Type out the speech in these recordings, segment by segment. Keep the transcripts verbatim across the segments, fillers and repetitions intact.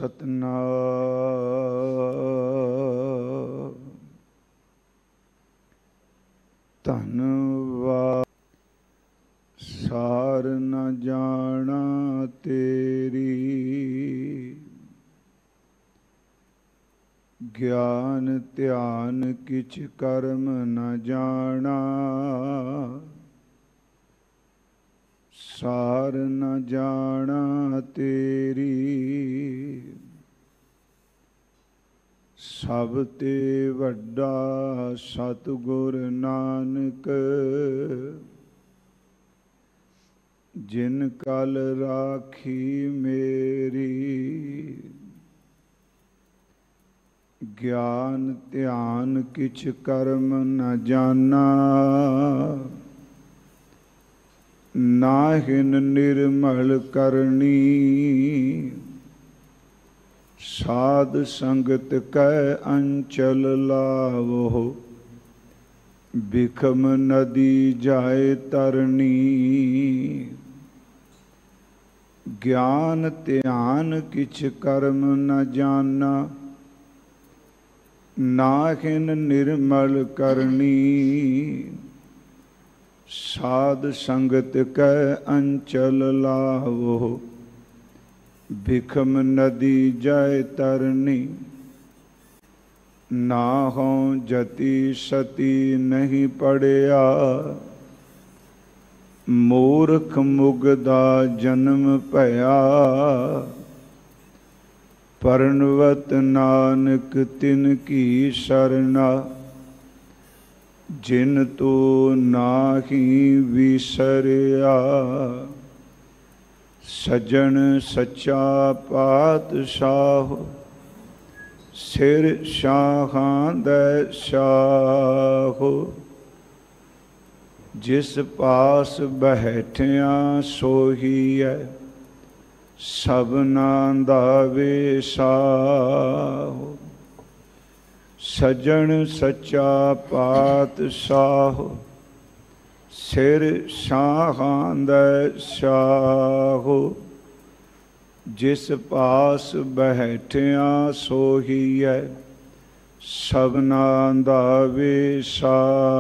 ਸਤਨਾਮ ਧੰਨਵਾਦ ਸਾਰ ਨ ਜਾਣਾ ਤੇਰੀ ਗਿਆਨ ਧਿਆਨ ਕਿਛ ਕਰਮ ਨ ਜਾਣਾ ਸਾਰ ਨ ਜਾਣਾ ਤੇਰੀ ਸਭ ਤੇ ਵੱਡਾ ਸਤਿਗੁਰ ਨਾਨਕ ਜਿਨ ਕਲ ਰਾਖੀ ਮੇਰੀ ਗਿਆਨ ਧਿਆਨ ਕਿਛ ਕਰਮ ਨ ਜਾਣਾ ਨਾਹਿਨ ਨਿਰਮਲ ਕਰਨੀ ਸਾਧ ਸੰਗਤ ਕੈ ਅੰਚਲ ਲਾਵੋ ਬਿਖਮ ਨਦੀ ਜਾਏ ਤਰਨੀ ਗਿਆਨ ਧਿਆਨ ਕਿਛ ਕਰਮ ਨ ਜਾਣਾ ਨਾਹਿਨ ਨਿਰਮਲ ਕਰਨੀ ਸਾਧ ਸੰਗਤ ਕੈ ਅੰਚਲ ਲਾਵੋ ਬਿਖਮ ਨਦੀ ਜਾਏ ਤਰਨੀ ਨਾਹੋਂ ਜਤੀ ਸਤੀ ਨਹੀਂ ਪੜਿਆ ਮੂਰਖ ਮੁਗਦਾ ਜਨਮ ਭਇਆ ਪਰਨਵਤ ਨਾਨਕ ਤਿਨ ਕੀ ਸਰਨਾ ਜਿਨ ਤੂੰ ਨਾਹੀ ਵਿਸਰਿਆ ਸਜਣ ਸੱਚਾ ਪਾਤਸ਼ਾਹ ਸਿਰ ਸ਼ਾਹਾਂ ਦੇ ਸ਼ਾਹ ਜਿਸ ਪਾਸ ਬੈਠਿਆ ਸੋਹੀਐ ਸਭਨਾਂ ਦਾ ਵਿਸਾਹ ਸਜਣ ਸੱਚਾ ਪਾਤਸ਼ਾਹ ਸਿਰ ਸ਼ਾਹਾਂ ਦੇ ਸ਼ਾਹ ਜਿਸ ਪਾਸ ਬੈਠਿਆ ਸੋਹੀਐ ਸਭਨਾਂ ਦਾ ਵਿਸਾਹ।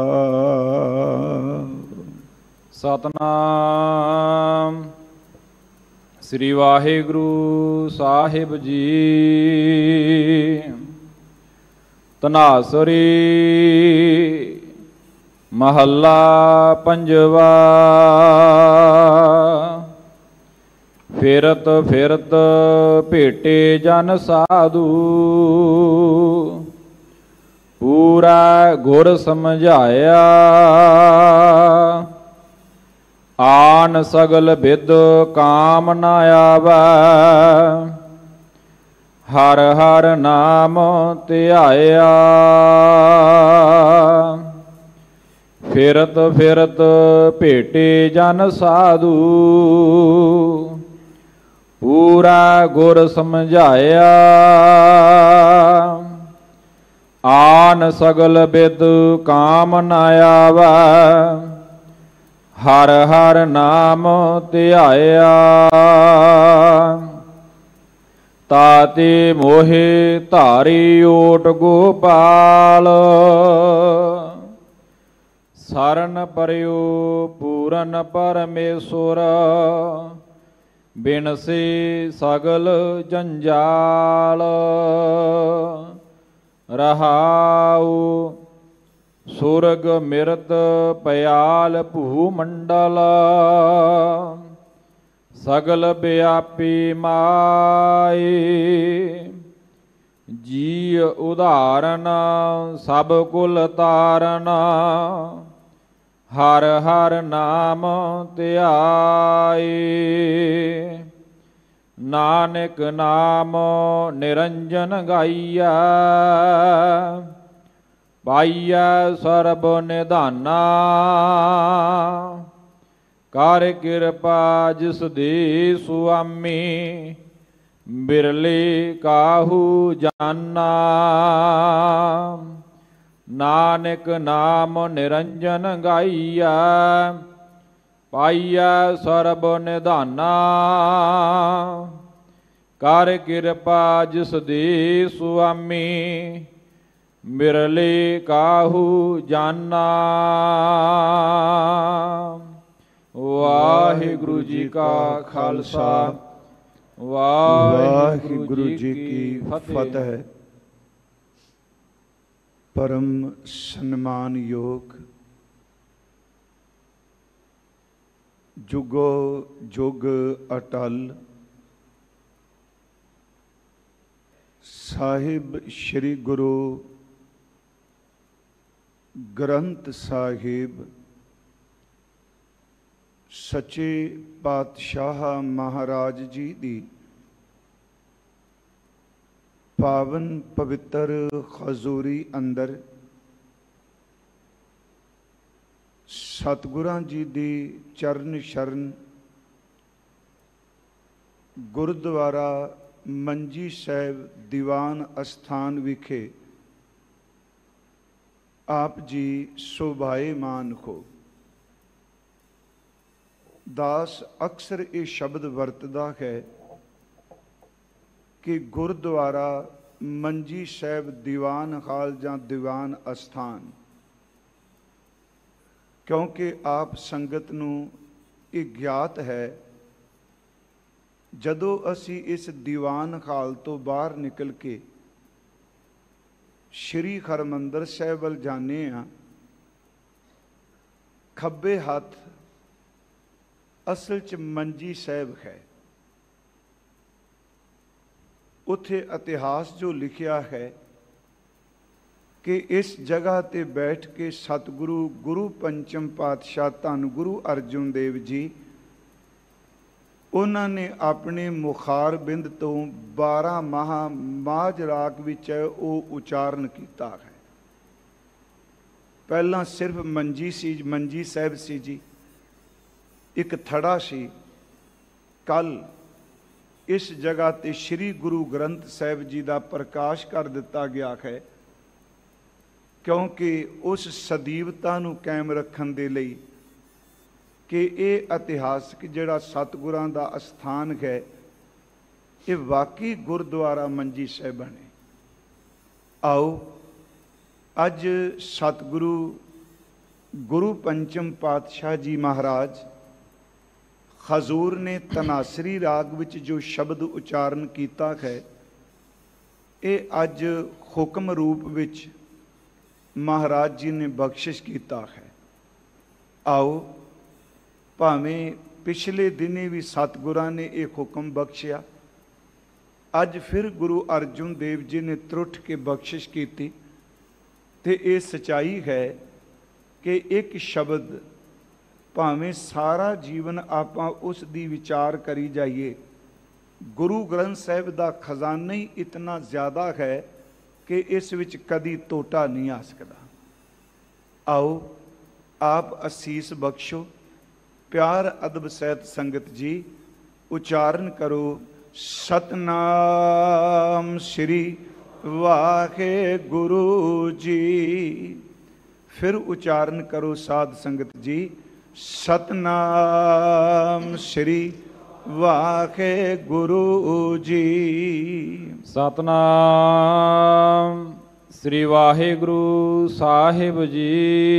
ਸਤਨਾਮ ਸ੍ਰੀ ਵਾਹਿਗੁਰੂ ਸਾਹਿਬ ਜੀ। ਧਨਾਸਰੀ ਮਹੱਲਾ ਪੰਜਵਾ। ਫਿਰਤ ਫਿਰਤ ਭੇਟੇ ਜਨ ਸਾਧੂ ਪੂਰਾ ਗੁਰ ਸਮਝਾਇਆ ਆਨ ਸਗਲ ਬਿਦ ਕਾਮ ਨ ਆਵੈ ਹਰ ਹਰ ਨਾਮ ਧਿਆਇਆ ਫਿਰਤ ਫਿਰਤ ਭੇਟੇ ਜਨ ਸਾਧੂ ਪੂਰਾ ਗੁਰ ਸਮਝਾਇਆ ਆਨ ਸਗਲ ਬਿਦ ਕਾਮ ਨ ਆਵੈ ਹਰ ਹਰ ਨਾਮ ਧਿਆਇਆ ਤਾਤੇ ਮੋਹਿ ਧਾਰੀ ਓਟ ਗੋਪਾਲ ਸਰਨ ਪਰਿਓ ਪੂਰਨ ਪਰਮੇਸ਼ਵਰ ਬਿਨਸੀ ਸਗਲ ਜੰਜਾਲ ਰਹਾਉ ਸੁਰਗ ਮਿਰਤ ਪਿਆਲ ਭੂ ਮੰਡਲ ਸਗਲ ਵਿਆਪੀ ਮਾਈ ਜੀ ਉਦਾਹਰਨ ਸਭ ਕੁਲ ਤਾਰਨ ਹਰ ਹਰ ਨਾਮ ਧਿਆਈ ਨਾਨਕ ਨਾਮ ਨਿਰੰਜਨ ਗਾਈਆ ਪਾਈਐ ਸਰਬ ਨਿਧਾਨਾ ਕਰ ਕਿਰਪਾ ਜਿਸ ਦੀ ਸੁਆਮੀ ਬਿਰਲੇ ਕਾਹੂ ਜਾਨਾ ਨਾਨਕ ਨਾਮ ਨਿਰੰਜਨ ਗਾਈਆ ਪਾਈਐ ਸਰਬ ਨਿਧਾਨਾ ਕਰ ਕਿਰਪਾ ਜਿਸ ਦੇ ਸੁਆਮੀ ਮਿਰਲੇ ਕਾਹੂ ਜਾਨਾ। ਵਾਹਿਗੁਰੂ ਜੀ ਕਾ ਖਾਲਸਾ ਵਾਹਿਗੁਰੂ ਜੀ ਕੀ ਫਤਿਹ। ਪਰਮ ਸਨਮਾਨਯੋਗ ਜੁਗੋ ਜੁਗ ਅਟਲ ਸਾਹਿਬ ਸ੍ਰੀ ਗੁਰੂ ਗ੍ਰੰਥ ਸਾਹਿਬ ਸੱਚੇ ਪਾਤਸ਼ਾਹ ਮਹਾਰਾਜ ਜੀ ਦੀ ਪਾਵਨ ਪਵਿੱਤਰ ਹਜ਼ੂਰੀ ਅੰਦਰ ਸਤਿਗੁਰਾਂ ਜੀ ਦੀ ਚਰਨ ਸ਼ਰਨ ਗੁਰਦੁਆਰਾ ਮੰਜੀ ਸਾਹਿਬ ਦੀਵਾਨ ਅਸਥਾਨ ਵਿਖੇ ਆਪ ਜੀ ਸ਼ੋਭਾਏਮਾਨ ਹੋ। ਦਾਸ ਅਕਸਰ ਇਹ ਸ਼ਬਦ ਵਰਤਦਾ ਹੈ ਕਿ ਗੁਰਦੁਆਰਾ ਮੰਜੀ ਸਾਹਿਬ ਦੀਵਾਨ ਹਾਲ ਜਾਂ ਦੀਵਾਨ ਅਸਥਾਨ, ਕਿਉਂਕਿ ਆਪ ਸੰਗਤ ਨੂੰ ਇਹ ਗਿਆਤ ਹੈ ਜਦੋਂ ਅਸੀਂ ਇਸ ਦੀਵਾਨ ਹਾਲ ਤੋਂ ਬਾਹਰ ਨਿਕਲ ਕੇ ਸ਼੍ਰੀ ਹਰਿਮੰਦਰ ਸਾਹਿਬ ਵੱਲ ਜਾਂਦੇ ਹਾਂ, ਖੱਬੇ ਹੱਥ ਅਸਲ 'ਚ ਮੰਜੀ ਸਾਹਿਬ ਹੈ। ਉੱਥੇ ਇਤਿਹਾਸ ਜੋ ਲਿਖਿਆ ਹੈ ਕਿ ਇਸ ਜਗ੍ਹਾ ਤੇ ਬੈਠ ਕੇ ਸਤਿਗੁਰੂ ਗੁਰੂ ਪੰਚਮ ਪਾਤਸ਼ਾਹ ਧੰਨ ਗੁਰੂ ਅਰਜਨ ਦੇਵ ਜੀ ਉਹਨਾਂ ਨੇ ਆਪਣੇ ਮੁਖਾਰ ਬਿੰਦ ਤੋਂ ਬਾਰਾਂ ਮਹਾ ਮਾਝ ਰਾਗ ਵਿੱਚ ਉਹ ਉਚਾਰਨ ਕੀਤਾ ਹੈ। ਪਹਿਲਾਂ ਸਿਰਫ ਮੰਜੀ ਸੀ, ਮੰਜੀ ਸਾਹਿਬ ਸੀ ਜੀ, ਇੱਕ ਥੜਾ ਸੀ। ਕੱਲ ਇਸ ਜਗ੍ਹਾ ਤੇ ਸ੍ਰੀ ਗੁਰੂ ਗ੍ਰੰਥ ਸਾਹਿਬ ਜੀ ਦਾ ਪ੍ਰਕਾਸ਼ ਕਰ ਦਿੱਤਾ ਗਿਆ ਹੈ, ਕਿਉਂਕਿ ਉਸ ਸਦੀਵਤਾ ਨੂੰ ਕਾਇਮ ਰੱਖਣ ਦੇ ਲਈ ਕਿ ਇਹ ਇਤਿਹਾਸਕ ਜਿਹੜਾ ਸਤਿਗੁਰਾਂ ਦਾ ਅਸਥਾਨ ਹੈ ਇਹ ਵਾਕਈ ਗੁਰਦੁਆਰਾ ਮੰਜੀ ਸਾਹਿਬਾਂ ਨੇ। ਆਓ ਅੱਜ ਸਤਿਗੁਰੂ ਗੁਰੂ ਪੰਚਮ ਪਾਤਸ਼ਾਹ ਜੀ ਮਹਾਰਾਜ ਹਜ਼ੂਰ ਨੇ ਤਨਾਸਰੀ ਰਾਗ ਵਿੱਚ ਜੋ ਸ਼ਬਦ ਉਚਾਰਨ ਕੀਤਾ ਹੈ ਇਹ ਅੱਜ ਹੁਕਮ ਰੂਪ ਵਿੱਚ ਮਹਾਰਾਜ ਜੀ ਨੇ ਬਖਸ਼ਿਸ਼ ਕੀਤਾ ਹੈ। ਆਓ, ਭਾਵੇਂ ਪਿਛਲੇ ਦਿਨੇ ਵੀ ਸਤਿਗੁਰਾਂ ਨੇ ਇਹ ਹੁਕਮ ਬਖਸ਼ਿਆ, ਅੱਜ ਫਿਰ ਗੁਰੂ ਅਰਜਨ ਦੇਵ ਜੀ ਨੇ ਤਰੁੱਠ ਕੇ ਬਖਸ਼ਿਸ਼ ਕੀਤੀ। ਤੇ ਇਹ ਸਚਾਈ ਹੈ ਕਿ ਇੱਕ ਸ਼ਬਦ ਭਾਵੇਂ ਸਾਰਾ ਜੀਵਨ ਆਪਾਂ ਉਸ ਦੀ ਵਿਚਾਰ ਕਰੀ ਜਾਈਏ, ਗੁਰੂ ਗ੍ਰੰਥ ਸਾਹਿਬ ਦਾ ਖਜ਼ਾਨਾ ਹੀ ਇਤਨਾ ਜ਼ਿਆਦਾ ਹੈ ਕਿ ਇਸ ਵਿੱਚ ਕਦੀ ਟੋਟਾ ਨਹੀਂ ਆ ਸਕਦਾ। ਆਓ ਆਪ ਅਸੀਸ ਬਖਸ਼ੋ, ਪਿਆਰ ਅਦਬ ਸਹਿਤ ਸੰਗਤ ਜੀ ਉਚਾਰਨ ਕਰੋ ਸਤਨਾਮ ਸ੍ਰੀ ਵਾਹਿਗੁਰੂ ਜੀ। ਫਿਰ ਉਚਾਰਨ ਕਰੋ ਸਾਧ ਸੰਗਤ ਜੀ ਸਤਨਾਮ ਸ੍ਰੀ ਵਾਹਿਗੁਰੂ ਜੀ। ਸਤਨਾਮ ਸ੍ਰੀ ਵਾਹਿਗੁਰੂ ਸਾਹਿਬ ਜੀ।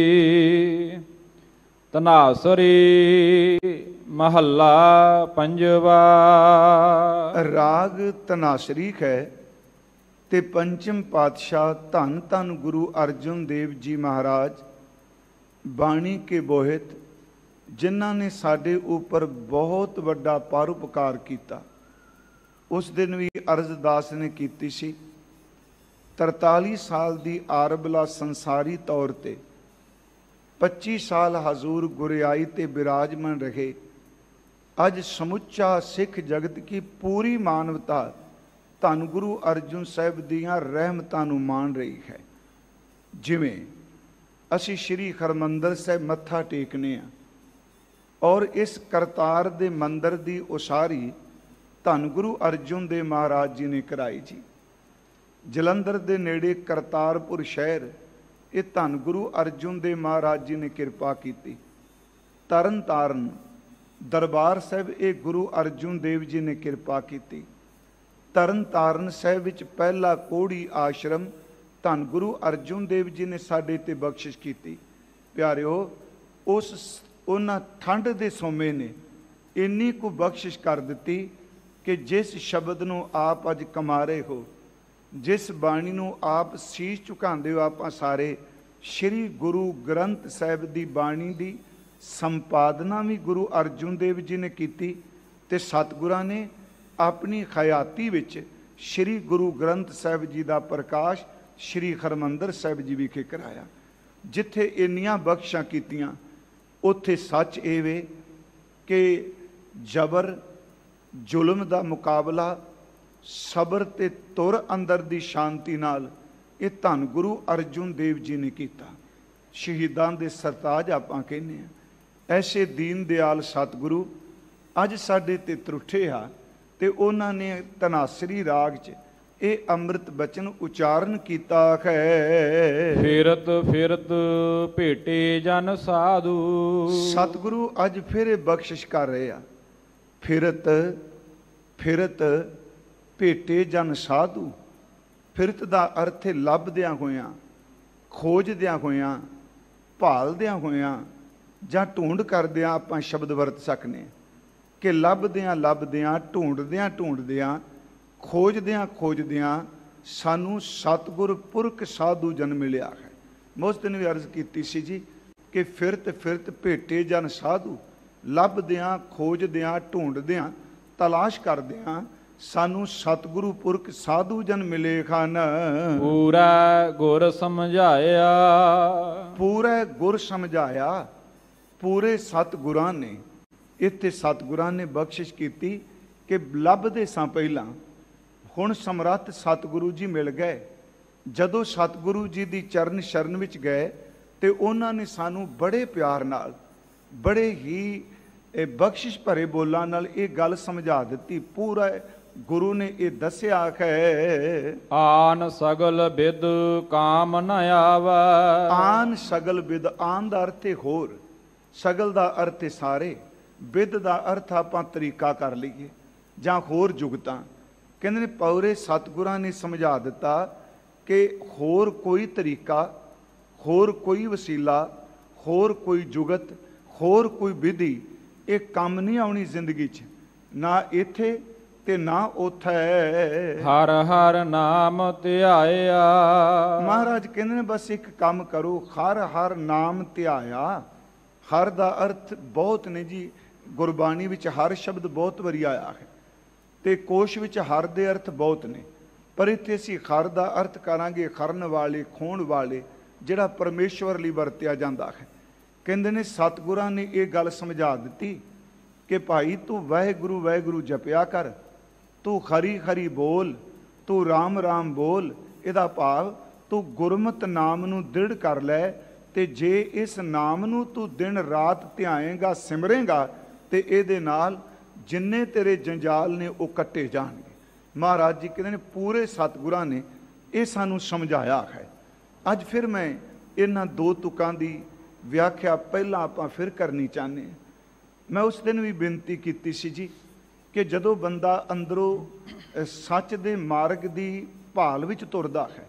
ਧਨਾਸਰੀ ਮਹੱਲਾ ਪੰਜਵਾ। ਰਾਗ ਧਨਾਸਰੀ ਹੈ ਤੇ ਪੰਚਮ ਪਾਤਸ਼ਾਹ ਧੰਨ ਧੰਨ ਗੁਰੂ ਅਰਜਨ ਦੇਵ ਜੀ ਮਹਾਰਾਜ ਬਾਣੀ ਕੇ ਬੋਹਿਤ, ਜਿਨ੍ਹਾਂ ਨੇ ਸਾਡੇ ਉੱਪਰ ਬਹੁਤ ਵੱਡਾ ਪਰਉਪਕਾਰ ਕੀਤਾ। ਉਸ ਦਿਨ ਵੀ ਅਰਜ਼ਦਾਸ ਨੇ ਕੀਤੀ ਸੀ। ਤਰਤਾਲੀ ਸਾਲ ਦੀ ਆਰਬਲਾ ਸੰਸਾਰੀ ਤੌਰ ਤੇ ਪੱਚੀ ਸਾਲ ਹਜ਼ੂਰ ਗੁਰਿਆਈ ਤੇ ਬਿਰਾਜਮਾਨ ਰਹੇ। ਅੱਜ ਸਮੁੱਚਾ ਸਿੱਖ ਜਗਤ ਕੀ ਪੂਰੀ ਮਾਨਵਤਾ ਧੰਨ ਗੁਰੂ ਅਰਜਨ ਸਾਹਿਬ ਦੀਆਂ ਰਹਿਮਤਾਂ ਨੂੰ ਮਾਣ ਰਹੀ ਹੈ। ਜਿਵੇਂ ਅਸੀਂ ਸ਼੍ਰੀ ਹਰਿਮੰਦਰ ਸਾਹਿਬ ਮੱਥਾ ਟੇਕਨੇ ਆ ਔਰ ਇਸ ਕਰਤਾਰ ਦੇ ਮੰਦਰ ਦੀ ਉਸਾਰੀ ਧੰਨ ਗੁਰੂ ਅਰਜਨ ਦੇਵ ਮਹਾਰਾਜ ਜੀ ਨੇ ਕਰਾਈ ਜੀ। ਜਲੰਧਰ ਦੇ ਨੇੜੇ ਕਰਤਾਰਪੁਰ ਸ਼ਹਿਰ ਇਹ ਧੰਨ ਗੁਰੂ ਅਰਜਨ ਦੇਵ ਮਹਾਰਾਜ ਜੀ ਨੇ ਕਿਰਪਾ ਕੀਤੀ। ਤਰਨ ਤਾਰਨ ਦਰਬਾਰ ਸਾਹਿਬ ਇਹ ਗੁਰੂ ਅਰਜਨ ਦੇਵ ਜੀ ਨੇ ਕਿਰਪਾ ਕੀਤੀ। ਤਰਨ ਤਾਰਨ ਸਾਹਿਬ ਵਿੱਚ ਪਹਿਲਾ ਕੋੜੀ ਆਸ਼ਰਮ ਧੰਨ ਗੁਰੂ ਅਰਜੁਨ ਦੇਵ ਜੀ ਨੇ ਸਾਡੇ ਤੇ ਬਖਸ਼ਿਸ਼ ਕੀਤੀ। ਪਿਆਰਿਓ, ਉਸ ਉਹਨਾਂ ਠੰਡ ਦੇ ਸੋਮੇ ਨੇ ਇੰਨੀ ਕੁ ਬਖਸ਼ਿਸ਼ ਕਰ ਦਿੱਤੀ ਕਿ ਜਿਸ ਸ਼ਬਦ ਨੂੰ ਆਪ ਅੱਜ ਕਮਾ ਰਹੇ ਹੋ, ਜਿਸ ਬਾਣੀ ਨੂੰ ਆਪ ਸੀਸ ਝੁਕਾਉਂਦੇ ਹੋ, ਆਪਾਂ ਸਾਰੇ ਸ਼੍ਰੀ ਗੁਰੂ ਗ੍ਰੰਥ ਸਾਹਿਬ ਦੀ ਬਾਣੀ ਦੀ ਸੰਪਾਦਨਾ ਵੀ ਗੁਰੂ ਅਰਜੁਨ ਦੇਵ ਜੀ ਨੇ ਕੀਤੀ ਤੇ ਸਤਿਗੁਰਾਂ ਨੇ ਆਪਣੀ ਹਯਾਤੀ ਵਿੱਚ ਸ਼੍ਰੀ ਗੁਰੂ ਗ੍ਰੰਥ ਸਾਹਿਬ ਜੀ ਦਾ ਪ੍ਰਕਾਸ਼ ਸ਼੍ਰੀ ਹਰਿਮੰਦਰ ਸਾਹਿਬ ਜੀ ਵਿਖੇ ਕਰਾਇਆ। ਜਿੱਥੇ ਇੰਨੀਆਂ ਬਖਸ਼ਾਂ ਕੀਤੀਆਂ, ਉੱਥੇ ਸੱਚ ਇਹ ਵੇ ਕਿ ਜਬਰ ਜ਼ੁਲਮ ਦਾ ਮੁਕਾਬਲਾ ਸਬਰ ਤੇ ਤੁਰ ਅੰਦਰ ਦੀ ਸ਼ਾਂਤੀ ਨਾਲ ਇਹ ਧੰਨ ਗੁਰੂ ਅਰਜੁਨ ਦੇਵ ਜੀ ਨੇ ਕੀਤਾ। ਸ਼ਹੀਦਾਂ ਦੇ ਸਰਤਾਜ ਆਪਾਂ ਕਹਿੰਦੇ ਹਾਂ। ਐਸੇ ਦੀਨ ਦਿਆਲ ਸਤਿਗੁਰੂ ਅੱਜ ਸਾਡੇ ਤੇ ਤਰੁੱਠੇ ਆ ਤੇ ਉਹਨਾਂ ਨੇ ਧਨਾਸਰੀ ਰਾਗ 'ਚ ਇਹ ਅੰਮ੍ਰਿਤ ਬਚਨ ਉਚਾਰਨ ਕੀਤਾ ਹੈ। ਫਿਰਤ ਫਿਰਤ ਭੇਟੇ ਜਨ ਸਾਧੂ। ਸਤਿਗੁਰੂ ਅੱਜ ਫਿਰ ਇਹ ਬਖਸ਼ਿਸ਼ ਕਰ ਰਹੇ ਆ। ਫਿਰਤ ਫਿਰਤ ਭੇਟੇ ਜਨ ਸਾਧੂ। ਫਿਰਤ ਦਾ ਅਰਥ ਹੈ ਲੱਭਦਿਆਂ ਹੋਇਆਂ, ਖੋਜਦਿਆਂ ਹੋਇਆਂ, ਭਾਲਦਿਆਂ ਹੋਇਆਂ ਜਾਂ ਢੂੰਡ ਕਰਦਿਆਂ ਆਪਾਂ ਸ਼ਬਦ ਵਰਤ ਸਕਨੇ ਕਿ ਲੱਭਦਿਆਂ ਲੱਭਦਿਆਂ, ਢੂੰਡਦਿਆਂ ਢੂੰਡਦਿਆਂ, ਖੋਜਦਿਆਂ ਖੋਜਦਿਆਂ ਸਾਨੂੰ ਸਤਿਗੁਰ ਪੁਰਖ ਸਾਧੂ ਜਨ ਮਿਲਿਆ ਹੈ। ਮੈਂ ਉਸ ਦਿਨ ਵੀ ਅਰਜ਼ ਕੀਤੀ ਸੀ ਜੀ ਕਿ ਫਿਰਤ ਫਿਰਤ ਭੇਟੇ ਜਨ ਸਾਧੂ। ਲੱਭਦਿਆਂ ਖੋਜਦਿਆਂ ਢੂੰਡਦਿਆਂ ਤਲਾਸ਼ ਕਰਦਿਆਂ ਸਾਨੂੰ ਸਤਿਗੁਰੂ ਪੁਰਖ ਸਾਧੂ ਜਨ ਮਿਲੇ ਹਨ। ਪੂਰਾ ਗੁਰ ਸਮਝਾਇਆ। ਪੂਰਾ ਗੁਰ ਸਮਝਾਇਆ। ਪੂਰੇ ਸਤਿਗੁਰਾਂ ਨੇ ਇੱਥੇ ਸਤਿਗੁਰਾਂ ਨੇ ਬਖਸ਼ਿਸ਼ ਕੀਤੀ ਕਿ ਲੱਭਦੇ ਸਾਂ ਪਹਿਲਾਂ, ਹੁਣ ਸਮਰੱਥ ਸਤਿਗੁਰੂ ਜੀ ਮਿਲ ਗਏ। ਜਦੋਂ ਸਤਿਗੁਰੂ ਜੀ ਦੀ ਚਰਨ ਸ਼ਰਨ ਵਿੱਚ ਗਏ ਤੇ ਉਹਨਾਂ ਨੇ ਸਾਨੂੰ ਬੜੇ ਪਿਆਰ ਨਾਲ, ਬੜੇ ਹੀ ਇਹ ਬਖਸ਼ਿਸ਼ ਭਰੇ ਬੋਲਾਂ ਨਾਲ ਇਹ ਗੱਲ ਸਮਝਾ ਦਿੱਤੀ। ਪੂਰਾ ਗੁਰੂ ਨੇ ਇਹ ਦੱਸਿਆ ਹੈ, ਆਨ ਸਗਲ ਬਿਦ ਕਾਮ ਨ ਆਵੈ। ਆਨ ਸਗਲ ਬਿਦ। ਆਨ ਦਾ ਅਰਥ ਹੈ ਹੋਰ, ਸਗਲ ਦਾ ਅਰਥ ਹੈ ਸਾਰੇ, ਬਿਦ ਦਾ ਅਰਥ ਆਪਾਂ ਤਰੀਕਾ ਕਰ ਲਈਏ ਜਾਂ ਹੋਰ ਜੁਗਤਾਂ। ਕਹਿੰਦੇ ਨੇ ਪੌਰੇ ਸਤਿਗੁਰਾਂ ਨੇ ਸਮਝਾ ਦਿੱਤਾ ਕਿ ਹੋਰ ਕੋਈ ਤਰੀਕਾ, ਹੋਰ ਕੋਈ ਵਸੀਲਾ, ਹੋਰ ਕੋਈ ਜੁਗਤ, ਹੋਰ ਕੋਈ ਵਿਧੀ ਇਹ ਕੰਮ ਨਹੀਂ ਆਉਣੀ ਜ਼ਿੰਦਗੀ 'ਚ, ਨਾ ਇੱਥੇ ਤੇ ਨਾ ਉੱਥੇ। ਹਰ ਹਰ ਨਾਮ ਧਿਆਇਆ। ਮਹਾਰਾਜ ਕਹਿੰਦੇ ਨੇ ਬਸ ਇੱਕ ਕੰਮ ਕਰੋ, ਹਰ ਹਰ ਨਾਮ ਧਿਆਇਆ। ਹਰ ਦਾ ਅਰਥ ਬਹੁਤ ਨੇ ਜੀ, ਗੁਰਬਾਣੀ ਵਿੱਚ ਹਰ ਸ਼ਬਦ ਬਹੁਤ ਵਾਰੀ ਆਇਆ ਹੈ ਤੇ ਕੋਸ਼ ਵਿੱਚ ਹਰ ਦੇ ਅਰਥ ਬਹੁਤ ਨੇ, ਪਰ ਇੱਥੇ ਅਸੀਂ ਹਰ ਦਾ ਅਰਥ ਕਰਾਂਗੇ ਖਰਨ ਵਾਲੇ, ਖੋਣ ਵਾਲੇ, ਜਿਹੜਾ ਪਰਮੇਸ਼ਵਰ ਲਈ ਵਰਤਿਆ ਜਾਂਦਾ ਹੈ। ਕਹਿੰਦੇ ਨੇ ਸਤਿਗੁਰਾਂ ਨੇ ਇਹ ਗੱਲ ਸਮਝਾ ਦਿੱਤੀ ਕਿ ਭਾਈ ਤੂੰ ਵਾਹਿਗੁਰੂ ਵਾਹਿਗੁਰੂ ਜਪਿਆ ਕਰ, ਤੂੰ ਹਰੀ ਹਰੀ ਬੋਲ, ਤੂੰ ਰਾਮ ਰਾਮ ਬੋਲ। ਇਹਦਾ ਭਾਵ ਤੂੰ ਗੁਰਮਤਿ ਨਾਮ ਨੂੰ ਦ੍ਰਿੜ ਕਰ ਲੈ ਤੇ ਜੇ ਇਸ ਨਾਮ ਨੂੰ ਤੂੰ ਦਿਨ ਰਾਤ ਧਿਆਏਂਗਾ, ਸਿਮਰੇਂਗਾ ਤੇ ਇਹਦੇ ਨਾਲ ਜਿੰਨੇ ਤੇਰੇ ਜੰਜਾਲ ਨੇ ਉਹ ਕੱਟੇ ਜਾਣਗੇ। ਮਹਾਰਾਜ ਜੀ ਕਹਿੰਦੇ ਨੇ ਪੂਰੇ ਸਤਿਗੁਰਾਂ ਨੇ ਇਹ ਸਾਨੂੰ ਸਮਝਾਇਆ ਹੈ। ਅੱਜ ਫਿਰ ਮੈਂ ਇਹਨਾਂ ਦੋ ਤੁਕਾਂ ਦੀ ਵਿਆਖਿਆ ਪਹਿਲਾਂ ਆਪਾਂ ਫਿਰ ਕਰਨੀ ਚਾਹੁੰਦੇ ਹਾਂ। ਮੈਂ ਉਸ ਦਿਨ ਵੀ ਬੇਨਤੀ ਕੀਤੀ ਸੀ ਜੀ ਕਿ ਜਦੋਂ ਬੰਦਾ ਅੰਦਰੋਂ ਸੱਚ ਦੇ ਮਾਰਗ ਦੀ ਭਾਲ ਵਿੱਚ ਤੁਰਦਾ ਹੈ,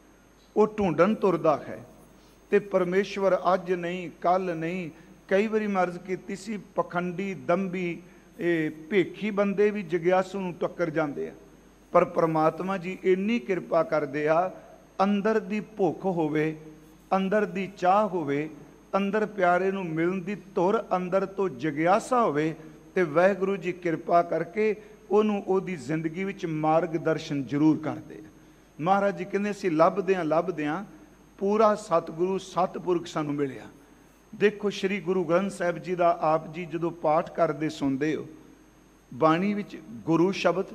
ਉਹ ਢੂੰਡਣ ਤੁਰਦਾ ਹੈ ਤੇ ਪਰਮੇਸ਼ਵਰ ਅੱਜ ਨਹੀਂ, ਕੱਲ ਨਹੀਂ, ਕਈ ਵਾਰੀ ਮੈਂ ਅਰਜ਼ ਕੀਤੀ ਸੀ ਪਖੰਡੀ, ਦੰਭੀ, ਇਹ ਭੇਖੀ ਬੰਦੇ ਵੀ ਜਗਿਆਸੂ ਨੂੰ ਟੱਕਰ ਜਾਂਦੇ ਆ, ਪਰ ਪਰਮਾਤਮਾ ਜੀ ਇੰਨੀ ਕਿਰਪਾ ਕਰਦੇ ਆ, ਅੰਦਰ ਦੀ ਭੁੱਖ ਹੋਵੇ, ਅੰਦਰ ਦੀ ਚਾਹ ਹੋਵੇ, ਅੰਦਰ ਪਿਆਰੇ ਨੂੰ ਮਿਲਣ ਦੀ ਧੁਰ, ਅੰਦਰ ਤੋਂ ਜਗਿਆਸਾ ਹੋਵੇ ਤੇ ਵਾਹਿਗੁਰੂ ਜੀ ਕਿਰਪਾ ਕਰਕੇ ਉਹਨੂੰ ਉਹਦੀ ਜ਼ਿੰਦਗੀ ਵਿੱਚ ਮਾਰਗ ਦਰਸ਼ਨ ਜ਼ਰੂਰ ਕਰਦੇ ਆ। ਮਹਾਰਾਜ ਜੀ ਕਹਿੰਦੇ ਅਸੀਂ ਲੱਭਦੇ ਹਾਂ ਲੱਭਦੇ ਹਾਂ ਪੂਰਾ ਸਤਿਗੁਰੂ ਸਤਿਪੁਰਖ ਸਾਨੂੰ ਮਿਲਿਆ। ਦੇਖੋ ਸ਼੍ਰੀ ਗੁਰੂ ਗ੍ਰੰਥ ਸਾਹਿਬ ਜੀ ਦਾ ਆਪ ਜੀ ਜਦੋਂ ਪਾਠ ਕਰਦੇ ਸੁਣਦੇ ਹੋ, ਬਾਣੀ ਵਿੱਚ ਗੁਰੂ ਸ਼ਬਦ,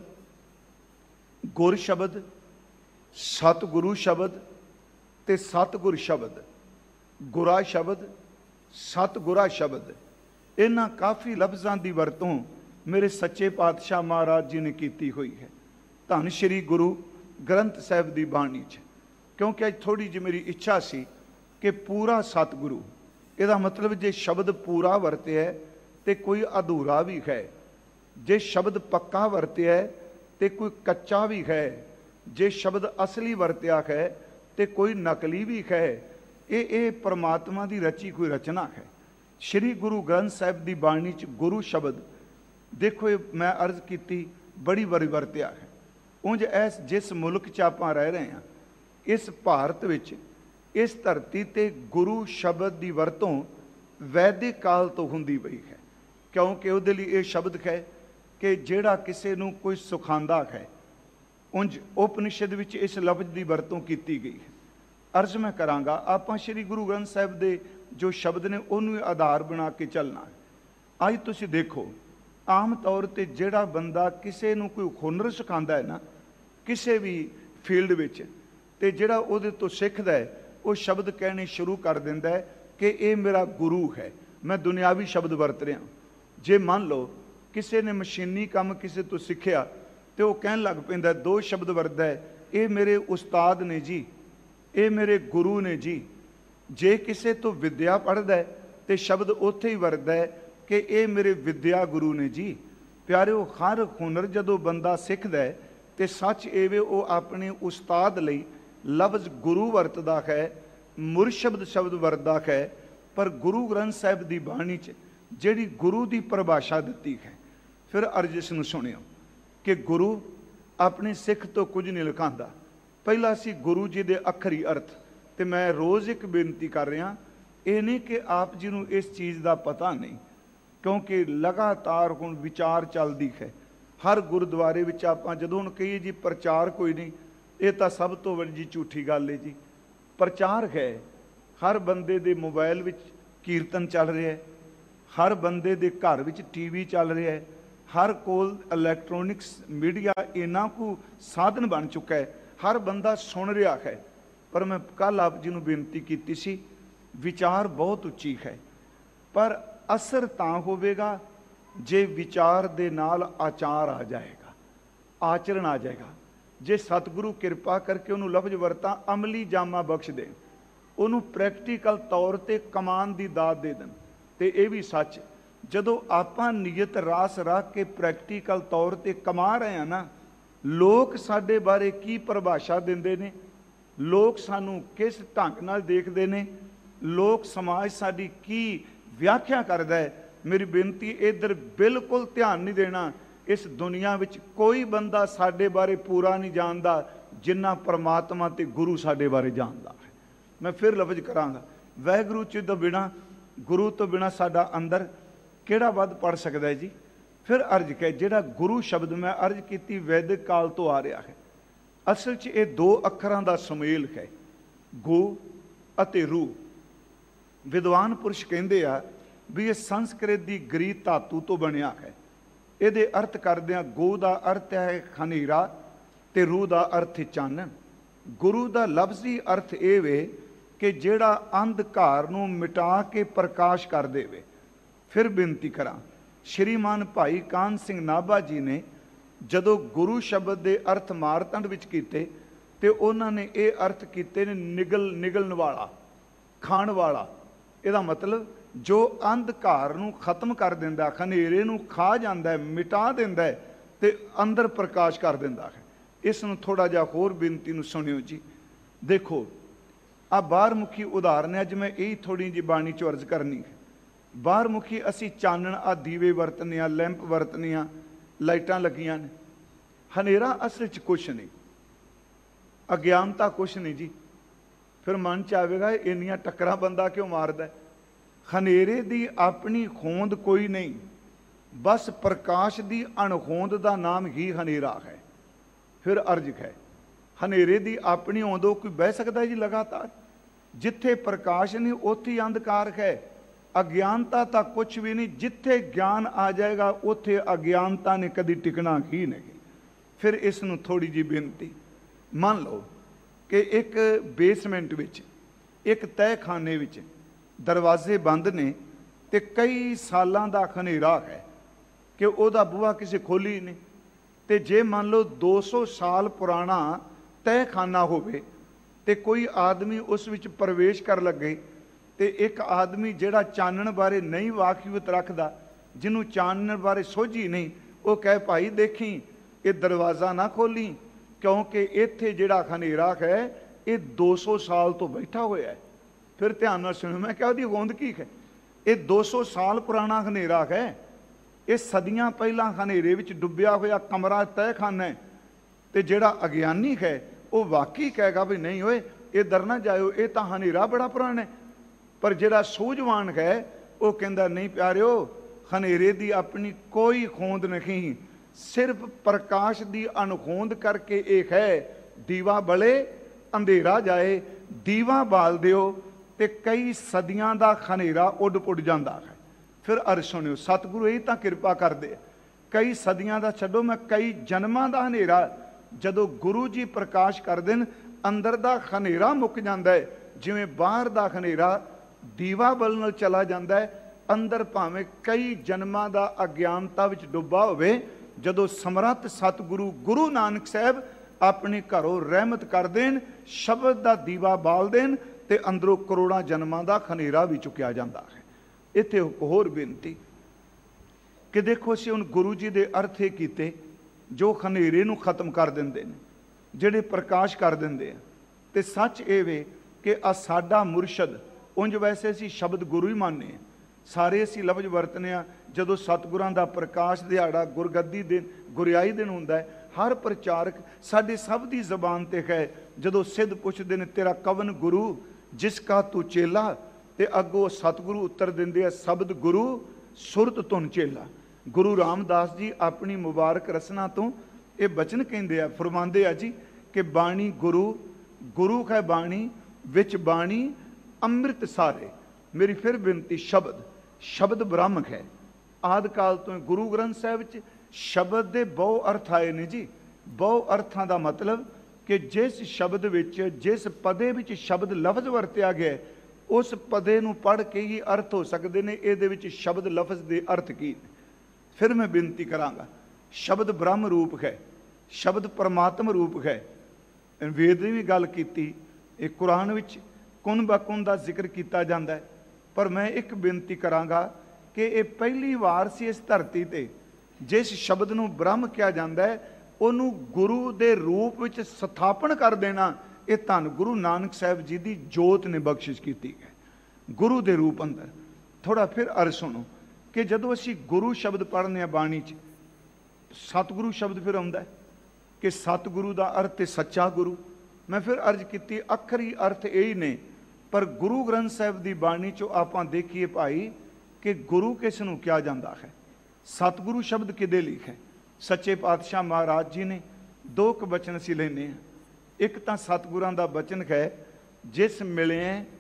ਗੁਰ ਸ਼ਬਦ, ਸਤਿਗੁਰੂ ਸ਼ਬਦ ਤੇ ਸਤਿਗੁਰ ਸ਼ਬਦ, ਗੁਰਾ ਸ਼ਬਦ, ਸਤਿਗੁਰਾ ਸ਼ਬਦ, ਇਹਨਾਂ ਕਾਫੀ ਲਫ਼ਜ਼ਾਂ ਦੀ ਵਰਤੋਂ ਮੇਰੇ ਸੱਚੇ ਪਾਤਸ਼ਾਹ ਮਹਾਰਾਜ ਜੀ ਨੇ ਕੀਤੀ ਹੋਈ ਹੈ ਧੰਨ ਸ਼੍ਰੀ ਗੁਰੂ ਗ੍ਰੰਥ ਸਾਹਿਬ ਦੀ ਬਾਣੀ 'ਚ। ਕਿਉਂਕਿ ਅੱਜ ਥੋੜ੍ਹੀ ਜਿਹੀ ਮੇਰੀ ਇੱਛਾ ਸੀ ਕਿ ਪੂਰਾ ਸਤਿਗੁਰੂ, ਇਹਦਾ ਮਤਲਬ ਜੇ ਸ਼ਬਦ ਪੂਰਾ ਵਰਤਿਆ ਤੇ ਕੋਈ ਅਧੂਰਾ ਵੀ ਹੈ, ਜੇ ਸ਼ਬਦ ਪੱਕਾ ਵਰਤਿਆ ਤੇ ਕੋਈ ਕੱਚਾ ਵੀ ਹੈ, ਜੇ ਸ਼ਬਦ ਅਸਲੀ ਵਰਤਿਆ ਹੈ ਤੇ ਕੋਈ ਨਕਲੀ ਵੀ ਹੈ। ਇਹ ਇਹ ਪਰਮਾਤਮਾ ਦੀ ਰਚੀ ਕੋਈ ਰਚਨਾ ਹੈ। ਸ਼੍ਰੀ ਗੁਰੂ ਗ੍ਰੰਥ ਸਾਹਿਬ ਦੀ ਬਾਣੀ 'ਚ ਗੁਰੂ ਸ਼ਬਦ ਦੇਖੋ, ਇਹ ਮੈਂ ਅਰਜ਼ ਕੀਤੀ ਬੜੀ ਵਾਰੀ ਵਰਤਿਆ ਹੈ। ਉਂਝ ਇਸ ਜਿਸ ਮੁਲਕ 'ਚ ਆਪਾਂ ਰਹਿ ਰਹੇ ਹਾਂ, ਇਸ ਭਾਰਤ ਵਿੱਚ, ਇਸ ਧਰਤੀ ਤੇ ਗੁਰੂ ਸ਼ਬਦ ਦੀ ਵਰਤੋਂ ਵੈਦਿਕ ਕਾਲ ਤੋਂ ਹੁੰਦੀ ਪਈ ਹੈ। ਕਿਉਂਕਿ ਉਹਦੇ ਲਈ ਇਹ ਸ਼ਬਦ ਹੈ ਕਿ ਜਿਹੜਾ ਕਿਸੇ ਨੂੰ ਕੋਈ ਸਿਖਾਉਂਦਾ ਹੈ। ਉਂਝ ਉਪਨਿਸ਼ਦ ਵਿੱਚ ਇਸ ਲਫ਼ਜ਼ ਦੀ ਵਰਤੋਂ ਕੀਤੀ ਗਈ ਹੈ। ਅਰਜ਼ ਮੈਂ ਕਰਾਂਗਾ, ਆਪਾਂ ਸ਼੍ਰੀ ਗੁਰੂ ਗ੍ਰੰਥ ਸਾਹਿਬ ਦੇ ਜੋ ਸ਼ਬਦ ਨੇ ਉਹਨੂੰ ਆਧਾਰ ਬਣਾ ਕੇ ਚੱਲਣਾ ਹੈ। ਅੱਜ ਤੁਸੀਂ ਦੇਖੋ, ਆਮ ਤੌਰ 'ਤੇ ਜਿਹੜਾ ਬੰਦਾ ਕਿਸੇ ਨੂੰ ਕੋਈ ਹੁਨਰ ਸਿਖਾਉਂਦਾ ਹੈ ਨਾ, ਕਿਸੇ ਵੀ ਫੀਲਡ ਵਿੱਚ, ਤੇ ਜਿਹੜਾ ਉਹਦੇ ਤੋਂ ਸਿੱਖਦਾ ਹੈ, ਉਹ ਸ਼ਬਦ ਕਹਿਣੇ ਸ਼ੁਰੂ ਕਰ ਦਿੰਦਾ ਹੈ ਕਿ ਇਹ ਮੇਰਾ ਗੁਰੂ ਹੈ। ਮੈਂ ਦੁਨਿਆਵੀ ਸ਼ਬਦ ਵਰਤ ਰਿਹਾ। ਜੇ ਮੰਨ ਲਓ ਕਿਸੇ ਨੇ ਮਸ਼ੀਨੀ ਕੰਮ ਕਿਸੇ ਤੋਂ ਸਿੱਖਿਆ ਤੇ ਉਹ ਕਹਿਣ ਲੱਗ ਪੈਂਦਾ, ਦੋ ਸ਼ਬਦ ਵਰਤਦਾ ਹੈ, ਇਹ ਮੇਰੇ ਉਸਤਾਦ ਨੇ ਜੀ, ਇਹ ਮੇਰੇ ਗੁਰੂ ਨੇ ਜੀ। ਜੇ ਕਿਸੇ ਤੋਂ ਵਿਦਿਆ ਪੜ੍ਹਦਾ ਹੈ ਤੇ ਸ਼ਬਦ ਉੱਥੇ ਹੀ ਵਰਤਦਾ ਹੈ ਕਿ ਇਹ ਮੇਰੇ ਵਿਦਿਆ ਗੁਰੂ ਨੇ ਜੀ। ਪਿਆਰਿਓ, ਹਰ ਹੁਨਰ ਜਦੋਂ ਬੰਦਾ ਸਿੱਖਦਾ ਹੈ ਤੇ ਸੱਚ ਇਹ ਵੇ ਉਹ ਆਪਣੇ ਉਸਤਾਦ ਲਈ ਲਫ਼ਜ਼ ਗੁਰੂ ਵਰਤਦਾ ਹੈ, ਮੁਰਸ਼ਬਦ ਸ਼ਬਦ ਵਰਤਦਾ ਹੈ। ਪਰ ਗੁਰੂ ਗ੍ਰੰਥ ਸਾਹਿਬ ਦੀ ਬਾਣੀ 'ਚ ਜਿਹੜੀ ਗੁਰੂ ਦੀ ਪਰਿਭਾਸ਼ਾ ਦਿੱਤੀ ਹੈ, ਫਿਰ ਅਰਜ਼ ਇਸ ਨੂੰ ਸੁਣਿਓ ਕਿ ਗੁਰੂ ਆਪਣੇ ਸਿੱਖ ਤੋਂ ਕੁਝ ਨਹੀਂ ਲਿਖਾਉਂਦਾ। ਪਹਿਲਾਂ ਅਸੀਂ ਗੁਰੂ ਜੀ ਦੇ ਅੱਖਰੀ ਅਰਥ, ਤੇ ਮੈਂ ਰੋਜ਼ ਇੱਕ ਬੇਨਤੀ ਕਰ ਰਿਹਾ, ਇਹ ਨਹੀਂ ਕਿ ਆਪ ਜੀ ਨੂੰ ਇਸ ਚੀਜ਼ ਦਾ ਪਤਾ ਨਹੀਂ, ਕਿਉਂਕਿ ਲਗਾਤਾਰ ਹੁਣ ਵਿਚਾਰ ਚੱਲਦੀ ਹੈ। ਹਰ ਗੁਰਦੁਆਰੇ ਵਿੱਚ ਆਪਾਂ ਜਦੋਂ ਹੁਣ ਕਹੀਏ ਜੀ ਪ੍ਰਚਾਰ ਕੋਈ ਨਹੀਂ, ਇਹ ਤਾਂ ਸਭ ਤੋਂ ਵੱਡੀ ਝੂਠੀ ਗੱਲ ਹੈ ਜੀ। ਪ੍ਰਚਾਰ ਹੈ। ਹਰ ਬੰਦੇ ਦੇ ਮੋਬਾਈਲ ਵਿੱਚ ਕੀਰਤਨ ਚੱਲ ਰਿਹਾ ਹੈ, ਹਰ ਬੰਦੇ ਦੇ ਘਰ ਵਿੱਚ ਟੀ ਵੀ ਚੱਲ ਰਿਹਾ ਹੈ, ਹਰ ਕੋਲ ਇਲੈਕਟ੍ਰੋਨਿਕਸ ਮੀਡੀਆ ਇੰਨਾ ਕੁ ਸਾਧਨ ਬਣ ਚੁੱਕਾ ਹੈ, ਹਰ ਬੰਦਾ ਸੁਣ ਰਿਹਾ ਹੈ। ਪਰ ਮੈਂ ਕੱਲ੍ਹ ਆਪ ਜੀ ਨੂੰ ਬੇਨਤੀ ਕੀਤੀ ਸੀ, ਵਿਚਾਰ ਬਹੁਤ ਉੱਚੀ ਹੈ, ਪਰ ਅਸਰ ਤਾਂ ਹੋਵੇਗਾ ਜੇ ਵਿਚਾਰ ਦੇ ਨਾਲ ਆਚਾਰ ਆ ਜਾਏਗਾ, ਆਚਰਣ ਆ ਜਾਏਗਾ। ਜੇ ਸਤਿਗੁਰੂ ਕਿਰਪਾ ਕਰਕੇ ਉਹਨੂੰ ਲਫ਼ਜ਼ ਵਰਤਾਂ ਅਮਲੀ ਜਾਮਾ ਬਖਸ਼ ਦੇ, ਉਹਨੂੰ ਪ੍ਰੈਕਟੀਕਲ ਤੌਰ 'ਤੇ ਕਮਾਨ ਦੀ ਦਾਤ ਦੇ ਦੇਣ। ਤੇ ਇਹ ਵੀ ਸੱਚ, ਜਦੋਂ ਆਪਾਂ ਨੀਅਤ ਰਾਸ ਰੱਖ ਕੇ ਪ੍ਰੈਕਟੀਕਲ ਤੌਰ 'ਤੇ ਕਮਾ ਰਹੇ ਹਾਂ ਨਾ, ਲੋਕ ਸਾਡੇ ਬਾਰੇ ਕੀ ਪਰਿਭਾਸ਼ਾ ਦਿੰਦੇ ਨੇ, ਲੋਕ ਸਾਨੂੰ ਕਿਸ ਢੰਗ ਨਾਲ ਦੇਖਦੇ ਨੇ, ਲੋਕ ਸਮਾਜ ਸਾਡੀ ਕੀ ਵਿਆਖਿਆ ਕਰਦਾ ਹੈ, ਮੇਰੀ ਬੇਨਤੀ ਇੱਧਰ ਬਿਲਕੁਲ ਧਿਆਨ ਨਹੀਂ ਦੇਣਾ। ਇਸ ਦੁਨੀਆ ਵਿੱਚ ਕੋਈ ਬੰਦਾ ਸਾਡੇ ਬਾਰੇ ਪੂਰਾ ਨਹੀਂ ਜਾਣਦਾ ਜਿੰਨਾ ਪਰਮਾਤਮਾ ਤੇ ਗੁਰੂ ਸਾਡੇ ਬਾਰੇ ਜਾਣਦਾ ਹੈ। ਮੈਂ ਫਿਰ ਲਫ਼ਜ਼ ਕਰਾਂਗਾ, ਵਾਹਿਗੁਰੂ ਜੀ ਤੋਂ ਬਿਨਾਂ, ਗੁਰੂ ਤੋਂ ਬਿਨਾਂ ਸਾਡਾ ਅੰਦਰ ਕਿਹੜਾ ਵੱਧ ਪੜ ਸਕਦਾ ਹੈ ਜੀ। ਫਿਰ ਅਰਜ਼ ਕਹੇ, ਜਿਹੜਾ ਗੁਰੂ ਸ਼ਬਦ ਮੈਂ ਅਰਜ਼ ਕੀਤੀ ਵੈਦਿਕ ਕਾਲ ਤੋਂ ਆ ਰਿਹਾ ਹੈ। ਅਸਲ 'ਚ ਇਹ ਦੋ ਅੱਖਰਾਂ ਦਾ ਸੁਮੇਲ ਹੈ, ਗੋ ਅਤੇ ਰੂ। ਵਿਦਵਾਨ ਪੁਰਸ਼ ਕਹਿੰਦੇ ਆ ਵੀ ਇਹ ਸੰਸਕ੍ਰਿਤ ਦੀ ਗ੍ਰੀਕ ਧਾਤੂ ਤੋਂ ਬਣਿਆ ਹੈ। ਇਹਦੇ ਅਰਥ ਕਰਦੇ ਆ, ਗੋ ਦਾ ਅਰਥ ਹੈ ਹਨੇਰਾ ਤੇ ਰੂ ਦਾ ਅਰਥ ਹੈ ਚਾਨਣ। ਗੁਰੂ ਦਾ ਲਫ਼ਜ਼ੀ ਅਰਥ ਇਹ ਵੇ ਕਿ ਜਿਹੜਾ ਅੰਧਕਾਰ ਨੂੰ ਮਿਟਾ ਕੇ ਪ੍ਰਕਾਸ਼ ਕਰ ਦੇਵੇ। ਫਿਰ ਬੇਨਤੀ ਕਰਾਂ, ਸ਼੍ਰੀਮਾਨ ਭਾਈ ਕਾਨ ਸਿੰਘ ਨਾਭਾ ਜੀ ਨੇ ਜਦੋਂ ਗੁਰੂ ਸ਼ਬਦ ਦੇ ਅਰਥ ਮਾਰਤੰਡ ਵਿੱਚ ਕੀਤੇ ਤੇ ਉਹਨਾਂ ਨੇ ਇਹ ਅਰਥ ਕੀਤੇ ਨੇ ਨਿਗਲ ਨਿਗਲਣ ਵਾਲਾ, ਖਾਣ ਵਾਲਾ। ਇਹਦਾ ਮਤਲਬ ਜੋ ਅੰਧਕਾਰ ਨੂੰ ਖਤਮ ਕਰ ਦਿੰਦਾ, ਹਨੇਰੇ ਨੂੰ ਖਾ ਜਾਂਦਾ ਹੈ, ਮਿਟਾ ਦਿੰਦਾ ਹੈ ਤੇ ਅੰਦਰ ਪ੍ਰਕਾਸ਼ ਕਰ ਦਿੰਦਾ ਹੈ। ਇਸ ਨੂੰ ਥੋੜਾ ਜਿਹਾ ਹੋਰ ਬੇਨਤੀ ਨੂੰ ਸੁਣਿਓ ਜੀ। ਦੇਖੋ, ਆ ਬਾਹਰਮੁਖੀ ਉਦਾਹਰਨ ਹੈ, ਅੱਜ ਮੈਂ ਇਹ ਥੋੜੀ ਜਿਹੀ ਬਾਣੀ 'ਚ ਅਰਜ਼ ਕਰਨੀ ਹੈ। ਬਾਹਰਮੁਖੀ ਅਸੀਂ ਚਾਨਣ, ਆ ਦੀਵੇ ਵਰਤਨੇ ਆ, ਲੈਂਪ ਵਰਤਨੇ ਆ, ਲਾਈਟਾਂ ਲੱਗੀਆਂ ਨੇ। ਹਨੇਰਾ ਅਸਲ 'ਚ ਕੁਛ ਨਹੀਂ, ਅਗਿਆਨਤਾ ਕੁਛ ਨਹੀਂ ਜੀ। ਫਿਰ ਮਨ 'ਚ ਆਵੇਗਾ ਇੰਨੀਆਂ ਟੱਕਰਾਂ ਬੰਦਾ ਕਿਉਂ ਮਾਰਦਾ। ਹਨੇਰੇ ਦੀ ਆਪਣੀ ਹੋਂਦ ਕੋਈ ਨਹੀਂ, ਬਸ ਪ੍ਰਕਾਸ਼ ਦੀ ਅਣਹੋਂਦ ਦਾ ਨਾਮ ਹੀ ਹਨੇਰਾ ਹੈ। ਫਿਰ ਅਰਜ਼ ਹੈ, ਹਨੇਰੇ ਦੀ ਆਪਣੀ ਹੋਂਦੋਂ ਕੋਈ ਬਹਿ ਸਕਦਾ ਜੀ ਲਗਾਤਾਰ? ਜਿੱਥੇ ਪ੍ਰਕਾਸ਼ ਨਹੀਂ ਉੱਥੇ ਹੀ ਅੰਧਕਾਰ ਹੈ। ਅਗਿਆਨਤਾ ਤਾਂ ਕੁਛ ਵੀ ਨਹੀਂ, ਜਿੱਥੇ ਗਿਆਨ ਆ ਜਾਏਗਾ ਉੱਥੇ ਅਗਿਆਨਤਾ ਨੇ ਕਦੀ ਟਿਕਣਾ ਹੀ ਨਹੀਂ। ਫਿਰ ਇਸ ਨੂੰ ਥੋੜੀ ਜਿਹੀ ਬੇਨਤੀ, ਮੰਨ ਲਓ ਕਿ ਇੱਕ ਬੇਸਮੈਂਟ ਵਿੱਚ, ਇੱਕ ਤਹਿਖਾਨੇ ਵਿੱਚ ਦਰਵਾਜ਼ੇ ਬੰਦ ਨੇ ਤੇ ਕਈ ਸਾਲਾਂ ਦਾ ਹਨੇਰਾ ਹੈ ਕਿ ਉਹਦਾ ਬੂਹਾ ਕਿਸੇ ਖੋਲ੍ਹੀ ਨਹੀਂ। ਤੇ ਜੇ ਮੰਨ ਲਓ ਦੋ ਸੌ ਸਾਲ ਪੁਰਾਣਾ ਤਹਿਖਾਨਾ ਹੋਵੇ ਤੇ ਕੋਈ ਆਦਮੀ ਉਸ ਵਿੱਚ ਪ੍ਰਵੇਸ਼ ਕਰ ਲੱਗੇ ਤੇ ਇੱਕ ਆਦਮੀ ਜਿਹੜਾ ਚਾਨਣ ਬਾਰੇ ਨਹੀਂ ਵਾਕਿਫ ਰੱਖਦਾ, ਜਿਹਨੂੰ ਚਾਨਣ ਬਾਰੇ ਸੋਝੀ ਨਹੀਂ, ਉਹ ਕਹੇ ਭਾਈ ਦੇਖੀ ये दरवाज़ा ना खोली, क्योंकि इत्थे जिहड़ा खनेरा है ये दो सौ साल तो बैठा होया है। फिर ध्यान नाल सुनो, मैं क्या उहदी गोंद की है, ये दो सौ साल पुराना खनेरा है, ये सदियां पहला खनेरे विच डुब्बिया होया कमरा तहखाना है। तो जिहड़ा अज्ञानी है वो वाकई कहेगा भी नहीं होए इधर ना जाओ, ये तो खनेरा बड़ा पुराना है। पर जिहड़ा सूझवान है वो कहंदा नहीं प्यारिओ, खनेरे दी अपनी कोई खोंद नहीं, सिर्फ प्रकाश दी अनखोंद करके एक है। दीवा बले अंधेरा जाए, दीवा बाल दिओ ते कई सदियां दा खनेरा उड पुड जांदा है। फिर अर्ज सुनियो, सतगुरु यही तां कृपा करदे, कई सदियां दा छड्डो, मैं कई जन्मां दा हनेरा जदों गुरु जी प्रकाश कर देन अंदर दा खनेरा मुक जांदा है। जिवें बाहर दा खनेरा दीवा बल नाल चला जांदा है, अंदर भावें कई जन्मां दा अज्ञानता विच डुब्बा होवे, जदों समर्थ सतगुरु गुरु नानक साहब अपने घरों रहमत कर देन, शब्द दा दीवा बाल देन ते अंदरों करोड़ां जन्मां दा खनेरा भी चुकिया जांदा है। इत्थे एक होर बेनती कि देखो असीं हुण गुरु जी दे अर्थ ये कीते जो खनेरे नूं खत्म कर दिंदे ने, जिहड़े प्रकाश कर दिंदे आ। ते सच ये वे कि आ साडा मुरशद, उंज वैसे असीं शब्द गुरु ही मानने आ, सारे असीं लफ्ज वरतने आ। जदों सतगुरां दा प्रकाश दिहाड़ा गुरगद्दी दिन गुरियाई दिन हुंदा है, हर प्रचारक साडे सब दी जबान ते है। जदों सिद्ध पुछदे ने तेरा कवन गुरु जिसका तू चेला, ते अगों सतगुरु उत्तर दिंदे आ शब्द गुरु सुरत तुन चेला। गुरु रामदास जी अपनी मुबारक रसना तो ये बचन कहते हैं, फरमाते आ जी कि बाणी गुरु, गुरु है बाणी, विच बाणी अमृत सारे। मेरी फिर बेनती, शब्द शब्द ब्रह्म है। आदि काल तो गुरु ग्रंथ साहिब च शब्द के बहु अर्थ आए ने जी। बहु अर्थां का मतलब कि जिस शब्द विच, जिस पदे विच शब्द लफ्ज वरत्या गया उस पदे नूं पढ़ के ही अर्थ हो सकते हैं। इहदे विच शब्द लफ्ज के अर्थ की ने। फिर मैं बेनती करांगा, शब्द ब्रह्म रूप है, शब्द परमात्म रूप है। वेद ने भी गल कीती, एक कुरान विच कुन बकुन का जिक्र किया जाता है। पर मैं एक बेनती करांगा कि ये पहली वार सी इस धरती ते जिस शब्द नूं ब्रह्म कहा जाता है उन्हों गुरु के रूप विच स्थापन कर देना, ये धन गुरु नानक साहब जी की जोत ने बख्शिश की है। गुरु के रूप अंदर थोड़ा फिर अर्ज सुनो कि जदों असीं गुरु शब्द पढ़ने बाणी च, सतगुरु शब्द फिर आउंदा है कि सतगुरु का अर्थ है सच्चा गुरु। मैं फिर अर्ज की अखरी अर्थ यही ने, पर गुरु ग्रंथ साहिब की बाणी चो आपां देखिए भाई कि गुरु किस नूं कहा जाता है। सतगुरु शब्द किदे लिखे, सच्चे पातशाह महाराज जी ने दो क बचन असीं लैने आ। एक तो सतगुरां दा बचन है, जिस मिले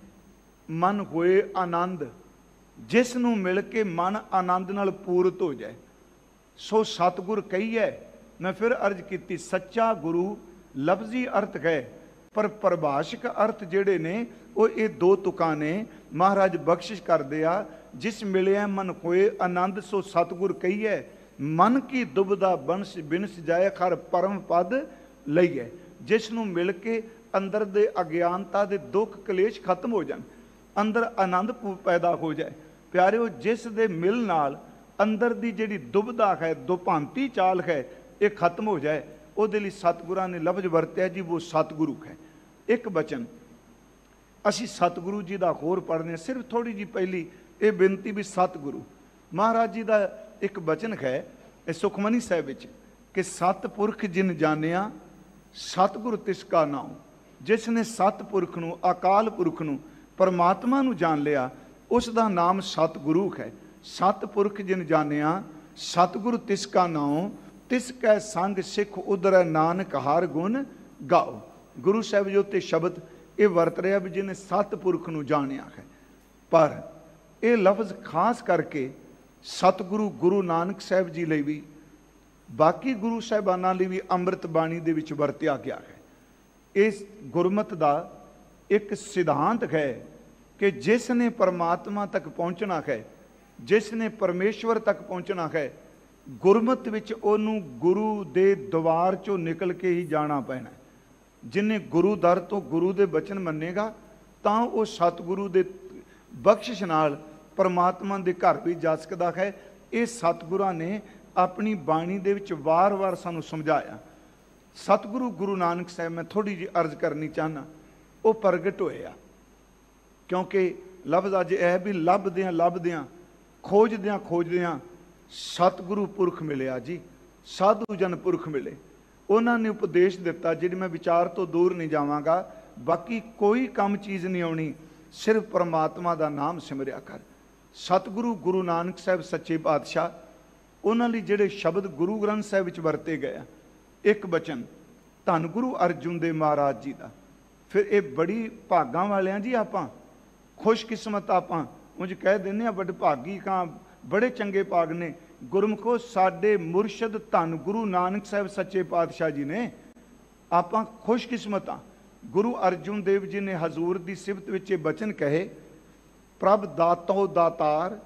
मन होए आनंद, जिस नूं मिल के मन आनंद नाल पूरत हो जाए सो सतगुर कही है। मैं फिर अर्ज की, सच्चा गुरु लफ्जी अर्थ है, पर परिभाषिक अर्थ जिहड़े ने वो ये दो तुकां ने महाराज बख्शिश करदे आ। जिस मिले मन होए आनंद सो सतगुर कही है, मन की दुबदा बनस बिनस जाए खर परम पद लईए। जिस नूं मिल के अंदर दे अज्ञानता दे दुख कलेश खत्म हो जाए, अंदर आनंद पैदा हो जाए। प्यारिओ, जिस दे मिल नाल अंदर दी जिहड़ी दुबदा है, दुभांती चाल है, ये खत्म हो जाए, उहदे लई सतगुरां ने लफ्ज वरत्या जी वो सतगुरु है। एक बचन असी सतगुरु जी का होर पढ़ने, सिर्फ थोड़ी जी पहली ये बेनती भी सतगुरु महाराज जी का एक बचन है इस सुखमनी साहिब विच कि सतपुरख जिन जानिया सतगुरु तिसका नाम। जिसने सतपुरख नूं, अकाल पुरख नूं, परमात्मा नूं जान लिया उसका नाम सतगुरु है। सतपुरख जिन जानिया सतगुरु तिसका नाम, तिसकै संग सिख उधर नानक हर गुण गाओ। गुरु साहिब जी उत्ते शब्द ये वरत रहा भी जिन्हें सतपुरख नूं जानिया है। पर यह लफ्ज़ खास करके सतगुरु गुरु नानक साहब जी लई भी, बाकी गुरु साहिबानां लई भी अमृत बाणी दे विच वरत्या गया है। इस गुरमत दा एक सिद्धांत है कि जिसने परमात्मा तक पहुँचना है, जिसने परमेश्वर तक पहुँचना है, गुरमत विच ओनू गुरु दे द्वार चों निकल के ही जाना पैना। जिन्हें गुरु दर तो गुरु दे बचन मन्नेगा तां वो सतगुरु दे बख्शिश नाल परमात्मा दे घर भी जा सकदा है। ये सतगुरां ने अपनी बाणी दे विच वार वार सानू समझाया। सतगुरु गुरु नानक साहब मैं थोड़ी जी अर्ज करनी चाहना, वो प्रगट होए आ, क्योंकि लफ्ज़ अज है भी लभद्यां लभद्यां खोजद्यां खोजद्यां सतगुरु पुरख मिलिया जी, साधु जन पुरख मिले, उन्होंने उपदेश दिता जिहड़ी मैं विचार तो दूर नहीं जावांगा, बाकी कोई कम चीज़ नहीं आनी, सिर्फ परमात्मा का नाम सिमरिया कर। सतगुरु गुरु नानक साहब सच्चे पातशाह, उन्होंने जिहड़े शब्द गुरु ग्रंथ साहब विच वरते गए, एक बचन धन गुरु अर्जुन देव महाराज जी का, फिर ये बड़ी भागां वालियां जी, आपां खुशकिस्मत, आपां उंज कह दिंदे आ बड़े भागी कां, बड़े चंगे भाग ने। गुरमुखो साडे मुरशद धन गुरु नानक साहब सच्चे पातशाह जी ने, आपां खुशकिस्मत हाँ। गुरु अर्जुन देव जी ने हजूर की सिफत विच बचन कहे, प्रभ दातो दातार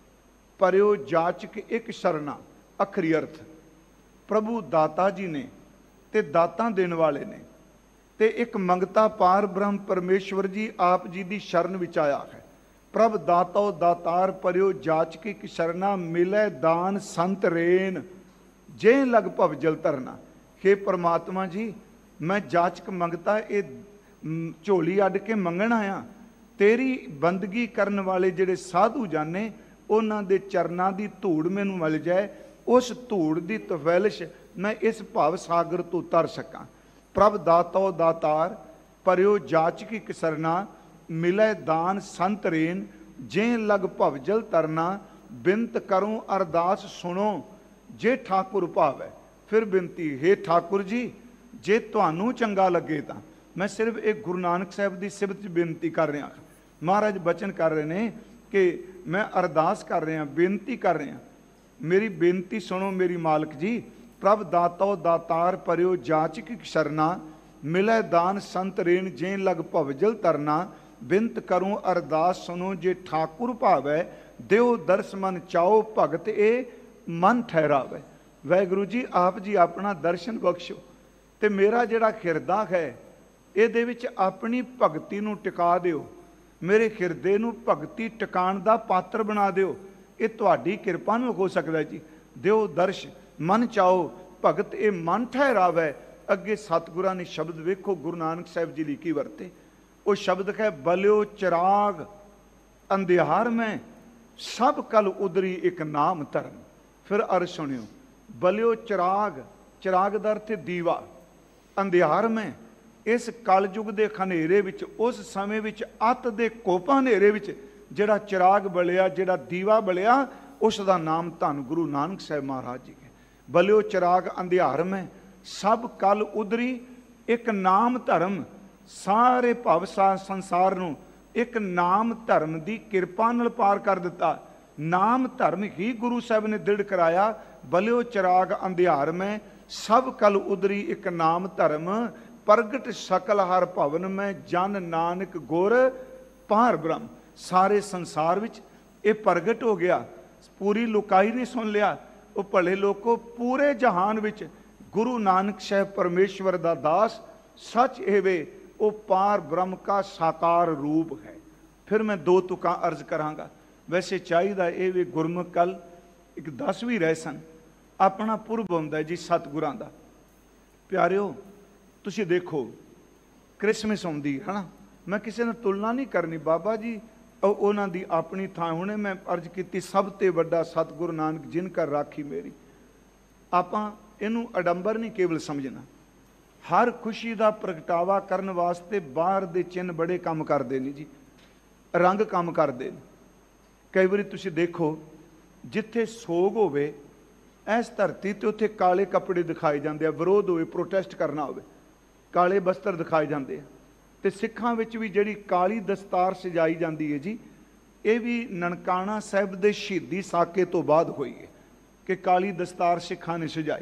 परयो जाचक एक शरणा। अखरी अर्थ प्रभु दाता जी ने ते दाता देने वाले ने, ते एक मंगता पार ब्रह्म परमेश्वर जी आप जी की शरण विच आया है। प्रभ दातो दातार परयो जाचक एक शरणा, मिले दान संत रेन जे लग भवजल तरना। हे परमात्मा जी, मैं जाचक मंगता ये झोली अड के मंगण आया, तेरी बंदगी करने वाले जिहड़े साधु जाने उन्हां दे चरनां दी धूड़ मैनूं मिल जाए, उस धूड़ दी तफैलिश मैं इस भाव सागर तो तर सकां। प्रभ दातो दातार परयो जाचक एक शरणा, मिले दान संत रेन जे लग भवजल तरना। बिनत करूं अरदास सुनो जे ठाकुर भावै। फिर बिनती, हे ठाकुर जी जे तुहानू चंगा लगे तो। मैं सिर्फ एक गुरु नानक साहब की सिफत बेनती कर रहा, महाराज बचन कर रहे हैं कि मैं अरदास कर रहा, बेनती कर रहा, मेरी बेनती सुनो मेरी मालक जी। प्रभ दातो दातार परयो जाचक शरणा, मिले दान संत रेन जे लग भवजल तरना। बिनत करूं अरदास सुनो जे ठाकुर भावै, देव दर्श मन चाओ भगत ए मन ठहरावे। वाहिगुरू जी आप जी अपना दर्शन बख्शो, ते मेरा जिहड़ा हिरदा है इहदे विच अपनी भगती नूं टिका दिओ, मेरे हिरदे नूं भगती टिकाण दा पात्र बना दिओ। ये तुहाडी किरपा नाल हो सकदा जी। दिओ दर्श मन चाओ भगत ए मन ठहरावे। अगे सतगुरां ने शब्द वेखो गुरु नानक साहब जी लिखी वरते, वो शब्द है बलियो चिराग अंधियार में सब कल उदरी एक नाम धर्म। फिर अर्ज सुनियो, बलियो चिराग, चिराग दा अर्थ दीवा, अंधियार में इस कलयुग के खनेरे विच, उस समय विच अत दे कोपा हनेरे विच जिहड़ा चिराग बलिया, जिहड़ा दीवा बलिया, उसका नाम धन गुरु नानक साहब महाराज जी है। बलियो चिराग अंधियार में सब कल उदरी एक नाम धर्म। सारे भवसार संसार नूं एक नाम धर्म की किरपा नाल पार कर दिता। नाम धर्म ही गुरु साहब ने दृढ़ कराया। बलियो चिराग अंधियार में सब कल उदरी एक नाम धर्म, प्रगट सकल हर भवन में जन नानक गुर पार ब्रह्म। सारे संसार विच ये प्रगट हो गया, पूरी लुकाई नहीं सुन लिया। वो भले लोगों पूरे जहान विच गुरु नानक साहब परमेश्वर दा दास सच एवे वो पार ब्रह्म का साकार रूप है। फिर मैं दो तुकां अर्ज करांगा। वैसे चाहिदा ये भी गुरमुख कल एक दसवीं रह सन, अपना पुरब आउंदा जी सतगुरां दा। प्यारिओ तुसीं देखो क्रिसमस आउंदी है ना, मैं किसी ने तुलना नहीं करनी, बाबा जी उन्हां दी अपनी थां। हुणे मैं अर्ज की सब ते वड्डा सतगुरु नानक जिन कर राखी मेरी। आपां इनू अडंबर नहीं केवल समझना, हर खुशी का प्रगटावा करने वास्ते बाहर दे चिन्ह बड़े काम करते हैं जी, रंग काम करते हैं। कई बार तुसीं देखो जिथे सोग होवे इस धरती ते उत्थे काले कपड़े दिखाए जाते हैं, विरोध होवे प्रोटेस्ट करना होवे काले वस्त्र दिखाए जाते हैं। तो सिखां विच भी जिहड़ी काली दस्तार सजाई जाती है जी, ये भी ननकाना साहिब दे शहीदी साके तो बाद हुई है कि काली दस्तार सिखां ने सजाई।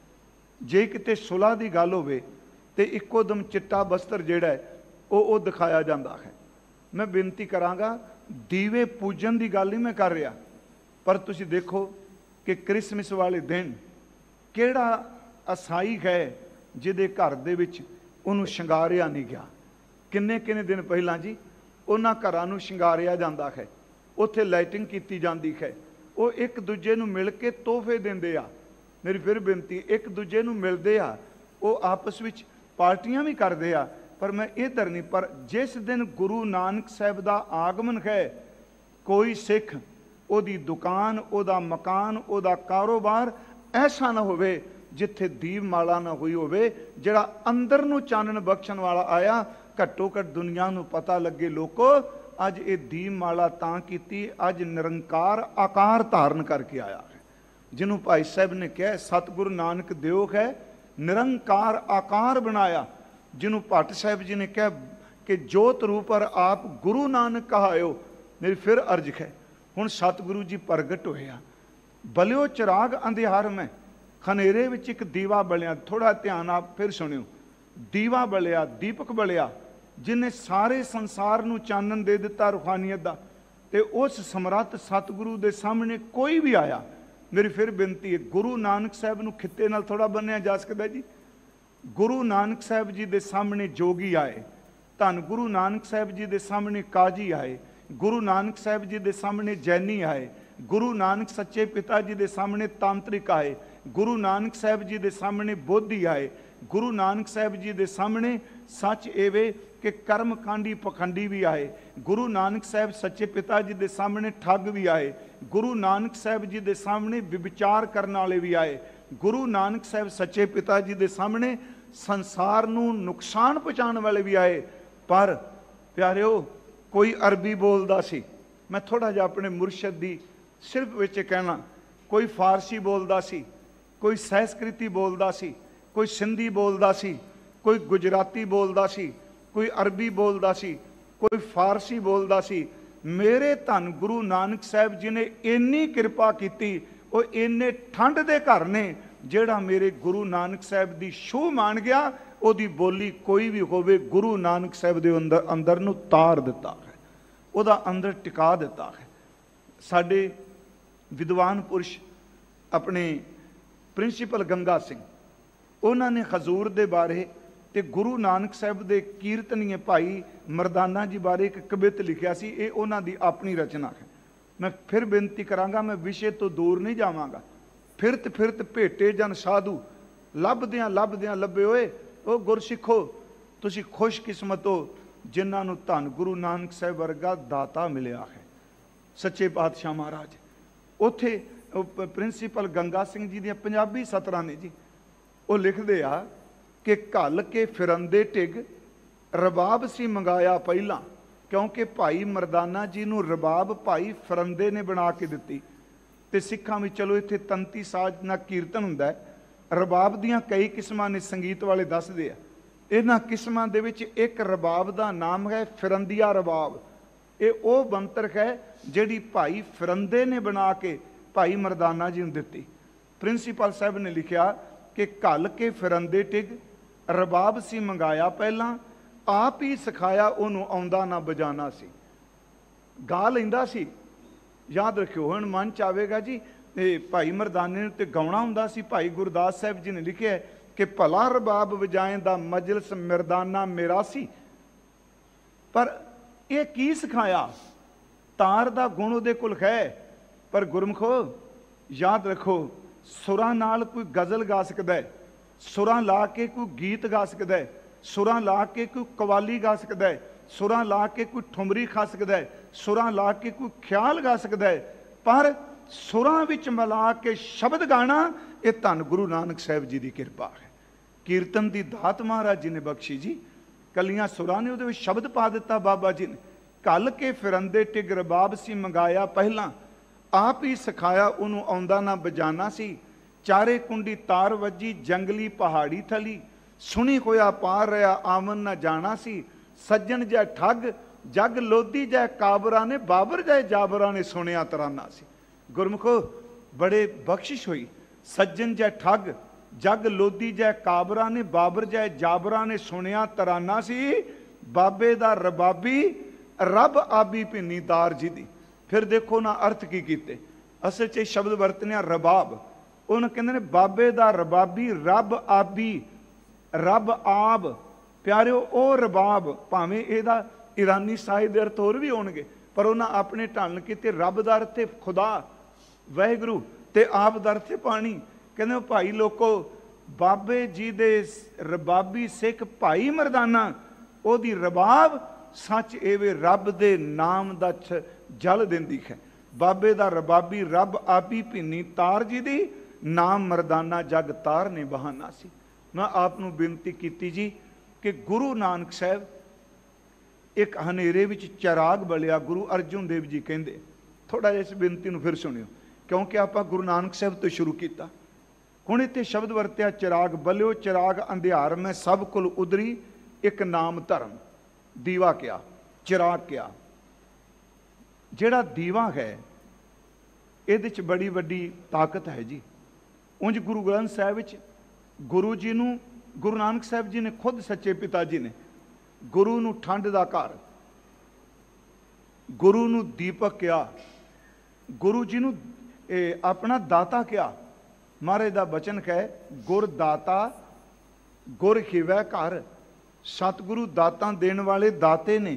जे किते सुलह की गल होवे ते इक्को दम चिट्टा वस्त्र जिहड़ा है वो वो दिखाया जाता है। मैं बेनती करांगा, दीवे पूजन की गल नहीं मैं कर रहा, पर तुसीं देखो कि क्रिसमस वाले दिन किहड़ा असाई है जिहदे घर दे विच उहनूं शंगारिया नहीं गया। किन्ने किन्ने दिन पहलां जी उन्हां घरां नूं शंगारिया जांदा है, उत्थे लाइटिंग कीती जांदी है, वो एक दूजे नूं मिल के तोहफे देंदे आ। मेरी फिर बेनती, एक दूजे नूं मिलदे आ, वो आपस विच पार्टियां भी करदे आ, पर मैं इधर नहीं। पर जिस दिन गुरु नानक साहब दा आगमन है, कोई सिख ओदी दुकान, ओदा मकान, ओदा कारोबार ऐसा ना होवे जिथे दीपमाला ना हुई होवे। जिहड़ा अंदर नूं चानण बख्शण वाला आया, घट्टो घट दुनिया नूं पता लगे लोको अज ये दीपमाला तां कीती, अज निरंकार आकार धारण करके आया है। जिन्हों भाई साहब ने कहा सतगुरु नानक देव है निरंकार आकार बनाया। जिन्हों भट्ट साहब जी ने कहा कि जोत रूप पर आप गुरु नानक कहायो। मेरी फिर अर्ज है, हुण सतगुरु जी प्रगट होया। बलियो चिराग अंधियार में, खनेरे विच एक दीवा बलिया। थोड़ा ध्यान आप फिर सुनियो। दीवा बलिया, दीपक बलिया, जिन्हें सारे संसार नूं चानन दे दिता रूहानियत दा। ते उस समर्थ सतगुरु दे सामने कोई भी आया। मेरी फिर बेनती है, गुरु नानक साहब नूं खित्ते नाल थोड़ा बन्निया जा सकदा जी। गुरु नानक साहब जी दे सामने जोगी आए, धन गुरु नानक साहब जी दे सामने काजी आए, गुरु नानक साहब जी दे सामने जैनी आए, गुरु नानक सच्चे पिता जी दे सामने तांत्रिक आए, गुरु नानक साहब जी दे सामने बोधी आए, गुरु नानक साहब जी दे सामने सच एवे कि कर्मकांडी पखंडी भी आए, गुरु नानक साहब सच्चे पिता जी दे सामने ठग भी आए, गुरु नानक साहब जी दे सामने विचार करने वाले भी आए, गुरु नानक साहब सच्चे पिता जी दे सामने संसार नूं नुकसान पहुँचाने वाले भी आए। पर प्यारिओ, कोई अरबी बोलदा सी, मैं थोड़ा जिहा अपने मुर्शद दी सिर्फ विच कहना, कोई फारसी बोलदा सी, कोई संस्कृति बोलदा सी, कोई सिंधी बोलदा सी, कोई गुजराती बोलदा सी, कोई अरबी बोलदा सी, कोई फारसी बोलदा सी। मेरे धन गुरु नानक साहब जी ने इन्नी कृपा की, वो इन्ने ठंड दे घर ने जिहड़ा मेरे गुरु नानक साहब की छूह मान गया, ओदी बोली कोई भी होवे गुरु नानक साहब दे अंदर अंदर नूं तार दिता है, ओदा अंदर टिका दिता है। साडे विद्वान पुरुष अपने प्रिंसीपल गंगा सिंह, उन्होंने हजूर दे बारे ते गुरु नानक साहब दे कीर्तनीय भाई मरदाना जी बारे एक कवित लिखिया सी। ये उन्हां दी अपनी रचना है। मैं फिर बेनती करांगा, मैं विषय तो दूर नहीं जावांगा। फिरत फिरत भेटे जन साधु, लभदियां लभदियां लभे होए ओ गुरसिखो, तुसी खुशकिस्मत हो जिन्हां नूं धन गुरु नानक साहब वर्गा दाता मिलिया है। सच्चे पातशाह महाराज उत्थे प्रिंसीपल गंगा सिंह जी दी पंजाबी सतरां ने जी, वो लिखदे आ कि घल के फिरंदे टिग रबाब सी मंगाया पहला, क्योंकि भाई मरदाना जी नूं रबाब भाई फिरंदे ने बना के दिती। ते सिखां में चलो इत्थे तंती साज ना कीर्तन हुंदा है, रबाब दियां कई किस्मां ने, संगीत वाले दसदे आ। इन्हां किस्मां दे विच एक रबाब दा नाम है फिरंदिया रबाब। ये वो बनतर है जिहड़ी भाई फिरंदे ने बना के भाई मरदाना जी नूं दिती। प्रिंसीपल साहब ने लिखिया कि घल के फिरंदे टिग रबाब सी मंगाया पहला, आप ही सिखाया उन्होंने आउंदा ना बजाना सी। गा लैंदा सी, याद रखियो, हुण मन च आवेगा जी भाई मरदाने ते गाउणा हुंदा सी। भाई गुरदास साहब जी ने लिखिया कि भला रबाब वजाएंदा मजलिस मरदाना मेरा सी। पर यह की सिखाया? तार दा गुण उहदे कोल है, पर गुरमुखो याद रखो, सुरां नाल कोई गज़ल गा सकदा है, सुरां ला के कोई गीत गा सकदा है, सुरां ला के कोई कवाली गा सकदा है, सुरां ला के कोई ठुमरी खा सकदा है, सुरां ला के कोई ख्याल गा सकदा है। पर सुरां विच मिला के शब्द गाना, ये धन गुरु नानक साहब जी की कृपा है। कीर्तन की दात महाराज जी ने बख्शी जी, कलियां सुरां ने उहदे विच शब्द पा दिता बाबा जी ने। घल के फिरंदे टिग रबाब सी मंगाया पहला, आप ही सिखाया उन्होंने आउंदा ना बजाना सी। चारे कुंडी तार वजी जंगली पहाड़ी थली, सुनी होया पार रहा आमन ना जाना सी। सज्जन जै ठग जग लोधी जै काबरा ने, बाबर जै जाबरा ने सुनिया तराना सी। गुरमुखो बड़े बख्शिश हुई। सज्जन जै ठग जग लोधी जै काबरा ने, बाबर जै जाबरा ने सुनिया तराना सी। बाबे दा रबाबी रब आबी भिनी दार जी दी। फिर देखो ना अर्थ की कीते, असल च शब्द वरतने रबाब, उन्होंने कहते हैं बाबे दा रबाबी रब आबी, रब आब। प्यारिओ ओ रबाब, भावें इहदा ईरानी साहिब दे अर्थ होर भी होणगे, पर उन्हें अपने ढंग किते। रब दा अर्थ है खुदा, ਵਾਹਿਗੁਰੂ ਤੇ ਆਪ ਦਰ ਤੇ ਪਾਣੀ। ਕਹਿੰਦੇ ਭਾਈ ਲੋਕੋ, ਬਾਬੇ ਜੀ ਦੇ ਰਬਾਬੀ ਸਿੱਖ ਭਾਈ ਮਰਦਾਨਾ, ਉਹਦੀ ਰਬਾਬ ਸੱਚ ਐਵੇਂ ਰੱਬ ਦੇ ਨਾਮ ਦਾ ਜਲ ਦਿੰਦੀ ਹੈ। ਬਾਬੇ ਦਾ ਰਬਾਬੀ ਰੱਬ ਆਪੀ ਭਿੰਨੀ ਤਾਰ ਜੀ ਦੀ, ਨਾਮ ਮਰਦਾਨਾ ਜਗ ਤਾਰ ਨੇ ਬਹਾਨਾ ਸੀ। ਮੈਂ ਆਪ ਨੂੰ ਬੇਨਤੀ ਕੀਤੀ ਜੀ ਕਿ ਗੁਰੂ ਨਾਨਕ ਸਾਹਿਬ ਇੱਕ ਹਨੇਰੇ ਵਿੱਚ ਚਿਰਾਗ ਬਲਿਆ, ਗੁਰੂ ਅਰਜਨ ਦੇਵ ਜੀ ਕਹਿੰਦੇ। ਥੋੜਾ ਜਿਹਾ ਇਸ ਬੇਨਤੀ ਨੂੰ ਫਿਰ ਸੁਣਿਓ, ਕਿਉਂਕਿ ਆਪਾਂ ਗੁਰੂ ਨਾਨਕ ਸਾਹਿਬ ਤੋਂ ਸ਼ੁਰੂ ਕੀਤਾ। ਹੁਣ ਇੱਥੇ ਸ਼ਬਦ ਵਰਤਿਆ ਚਿਰਾਗ ਬਲਿਓ, ਚਿਰਾਗ ਅੰਧਿਆਰ ਮੈਂ ਸਭ ਕੁਲ ਉਦਰੀ, ਇੱਕ ਨਾਮ ਧਰਮ। ਦੀਵਾ ਕਿਆ, ਚਿਰਾਗ ਕਿਆ। ਜਿਹੜਾ ਦੀਵਾ ਹੈ ਇਹਦੇ 'ਚ ਬੜੀ ਵੱਡੀ ਤਾਕਤ ਹੈ ਜੀ। ਉਂਝ ਗੁਰੂ ਗ੍ਰੰਥ ਸਾਹਿਬ ਵਿੱਚ ਗੁਰੂ ਜੀ ਨੂੰ, ਗੁਰੂ ਨਾਨਕ ਸਾਹਿਬ ਜੀ ਨੇ ਖੁਦ ਸੱਚੇ ਪਿਤਾ ਜੀ ਨੇ ਗੁਰੂ ਨੂੰ ਠੰਡ ਦਾ ਘਰ, ਗੁਰੂ ਨੂੰ ਦੀਪਕ ਕਿਹਾ, ਗੁਰੂ ਜੀ ਨੂੰ ਇਹ ਆਪਣਾ ਦਾਤਾ ਕਿਹਾ। ਮਹਾਰਾਜ ਦਾ ਬਚਨ ਹੈ, ਗੁਰ ਦਾਤਾ ਗੁਰ ਖਿਵੈ ਘਰ। ਸਤਿਗੁਰੂ ਦਾਤਾਂ ਦੇਣ ਵਾਲੇ ਦਾਤੇ ਨੇ।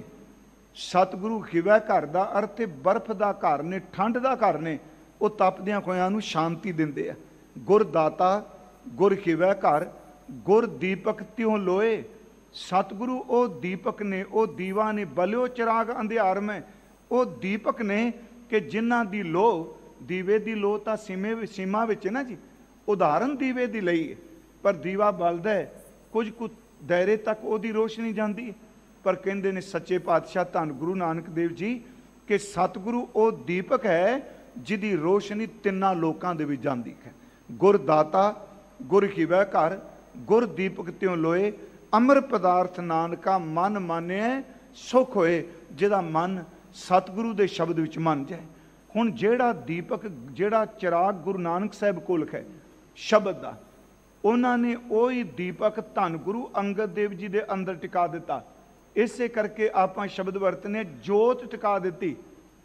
ਸਤਿਗੁਰੂ ਖਿਵੈ ਘਰ ਦਾ ਅਰਥ ਬਰਫ਼ ਦਾ ਘਰ ਨੇ, ਠੰਡ ਦਾ ਘਰ ਨੇ। ਉਹ ਤਪਦਿਆਂ ਖੋਇਆਂ ਨੂੰ ਸ਼ਾਂਤੀ ਦਿੰਦੇ ਆ। ਗੁਰ ਦਾਤਾ ਗੁਰ ਖਿਵੈ ਘਰ, ਗੁਰ ਦੀਪਕ ਤਿਉ ਲੋਏ। ਸਤਿਗੁਰੂ ਉਹ ਦੀਪਕ ਨੇ, ਉਹ ਦੀਵਾ ਨੇ। ਬਲਿਓ ਚਿਰਾਗ ਅੰਧਿਆਰ ਮੈਂ, ਉਹ ਦੀਪਕ ਨੇ ਕਿ ਜਿਨ੍ਹਾਂ ਦੀ ਲੋ, ਦੀਵੇ ਦੀ ਲੋ ਤਾਂ ਸੀਮੇ ਸੀਮਾ ਵਿੱਚ ਨਾ ਜੀ, ਉਦਾਹਰਨ ਦੀਵੇ ਦੀ ਲਈ ਹੈ। ਪਰ ਦੀਵਾ ਬਲਦਾ ਹੈ, ਕੁਝ ਕੁ ਦਾਇਰੇ ਤੱਕ ਉਹਦੀ ਰੋਸ਼ਨੀ ਜਾਂਦੀ ਹੈ। ਪਰ ਕਹਿੰਦੇ ਨੇ ਸੱਚੇ ਪਾਤਸ਼ਾਹ ਧੰਨ ਗੁਰੂ ਨਾਨਕ ਦੇਵ ਜੀ ਕਿ ਸਤਿਗੁਰੂ ਉਹ ਦੀਪਕ ਹੈ ਜਿਹਦੀ ਰੋਸ਼ਨੀ ਤਿੰਨਾਂ ਲੋਕਾਂ ਦੇ ਵਿੱਚ ਜਾਂਦੀ ਹੈ। ਗੁਰ ਦਾਤਾ ਗੁਰ ਖਿਵੈ ਘਰ, ਗੁਰ ਦੀਪਕ ਤਿਉ ਲੋਏ। ਅਮਰ ਪਦਾਰਥ ਨਾਨਕਾ ਮਨ ਮਾਨਿਆ ਸੁਖ ਹੋਏ। ਜਿਹਦਾ ਮਨ ਸਤਿਗੁਰੂ ਦੇ ਸ਼ਬਦ ਵਿੱਚ ਮੰਨ ਜਾਏ। ਹੁਣ ਜਿਹੜਾ ਦੀਪਕ, ਜਿਹੜਾ ਚਿਰਾਗ ਗੁਰੂ ਨਾਨਕ ਸਾਹਿਬ ਕੋਲ ਹੈ ਸ਼ਬਦ ਦਾ, ਉਹਨਾਂ ਨੇ ਉਹੀ ਦੀਪਕ ਧੰਨ ਗੁਰੂ ਅੰਗਦ ਦੇਵ ਜੀ ਦੇ ਅੰਦਰ ਟਿਕਾ ਦਿੱਤਾ। ਇਸੇ ਕਰਕੇ ਆਪਾਂ ਸ਼ਬਦ ਵਰਤਨੇ ਜੋਤ ਟਿਕਾ ਦਿੱਤੀ।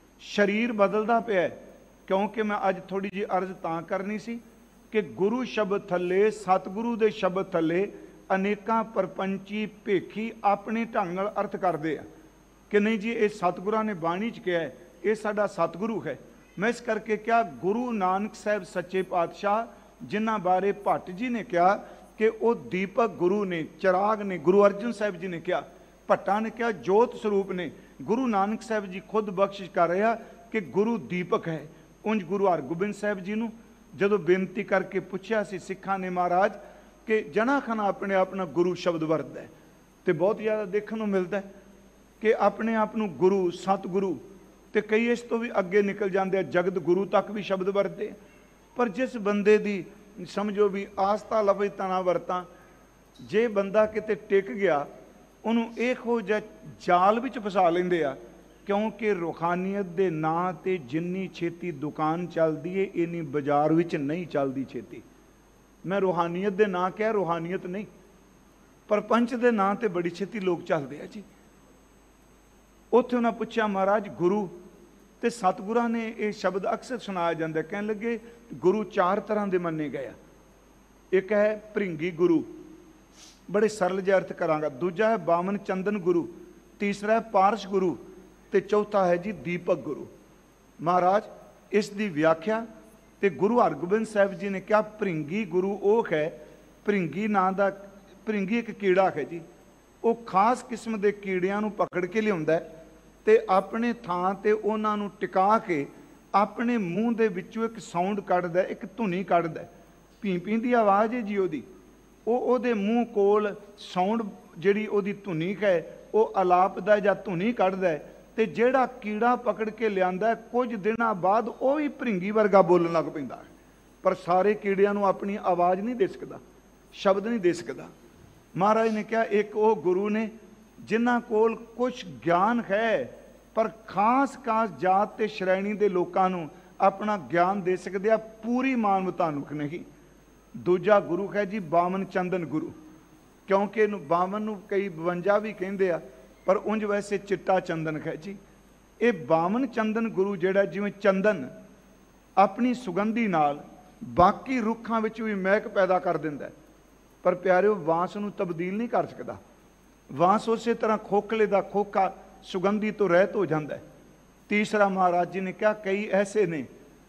ਸਰੀਰ ਬਦਲਦਾ ਪਿਆ, ਕਿਉਂਕਿ ਮੈਂ ਅੱਜ ਥੋੜੀ ਜਿਹੀ ਅਰਜ਼ ਤਾਂ ਕਰਨੀ ਸੀ ਕਿ ਗੁਰੂ ਸ਼ਬਦ ਥੱਲੇ, ਸਤਿਗੁਰੂ ਦੇ ਸ਼ਬਦ ਥੱਲੇ ਅਨੇਕਾਂ ਪਰਪੰਚੀ ਭੇਖੀ ਆਪਣੇ ਢੰਗ ਨਾਲ ਅਰਥ ਕਰਦੇ ਆ ਕਿ ਨਹੀਂ ਜੀ ਇਹ ਸਤਿਗੁਰਾਂ ਨੇ ਬਾਣੀ 'ਚ ਕਿਹਾ ਹੈ, ਇਹ ਸਾਡਾ ਸਤਿਗੁਰੂ ਹੈ। ਮੈਂ ਇਸ ਕਰਕੇ ਕਿਹਾ ਗੁਰੂ ਨਾਨਕ ਸਾਹਿਬ ਸੱਚੇ ਪਾਤਸ਼ਾਹ ਜਿਨ੍ਹਾਂ ਬਾਰੇ ਭੱਟ ਜੀ ਨੇ ਕਿਹਾ ਕਿ ਉਹ ਦੀਪਕ ਗੁਰੂ ਨੇ, ਚਿਰਾਗ ਨੇ। ਗੁਰੂ ਅਰਜਨ ਸਾਹਿਬ ਜੀ ਨੇ ਕਿਹਾ, ਭੱਟਾਂ ਨੇ ਕਿਹਾ ਜੋਤ ਸਰੂਪ ਨੇ। ਗੁਰੂ ਨਾਨਕ ਸਾਹਿਬ ਜੀ ਖੁਦ ਬਖਸ਼ਿਸ਼ ਕਰ ਰਿਹਾ ਕਿ ਗੁਰੂ ਦੀਪਕ ਹੈ। ਉਂਝ ਗੁਰੂ ਹਰਗੋਬਿੰਦ ਸਾਹਿਬ ਜੀ ਨੂੰ ਜਦੋਂ ਬੇਨਤੀ ਕਰਕੇ ਪੁੱਛਿਆ ਸੀ ਸਿੱਖਾਂ ਨੇ ਮਹਾਰਾਜ ਕਿ ਜਨਾ ਖਨਾ ਆਪਣੇ ਆਪ ਨਾਲ ਗੁਰੂ ਸ਼ਬਦ ਵਰਤਦਾ ਹੈ, ਤੇ ਬਹੁਤ ਜ਼ਿਆਦਾ ਦੇਖਣ ਨੂੰ ਮਿਲਦਾ ਕਿ ਆਪਣੇ ਆਪ ਨੂੰ ਗੁਰੂ, ਸਤਿਗੁਰੂ, ਤੇ ਕਈ ਇਸ ਤੋਂ ਵੀ ਅੱਗੇ ਨਿਕਲ ਜਾਂਦੇ ਆ, ਜਗਤ ਗੁਰੂ ਤੱਕ ਵੀ ਸ਼ਬਦ ਵਰਤਦੇ। ਪਰ ਜਿਸ ਬੰਦੇ ਦੀ ਸਮਝੋ ਵੀ ਆਸਥਾ ਲਵੇ ਤਾਂ ਨਾ ਵਰਤਾਂ, ਜੇ ਬੰਦਾ ਕਿਤੇ ਟਿਕ ਗਿਆ ਉਹਨੂੰ ਇਹੋ ਜਿਹਾ ਜਾਲ ਵਿੱਚ ਫਸਾ ਲੈਂਦੇ ਆ। ਕਿਉਂਕਿ ਰੂਹਾਨੀਅਤ ਦੇ ਨਾਂ ਤੇ ਜਿੰਨੀ ਛੇਤੀ ਦੁਕਾਨ ਚੱਲਦੀ ਏ ਇੰਨੀ ਬਾਜ਼ਾਰ ਵਿੱਚ ਨਹੀਂ ਚੱਲਦੀ ਛੇਤੀ। ਮੈਂ ਰੂਹਾਨੀਅਤ ਦੇ ਨਾਂ ਕਿਹਾ, ਰੂਹਾਨੀਅਤ ਨਹੀਂ, ਪਰਪੰਚ ਦੇ ਨਾਂ ਤੇ ਬੜੀ ਛੇਤੀ ਲੋਕ ਚੱਲਦੇ ਆ ਜੀ। ਉੱਥੇ ਉਹਨਾਂ ਪੁੱਛਿਆ ਮਹਾਰਾਜ ਗੁਰੂ ਤੇ ਸਤਿਗੁਰਾਂ ਨੇ ਇਹ ਸ਼ਬਦ ਅਕਸਰ ਸੁਣਾਇਆ ਜਾਂਦਾ, ਕਹਿਣ ਲੱਗੇ ਗੁਰੂ ਚਾਰ ਤਰ੍ਹਾਂ ਦੇ ਮੰਨੇ ਗਏ ਆ। ਇੱਕ ਹੈ ਭ੍ਰਿੰਗੀ ਗੁਰੂ, ਬੜੇ ਸਰਲ ਜਿਹਾ ਅਰਥ ਕਰਾਂਗਾ। ਦੂਜਾ ਹੈ ਬਾਮਨ ਚੰਦਨ ਗੁਰੂ, ਤੀਸਰਾ ਹੈ ਪਾਰਸ਼ ਗੁਰੂ, ਤੇ ਚੌਥਾ ਹੈ ਜੀ ਦੀਪਕ ਗੁਰੂ। ਮਹਾਰਾਜ ਇਸ ਦੀ ਵਿਆਖਿਆ ਤੇ ਗੁਰੂ ਹਰਗੋਬਿੰਦ ਸਾਹਿਬ ਜੀ ਨੇ ਕਿਹਾ ਭ੍ਰਿੰਗੀ ਗੁਰੂ ਉਹ ਹੈ, ਭ੍ਰਿੰਗੀ ਨਾਂ ਦਾ, ਭ੍ਰਿੰਗੀ ਇੱਕ ਕੀੜਾ ਹੈ ਜੀ। ਉਹ ਖਾਸ ਕਿਸਮ ਦੇ ਕੀੜਿਆਂ ਨੂੰ ਪਕੜ ਕੇ ਲਿਆਉਂਦਾ ਤੇ ਆਪਣੇ ਥਾਂ ਤੇ ਉਹਨਾਂ ਨੂੰ ਟਿਕਾ ਕੇ ਆਪਣੇ ਮੂੰਹ ਦੇ ਵਿੱਚੋਂ ਇੱਕ ਸਾਊਂਡ ਕੱਢਦਾ, ਇੱਕ ਧੁਨੀ ਕੱਢਦਾ। ਪੀ ਪੀ ਦੀ ਆਵਾਜ਼ ਹੈ ਜੀ ਉਹਦੀ। ਉਹ ਉਹਦੇ ਮੂੰਹ ਕੋਲ ਸਾਊਂਡ ਜਿਹੜੀ ਉਹਦੀ ਧੁਨੀ ਹੈ ਉਹ ਅਲਾਪ ਦਾ ਜਾਂ ਧੁਨੀ ਕੱਢਦਾ, ਤੇ ਜਿਹੜਾ ਕੀੜਾ ਪਕੜ ਕੇ ਲਿਆਂਦਾ ਕੁਝ ਦਿਨਾਂ ਬਾਅਦ ਉਹ ਵੀ ਭ੍ਰਿੰਗੀ ਵਰਗਾ ਬੋਲਣ ਲੱਗ ਪੈਂਦਾ। ਪਰ ਸਾਰੇ ਕੀੜਿਆਂ ਨੂੰ ਆਪਣੀ ਆਵਾਜ਼ ਨਹੀਂ ਦੇ ਸਕਦਾ, ਸ਼ਬਦ ਨਹੀਂ ਦੇ ਸਕਦਾ। ਮਹਾਰਾਜ ਨੇ ਕਿਹਾ ਇੱਕ ਉਹ ਗੁਰੂ ਨੇ ਜਿਨ੍ਹਾਂ ਕੋਲ ਕੁਛ ਗਿਆਨ ਹੈ, ਪਰ ਖਾਸ ਖਾਸ ਜਾਤ ਤੇ ਸ਼੍ਰੇਣੀ ਦੇ ਲੋਕਾਂ ਨੂੰ ਆਪਣਾ ਗਿਆਨ ਦੇ ਸਕਦੇ ਆ, ਪੂਰੀ ਮਾਨਵਤਾ ਨੂੰ ਨਹੀਂ। ਦੂਜਾ ਗੁਰੂ ਹੈ ਜੀ ਬਾਮਨ ਚੰਦਨ ਗੁਰੂ, ਕਿਉਂਕਿ ਇਹਨੂੰ ਬਾਮਨ ਨੂੰ ਕਈ ਬਵੰਜਾ ਵੀ ਕਹਿੰਦੇ ਆ, ਪਰ ਉਂਝ ਵੈਸੇ ਚਿੱਟਾ ਚੰਦਨ ਹੈ ਜੀ। ਇਹ ਬਾਮਨ ਚੰਦਨ ਗੁਰੂ ਜਿਹੜਾ ਜਿਵੇਂ ਚੰਦਨ ਆਪਣੀ ਸੁਗੰਧੀ ਨਾਲ ਬਾਕੀ ਰੁੱਖਾਂ ਵਿੱਚ ਵੀ ਮਹਿਕ ਪੈਦਾ ਕਰ ਦਿੰਦਾ, ਪਰ ਪਿਆਰਿਓ ਵਾਂਸ ਨੂੰ ਤਬਦੀਲ ਨਹੀਂ ਕਰ ਸਕਦਾ। ਵਾਂਸ ਉਸੇ ਤਰ੍ਹਾਂ ਖੋਖਲੇ ਦਾ ਖੋਖਾ ਸੁਗੰਧੀ ਤੋਂ ਰਹਿਤ ਹੋ ਜਾਂਦਾ ਹੈ। ਤੀਸਰਾ ਮਹਾਰਾਜ ਜੀ ਨੇ ਕਿਹਾ ਕਈ ਐਸੇ ਨੇ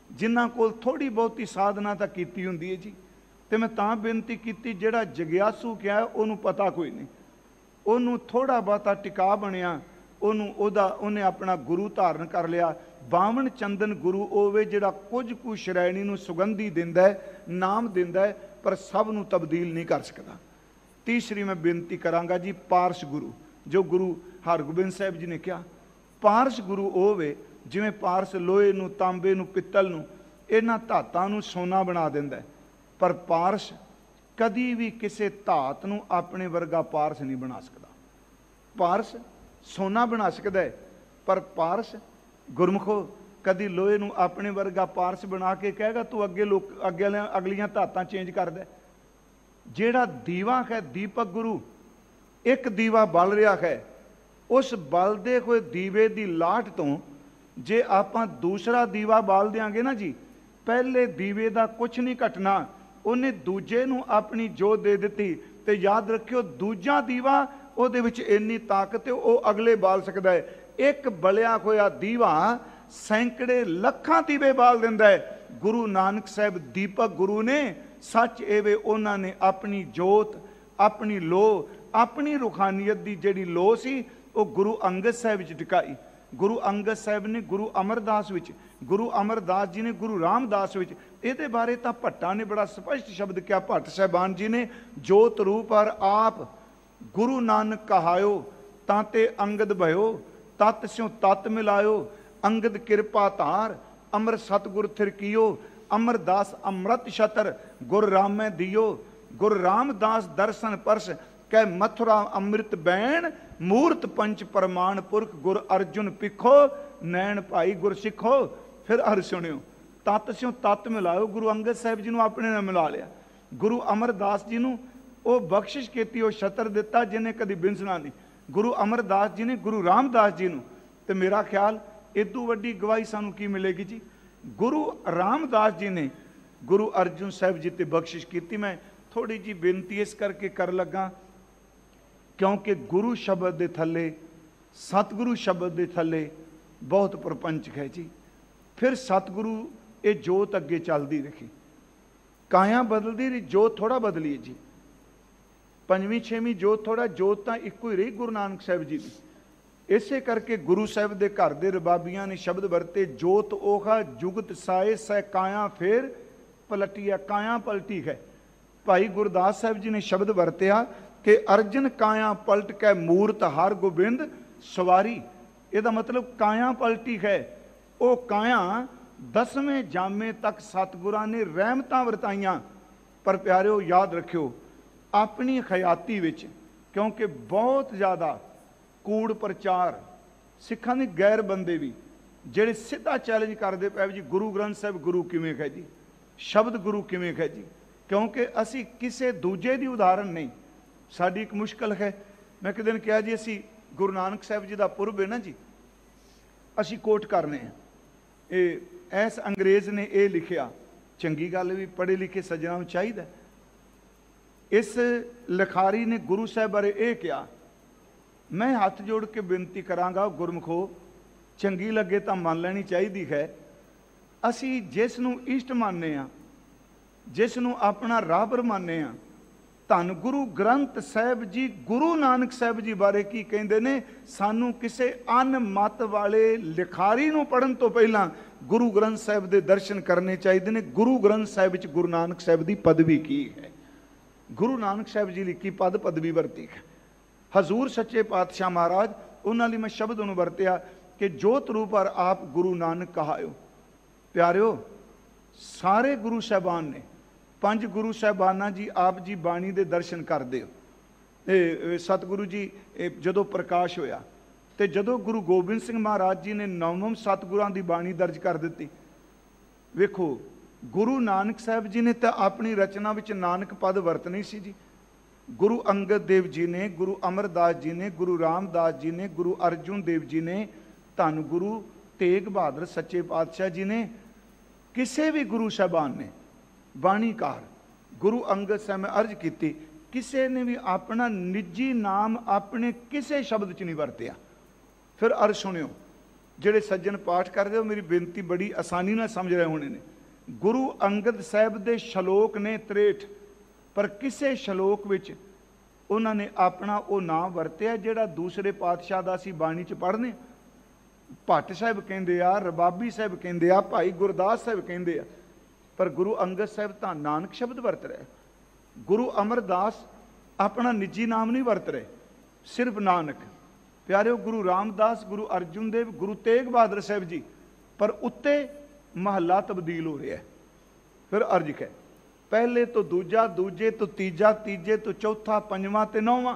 जिन्हां कोल थोड़ी बहुती साधना तो कीती हुंदी है जी। तो मैं तां बेनती की, जिहड़ा जग्यासू क्या है उन्होंने पता कोई नहीं, उन्होंने थोड़ा बहुता टिका बनिया, उन्होंने उन्हें अपना गुरु धारण कर लिया। बावन चंदन गुरु होवे जिहड़ा कुछ कुछ श्रैणी नूं सुगंधी दिंदा है, नाम दिंदा है, पर सब नूं तब्दील नहीं कर सकता। तीसरी मैं बेनती करांगा जी, पारस गुरु, जो गुरु हरगोबिंद साहब जी ने कहा पारस गुरु होवे जिवें पारस लोहे नूं, तांबे नूं, पित्तल नूं, इन्हां धातां नूं सोना बना दिंदा है, पर पारस कदी भी किसी धात नूं अपने वर्गा पारस नहीं बना सकता। पारस सोना बना सकता है, पर पारस गुरमुखो कदी लोहे नूं अपने वर्गा पारस बना के कहेगा तू अगे लोग अगे अगलियां धातां चेंज कर दे। जेड़ा दीवा है दीपक गुरु, एक दीवा बल रहा है, उस बलदे हुए दीवे की लाट तो जे आपां दूसरा दीवा बाल देंगे ना जी, पहले दीवे का कुछ नहीं घटना, उन्हें दूजे नूं अपनी जोत दे दी। तो याद रखियो दूजा दीवा उहदे विच इन्नी ताकत है, वह अगले बाल सकता है। एक बलिया होया दीवा सैकड़े लखां दीवे बाल दिंदा है। गुरु नानक साहब दीपक गुरु ने सच एवे, उन्होंने अपनी जोत, अपनी लो, अपनी रुखानियत की जिहड़ी लो सी वो गुरु अंगद साहब विच टिकाई। गुरु अंगद साहब ने गुरु अमरदास विच, गुरु अमरदास जी ने गुरु रामदास विच। इहदे बारे तां भट्टा ने बड़ा स्पष्ट शब्द किया, भट्ट साहबान जी ने, जोत रूप और आप गुरु नानक कहायो ताते अंगद भयो, तत् स्यों तत् मिलायो, अंगद कृपा धार अमर सतगुर थिरकियो, अमरदास अमृत छतर गुर रामै दियो, गुर रामदास दर्शन परस कै मथुरा अमृत बैण, मूर्त पंच प्रमाण पुरख गुर अर्जुन पिखो, नैन भाई गुर सिखो। फिर हर सुनियो, तत् स्यों तत् मिलायो, गुरु अंगद साहब जी ने अपने नाल मिला लिया। गुरु अमरदास जी ने वो बख्शिश की, वो छतर दिता जिन्हें कभी बिंसना नहीं। गुरु अमरदास जी ने गुरु रामदास जी ने, तो मेरा ख्याल इदू वड्डी गवाही सानू की मिलेगी जी। गुरु रामदास जी ने गुरु अर्जुन साहब जी ते बख्शिश की। मैं थोड़ी जी बेनती इस करके कर लगा क्योंकि गुरु शब्द दे थले, सतगुरु शब्द दे थले बहुत प्रपंच है जी। फिर सतगुरु ये जोत अगे चलती रखी, काया बदलती रही, जोत थोड़ा बदली है जी। पंजवीं छेवीं जोत थोड़ा, जोत तो एको ही रही गुरु नानक साहब जी की। इसे करके गुरु साहब के घर के रबाबियां ने शब्द वरते, जोत ओखा जुगत साए सै काया फिर पलटिया, काया पलटी है। भाई गुरदास साहब जी ने शब्द वरत्या कि अर्जन काया पलट कै मूर्त हर गोबिंद सवारी। यदा मतलब काया पलटी है, वो काया दसवें जामे तक सतगुरां ने रहमतां वरताइयां। पर प्यारिओ याद रखियो, अपनी हयाती विच क्योंकि बहुत ज़्यादा कूड़ प्रचार सिखां दे गैर बंदे भी ਜਿਹੜੇ ਸਿੱਧਾ चैलेंज करते पै जी गुरु ग्रंथ साहब गुरु किवें है जी, शब्द गुरु किवें है जी, क्योंकि असी किसी दूजे की उदाहरण नहीं। साडी एक मुश्किल है, मैं एक दिन कहा जी असी गुरु नानक साहब जी का पुरब है ना जी, असी कोट करने हैं, ये ऐस अंग्रेज़ ने यह लिखिया, चंगी गल भी पढ़े लिखे सज्जनां नूं चाहीदा। इस लिखारी ने गुरु साहब बारे यह कहा, मैं हाथ जोड़ के बेनती करांगा गुरमुखो, चंगी लगे तो मान लेनी चाहिए है। असी जिस नूं इष्ट मानने आ, जिस नूं अपना राबर मानने आ, धन गुरु ग्रंथ साहब जी गुरु नानक साहब जी बारे की कहते ने, सानू किसी अन मत वाले लिखारी नूं पढ़न तो पहला गुरु ग्रंथ साहब के दर्शन करने चाहिए ने। गुरु ग्रंथ साहब च गुरु नानक साहब की पदवी की है, गुरु नानक साहब जी की पद पदवी वरती है। हजूर सच्चे पातशाह महाराज उन्होंने मैं शब्द उन्होंने वरत्या कि जोत रूप और आप गुरु नानक कहायो। प्यारिओ सारे गुरु साहबान ने, पंज गुरु साहबाना जी आप जी बाणी दे दर्शन करते हो। सतगुरु जी जदों प्रकाश होया तो जदों गुरु गोबिंद सिंह महाराज जी ने नवम सतगुरां दी बाणी दर्ज कर दी। वेखो गुरु नानक साहब जी ने तो अपनी रचना विच नानक पद वरतनी सी जी। गुरु अंगद देव जी ने, गुरु अमरदास जी ने, गुरु रामदास जी ने, गुरु अर्जुन देव जी ने, धन गुरु तेग बहादुर सच्चे पातशाह जी ने, किसी भी गुरु साहबान ने बाणीकार गुरु अंगद साहब में अर्ज की, किसी ने भी अपना निजी नाम अपने किसी शब्द च नहीं वरत्या। फिर अर्ज सुनियो, ਜਿਹੜੇ ਸੱਜਣ ਪਾਠ ਕਰਦੇ ਹੋ ਮੇਰੀ ਬੇਨਤੀ ਬੜੀ ਆਸਾਨੀ ਨਾਲ ਸਮਝ ਰਹੇ ਹੋਣੇ ਨੇ। ਗੁਰੂ ਅੰਗਦ ਸਾਹਿਬ ਦੇ ਸ਼ਲੋਕ ਨੇ ਤ੍ਰੇਹਠ, ਪਰ ਕਿਸੇ ਸ਼ਲੋਕ ਵਿੱਚ ਉਹਨਾਂ ਨੇ ਆਪਣਾ ਉਹ ਨਾਮ ਵਰਤਿਆ ਜਿਹੜਾ ਦੂਸਰੇ ਪਾਤਸ਼ਾਹ ਦਾ ਅਸੀਂ ਬਾਣੀ 'ਚ ਪੜ੍ਹਨੇ। ਭੱਟ ਸਾਹਿਬ ਕਹਿੰਦੇ ਆ, ਰਬਾਬੀ ਸਾਹਿਬ ਕਹਿੰਦੇ ਆ, ਭਾਈ ਗੁਰਦਾਸ ਸਾਹਿਬ ਕਹਿੰਦੇ ਆ, ਪਰ ਗੁਰੂ ਅੰਗਦ ਸਾਹਿਬ ਤਾਂ ਨਾਨਕ ਸ਼ਬਦ ਵਰਤ ਰਹੇ। ਗੁਰੂ ਅਮਰਦਾਸ ਆਪਣਾ ਨਿੱਜੀ ਨਾਮ ਨਹੀਂ ਵਰਤ ਰਹੇ, ਸਿਰਫ ਨਾਨਕ। ਪਿਆਰਿਓ, ਗੁਰੂ ਰਾਮਦਾਸ, ਗੁਰੂ ਅਰਜੁਨ ਦੇਵ, ਗੁਰੂ ਤੇਗ ਬਹਾਦਰ ਸਾਹਿਬ ਜੀ, ਪਰ ਉੱਤੇ ਮਹੱਲਾ ਤਬਦੀਲ ਹੋ ਰਿਹਾ। ਫਿਰ ਅਰਜ ਹੈ, ਪਹਿਲੇ ਤੋਂ ਦੂਜਾ, ਦੂਜੇ ਤੋਂ ਤੀਜਾ, ਤੀਜੇ ਤੋਂ ਚੌਥਾ, ਪੰਜਵਾਂ ਤੇ ਨੌਵਾਂ,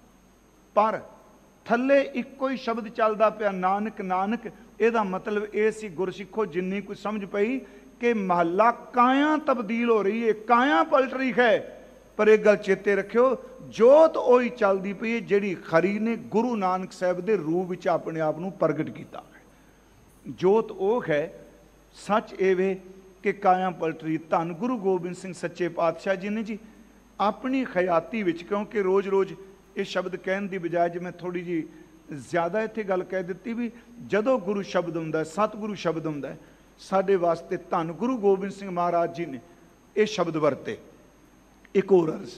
ਪਰ ਥੱਲੇ ਇੱਕੋ ਹੀ ਸ਼ਬਦ ਚੱਲਦਾ ਪਿਆ, ਨਾਨਕ ਨਾਨਕ। ਇਹਦਾ ਮਤਲਬ ਇਹ ਸੀ ਗੁਰਸਿੱਖੋ, ਜਿੰਨੀ ਕੁਝ ਸਮਝ ਪਈ ਕਿ ਮਹੱਲਾ ਕਾਇਆ ਤਬਦੀਲ ਹੋ ਰਹੀ ਹੈ, ਕਾਇਆ ਪਲਟ ਰਹੀ ਹੈ। ਪਰ ਇਹ ਗੱਲ ਚੇਤੇ ਰੱਖਿਓ, ਜੋਤ ਉਹੀ ਚੱਲਦੀ ਪਈ ਹੈ ਜਿਹੜੀ ਖਰੀ ਨੇ ਗੁਰੂ ਨਾਨਕ ਸਾਹਿਬ ਦੇ ਰੂਪ ਵਿੱਚ ਆਪਣੇ ਆਪ ਨੂੰ ਪ੍ਰਗਟ ਕੀਤਾ ਹੈ। ਜੋਤ ਉਹ ਹੈ, ਸੱਚ ਇਹ ਵੇ ਕਿ ਕਾਇਆ ਪਲਟ ਰਹੀ। ਧੰਨ ਗੁਰੂ ਗੋਬਿੰਦ ਸਿੰਘ ਸੱਚੇ ਪਾਤਸ਼ਾਹ ਜੀ ਨੇ ਜੀ ਆਪਣੀ ਖਿਆਤੀ ਵਿੱਚ, ਕਿਉਂਕਿ ਰੋਜ਼ ਰੋਜ਼ ਇਹ ਸ਼ਬਦ ਕਹਿਣ ਦੀ ਬਜਾਏ ਜੇ ਮੈਂ ਥੋੜ੍ਹੀ ਜਿਹੀ ਜ਼ਿਆਦਾ ਇੱਥੇ ਗੱਲ ਕਹਿ ਦਿੱਤੀ ਵੀ ਜਦੋਂ ਗੁਰੂ ਸ਼ਬਦ ਹੁੰਦਾ, ਸਤਿਗੁਰੂ ਸ਼ਬਦ ਹੁੰਦਾ, ਸਾਡੇ ਵਾਸਤੇ ਧੰਨ ਗੁਰੂ ਗੋਬਿੰਦ ਸਿੰਘ ਮਹਾਰਾਜ ਜੀ ਨੇ ਇਹ ਸ਼ਬਦ ਵਰਤੇ। ਇੱਕ ਹੋਰ ਅਰਜ਼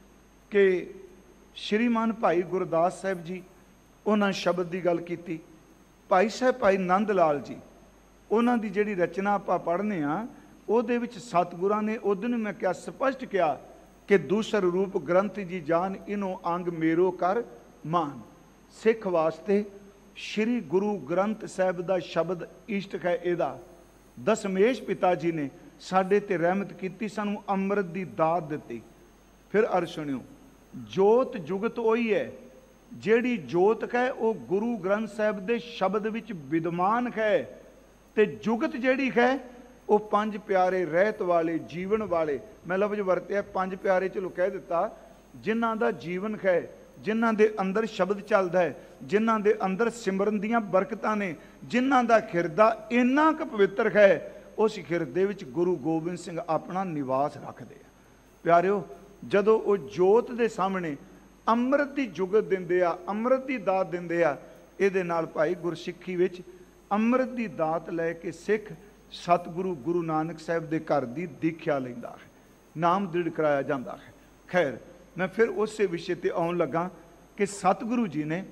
ਕਿ ਸ਼੍ਰੀਮਾਨ ਭਾਈ ਗੁਰਦਾਸ ਸਾਹਿਬ ਜੀ, ਉਹਨਾਂ ਸ਼ਬਦ ਦੀ ਗੱਲ ਕੀਤੀ। ਭਾਈ ਸਾਹਿਬ ਭਾਈ ਨੰਦ ਲਾਲ ਜੀ, ਉਹਨਾਂ ਦੀ ਜਿਹੜੀ ਰਚਨਾ ਆਪਾਂ ਪੜ੍ਹਨੇ ਆ, ਉਹਦੇ ਵਿੱਚ ਸਤਿਗੁਰਾਂ ਨੇ ਉਹਦੇ ਨੂੰ ਮੈਂ ਕਿਹਾ ਸਪਸ਼ਟ ਕਿਹਾ ਕਿ ਦੂਸਰ ਰੂਪ ਗ੍ਰੰਥ ਜੀ ਜਾਨ, ਇਨੋ ਅੰਗ ਮੇਰੋ ਕਰ ਮਾਨ। ਸਿੱਖ ਵਾਸਤੇ ਸ਼੍ਰੀ ਗੁਰੂ ਗ੍ਰੰਥ ਸਾਹਿਬ ਦਾ ਸ਼ਬਦ ਇਸ਼ਟ ਹੈ। ਇਹਦਾ ਦਸਮੇਸ਼ ਪਿਤਾ ਜੀ ਨੇ ਸਾਡੇ ਤੇ ਰਹਿਮਤ ਕੀਤੀ, ਸਾਨੂੰ ਅੰਮ੍ਰਿਤ ਦੀ ਦਾਤ ਦਿੱਤੀ। ਫਿਰ ਅਰਜ਼ ਸੁਣਿਓ, ਜੋਤ ਜੁਗਤ ਉਹੀ ਹੈ ਜਿਹੜੀ ਜੋਤ ਹੈ ਉਹ ਗੁਰੂ ਗ੍ਰੰਥ ਸਾਹਿਬ ਦੇ ਸ਼ਬਦ ਵਿੱਚ ਵਿਦਮਾਨ ਹੈ, ਤੇ ਜੁਗਤ ਜਿਹੜੀ ਹੈ ਉਹ ਪੰਜ ਪਿਆਰੇ ਰਹਿਤ ਵਾਲੇ, ਜੀਵਨ ਵਾਲੇ। ਮੈਂ ਲਫ਼ਜ਼ ਵਰਤਿਆ ਪੰਜ ਪਿਆਰੇ, ਚਲੋ ਕਹਿ ਦਿੱਤਾ, ਜਿਨ੍ਹਾਂ ਦਾ ਜੀਵਨ ਹੈ, ਜਿਨ੍ਹਾਂ ਦੇ ਅੰਦਰ ਸ਼ਬਦ ਚੱਲਦਾ ਹੈ, ਜਿਨ੍ਹਾਂ ਦੇ ਅੰਦਰ ਸਿਮਰਨ ਦੀਆਂ ਬਰਕਤਾਂ ਨੇ, ਜਿਨ੍ਹਾਂ ਦਾ ਹਿਰਦਾ ਇੰਨਾ ਕੁ ਪਵਿੱਤਰ ਹੈ, ਉਸ ਹਿਰਦੇ ਵਿੱਚ ਗੁਰੂ ਗੋਬਿੰਦ ਸਿੰਘ ਆਪਣਾ ਨਿਵਾਸ ਰੱਖਦੇ ਆ। ਪਿਆਰਿਓ, ਜਦੋਂ ਉਹ ਜੋਤ ਦੇ ਸਾਹਮਣੇ ਅੰਮ੍ਰਿਤ ਦੀ ਜੁਗਤ ਦਿੰਦੇ ਆ, ਅੰਮ੍ਰਿਤ ਦੀ ਦਾਤ ਦਿੰਦੇ ਆ, ਇਹਦੇ ਨਾਲ ਭਾਈ ਗੁਰਸਿੱਖੀ ਵਿੱਚ ਅੰਮ੍ਰਿਤ ਦੀ ਦਾਤ ਲੈ ਕੇ ਸਿੱਖ ਸਤਿਗੁਰੂ ਗੁਰੂ ਨਾਨਕ ਸਾਹਿਬ ਦੇ ਘਰ ਦੀ ਦੀਖਿਆ ਲੈਂਦਾ ਹੈ, ਨਾਮ ਦ੍ਰਿੜ ਕਰਾਇਆ ਜਾਂਦਾ ਹੈ। ਖੈਰ, ਮੈਂ ਫਿਰ ਉਸੇ ਵਿਸ਼ੇ ਤੇ ਆਉਣ ਲੱਗਾ ਕਿ ਸਤਿਗੁਰੂ ਜੀ ਨੇ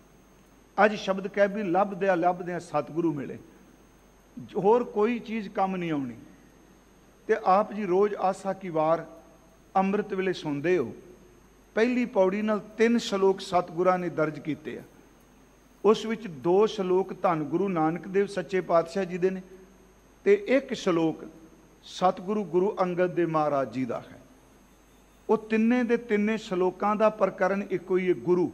ਅੱਜ ਸ਼ਬਦ ਕਹਿ ਵੀ ਲੱਭਦਿਆਂ ਲੱਭਦਿਆਂ ਸਤਿਗੁਰੂ ਮਿਲੇ, ਹੋਰ ਕੋਈ ਚੀਜ਼ ਕੰਮ ਨਹੀਂ ਆਉਣੀ। ਤੇ ਆਪ ਜੀ ਰੋਜ਼ ਆਸਾ ਕੀ ਵਾਰ ਅੰਮ੍ਰਿਤ ਵੇਲੇ ਸੁਣਦੇ ਹੋ, ਪਹਿਲੀ ਪੌੜੀ ਨਾਲ ਤਿੰਨ ਸ਼ਲੋਕ ਸਤਿਗੁਰਾਂ ਨੇ ਦਰਜ ਕੀਤੇ ਆ। ਉਸ ਵਿੱਚ ਦੋ ਸ਼ਲੋਕ ਧੰਨ ਗੁਰੂ ਨਾਨਕ ਦੇਵ ਸੱਚੇ ਪਾਤਸ਼ਾਹ ਜੀ ਦੇ ਨੇ, ਤੇ ਇੱਕ ਸ਼ਲੋਕ ਸਤਿਗੁਰੂ ਗੁਰੂ ਅੰਗਦ ਦੇਵ ਮਹਾਰਾਜ ਜੀ ਦਾ ਹੈ। ਉਹ ਤਿੰਨੇ ਦੇ ਤਿੰਨੇ ਸ਼ਲੋਕਾਂ ਦਾ ਪ੍ਰਕਰਨ ਇੱਕੋ ਹੀ ਹੈ, ਗੁਰੂ।